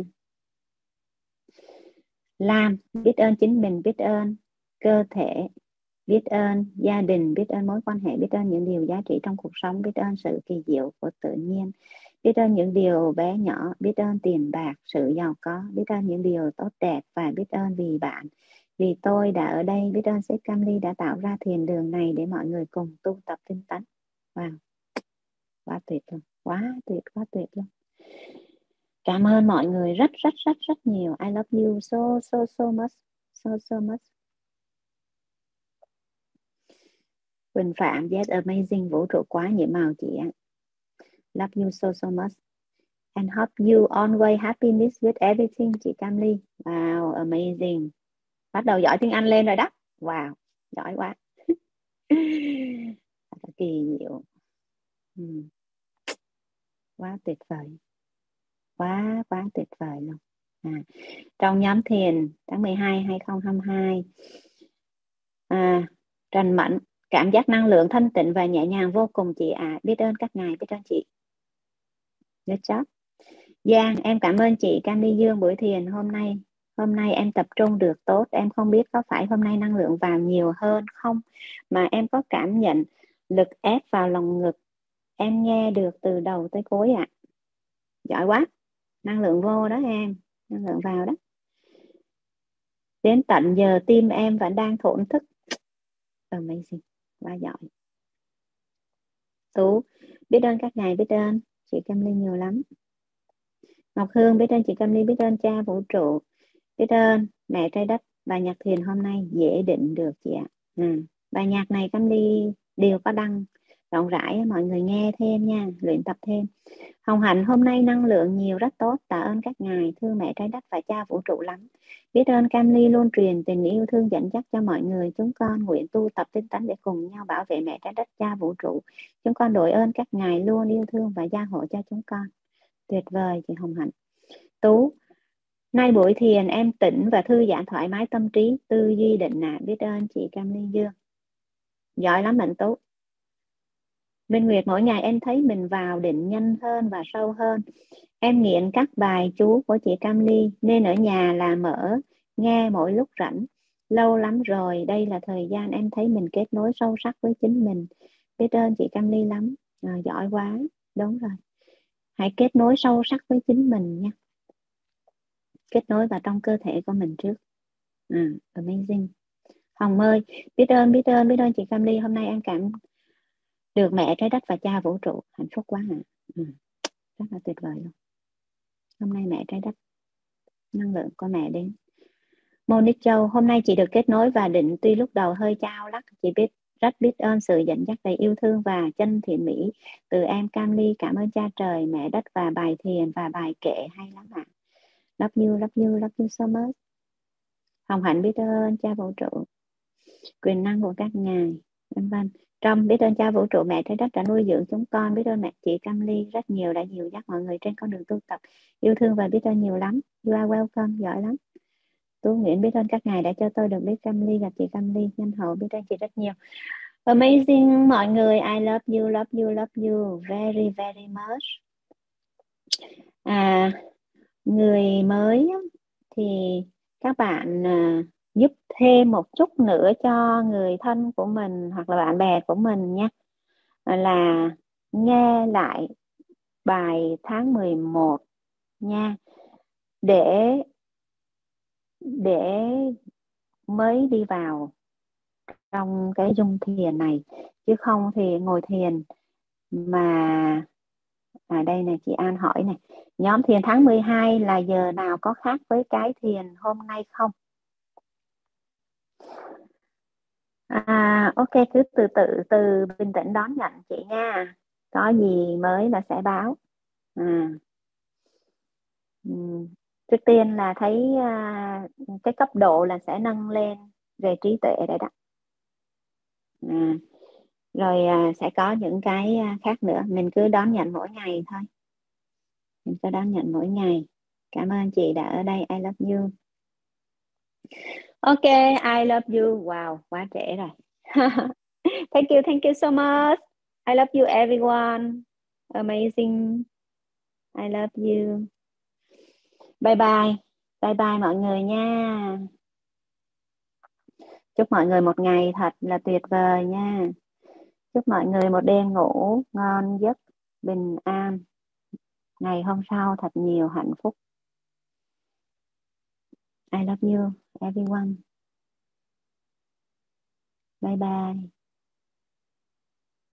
Lam, biết ơn chính mình, biết ơn cơ thể, biết ơn gia đình, biết ơn mối quan hệ, biết ơn những điều giá trị trong cuộc sống, biết ơn sự kỳ diệu của tự nhiên, biết ơn những điều bé nhỏ, biết ơn tiền bạc, sự giàu có, biết ơn những điều tốt đẹp và biết ơn vì bạn, vì tôi đã ở đây, biết ơn sếp Cam Ly đã tạo ra thiền đường này để mọi người cùng tu tập tinh tấn. Wow, quá tuyệt luôn, quá tuyệt, quá tuyệt luôn. Cảm ơn mọi người rất rất rất rất nhiều. I love you so so so much, so so much. Quỳnh Phạm, yes, amazing, vũ trụ quá nhiệm màu chị ạ. Love you so so much. And hope you always happiness with everything, chị Cam Ly. Wow, amazing. Bắt đầu giỏi tiếng Anh lên rồi đó. Wow, giỏi quá. Kỳ diệu. Ừ. Quá tuyệt vời. Quá, quá tuyệt vời luôn. À, trong nhóm thiền tháng mười hai hai không hai hai, à, Trần Mẫn, cảm giác năng lượng thanh tịnh và nhẹ nhàng vô cùng chị ạ. À. Biết ơn các ngài, biết ơn chị. Good job. Giang, em cảm ơn chị Cam Ly Dương buổi thiền hôm nay. Hôm nay em tập trung được tốt. Em không biết có phải hôm nay năng lượng vào nhiều hơn không, mà em có cảm nhận lực ép vào lòng ngực. Em nghe được từ đầu tới cuối ạ. À. Giỏi quá. Năng lượng vô đó em. Năng lượng vào đó. Đến tận giờ tim em vẫn đang thổn thức. Amazing. Quá giỏi. Tú, biết ơn các ngài, biết ơn chị Cam Ly nhiều lắm. Ngọc Hương, biết ơn chị Cam Ly, biết ơn cha vũ trụ, biết ơn mẹ trái đất. Bài nhạc thiền hôm nay dễ định được chị ạ. Ừ. Bài nhạc này Cam Ly đều có đăng rộng rãi, mọi người nghe thêm nha, luyện tập thêm. Hồng Hạnh, hôm nay năng lượng nhiều rất tốt, tạ ơn các ngài, thương mẹ trái đất và cha vũ trụ lắm. Biết ơn Cam Ly luôn truyền tình yêu thương dẫn dắt cho mọi người. Chúng con nguyện tu tập tinh tấn để cùng nhau bảo vệ mẹ trái đất, cha vũ trụ. Chúng con đội ơn các ngài luôn yêu thương và gia hộ cho chúng con. Tuyệt vời chị Hồng Hạnh. Tú, nay buổi thiền em tỉnh và thư giãn thoải mái tâm trí, tư duy định nạ. Biết ơn chị Cam Ly Dương. Giỏi lắm bạn Tú. Minh Nguyệt, mỗi ngày em thấy mình vào định nhanh hơn và sâu hơn. Em nghiện các bài chú của chị Cam Ly nên ở nhà là mở nghe mỗi lúc rảnh. Lâu lắm rồi, đây là thời gian em thấy mình kết nối sâu sắc với chính mình. Biết ơn chị Cam Ly lắm. À, giỏi quá. Đúng rồi. Hãy kết nối sâu sắc với chính mình nha. Kết nối vào trong cơ thể của mình trước. À, amazing. Hồng ơi, biết ơn, biết ơn, biết ơn chị Cam Ly. Hôm nay em cảm được mẹ trái đất và cha vũ trụ. Hạnh phúc quá hả? À, rất là tuyệt vời luôn. Hôm nay mẹ trái đất, năng lượng của mẹ đến. Monique Châu, hôm nay chị được kết nối và định, tuy lúc đầu hơi chao lắc, chị biết rất biết ơn sự dẫn dắt đầy yêu thương và chân thiện mỹ từ em Cam Ly. Cảm ơn cha trời, mẹ đất và bài thiền và bài kệ hay lắm ạ. À. Love you, love you, love you so much. Hồng Hạnh, biết ơn cha vũ trụ, quyền năng của các ngài, vân vân. Trong, biết ơn cha vũ trụ, mẹ trái đất đã nuôi dưỡng chúng con. Biết ơn mẹ chị Cam Ly rất nhiều, đã dìu dắt mọi người trên con đường tu tập. Yêu thương và biết ơn nhiều lắm. You are welcome, giỏi lắm. Tú Nguyễn, biết ơn các ngài đã cho tôi được biết Cam Ly, gặp chị Cam Ly nhân hậu. Biết ơn chị rất nhiều. Amazing mọi người. I love you, love you, love you very very much. À, người mới á, thì các bạn à, giúp thêm một chút nữa cho người thân của mình hoặc là bạn bè của mình nha, là nghe lại bài tháng mười một nha, để để mới đi vào trong cái dung thiền này, chứ không thì ngồi thiền mà à đây này, chị An hỏi này, nhóm thiền tháng mười hai là giờ nào có khác với cái thiền hôm nay không? À, ok, cứ từ từ từ bình tĩnh đón nhận chị nha, có gì mới là sẽ báo. à, ừ. Trước tiên là thấy à, cái cấp độ là sẽ nâng lên về trí tuệ đấy đó. à, Rồi à, sẽ có những cái à, khác nữa, mình cứ đón nhận mỗi ngày thôi, mình cứ đón nhận mỗi ngày. Cảm ơn chị đã ở đây, I love you. Ok, I love you. Wow, quá trễ rồi. Thank you, thank you so much. I love you everyone. Amazing. I love you. Bye bye. Bye bye mọi người nha. Chúc mọi người một ngày thật là tuyệt vời nha. Chúc mọi người một đêm ngủ ngon giấc, bình an. Ngày hôm sau thật nhiều hạnh phúc. I love you everyone. Bye bye.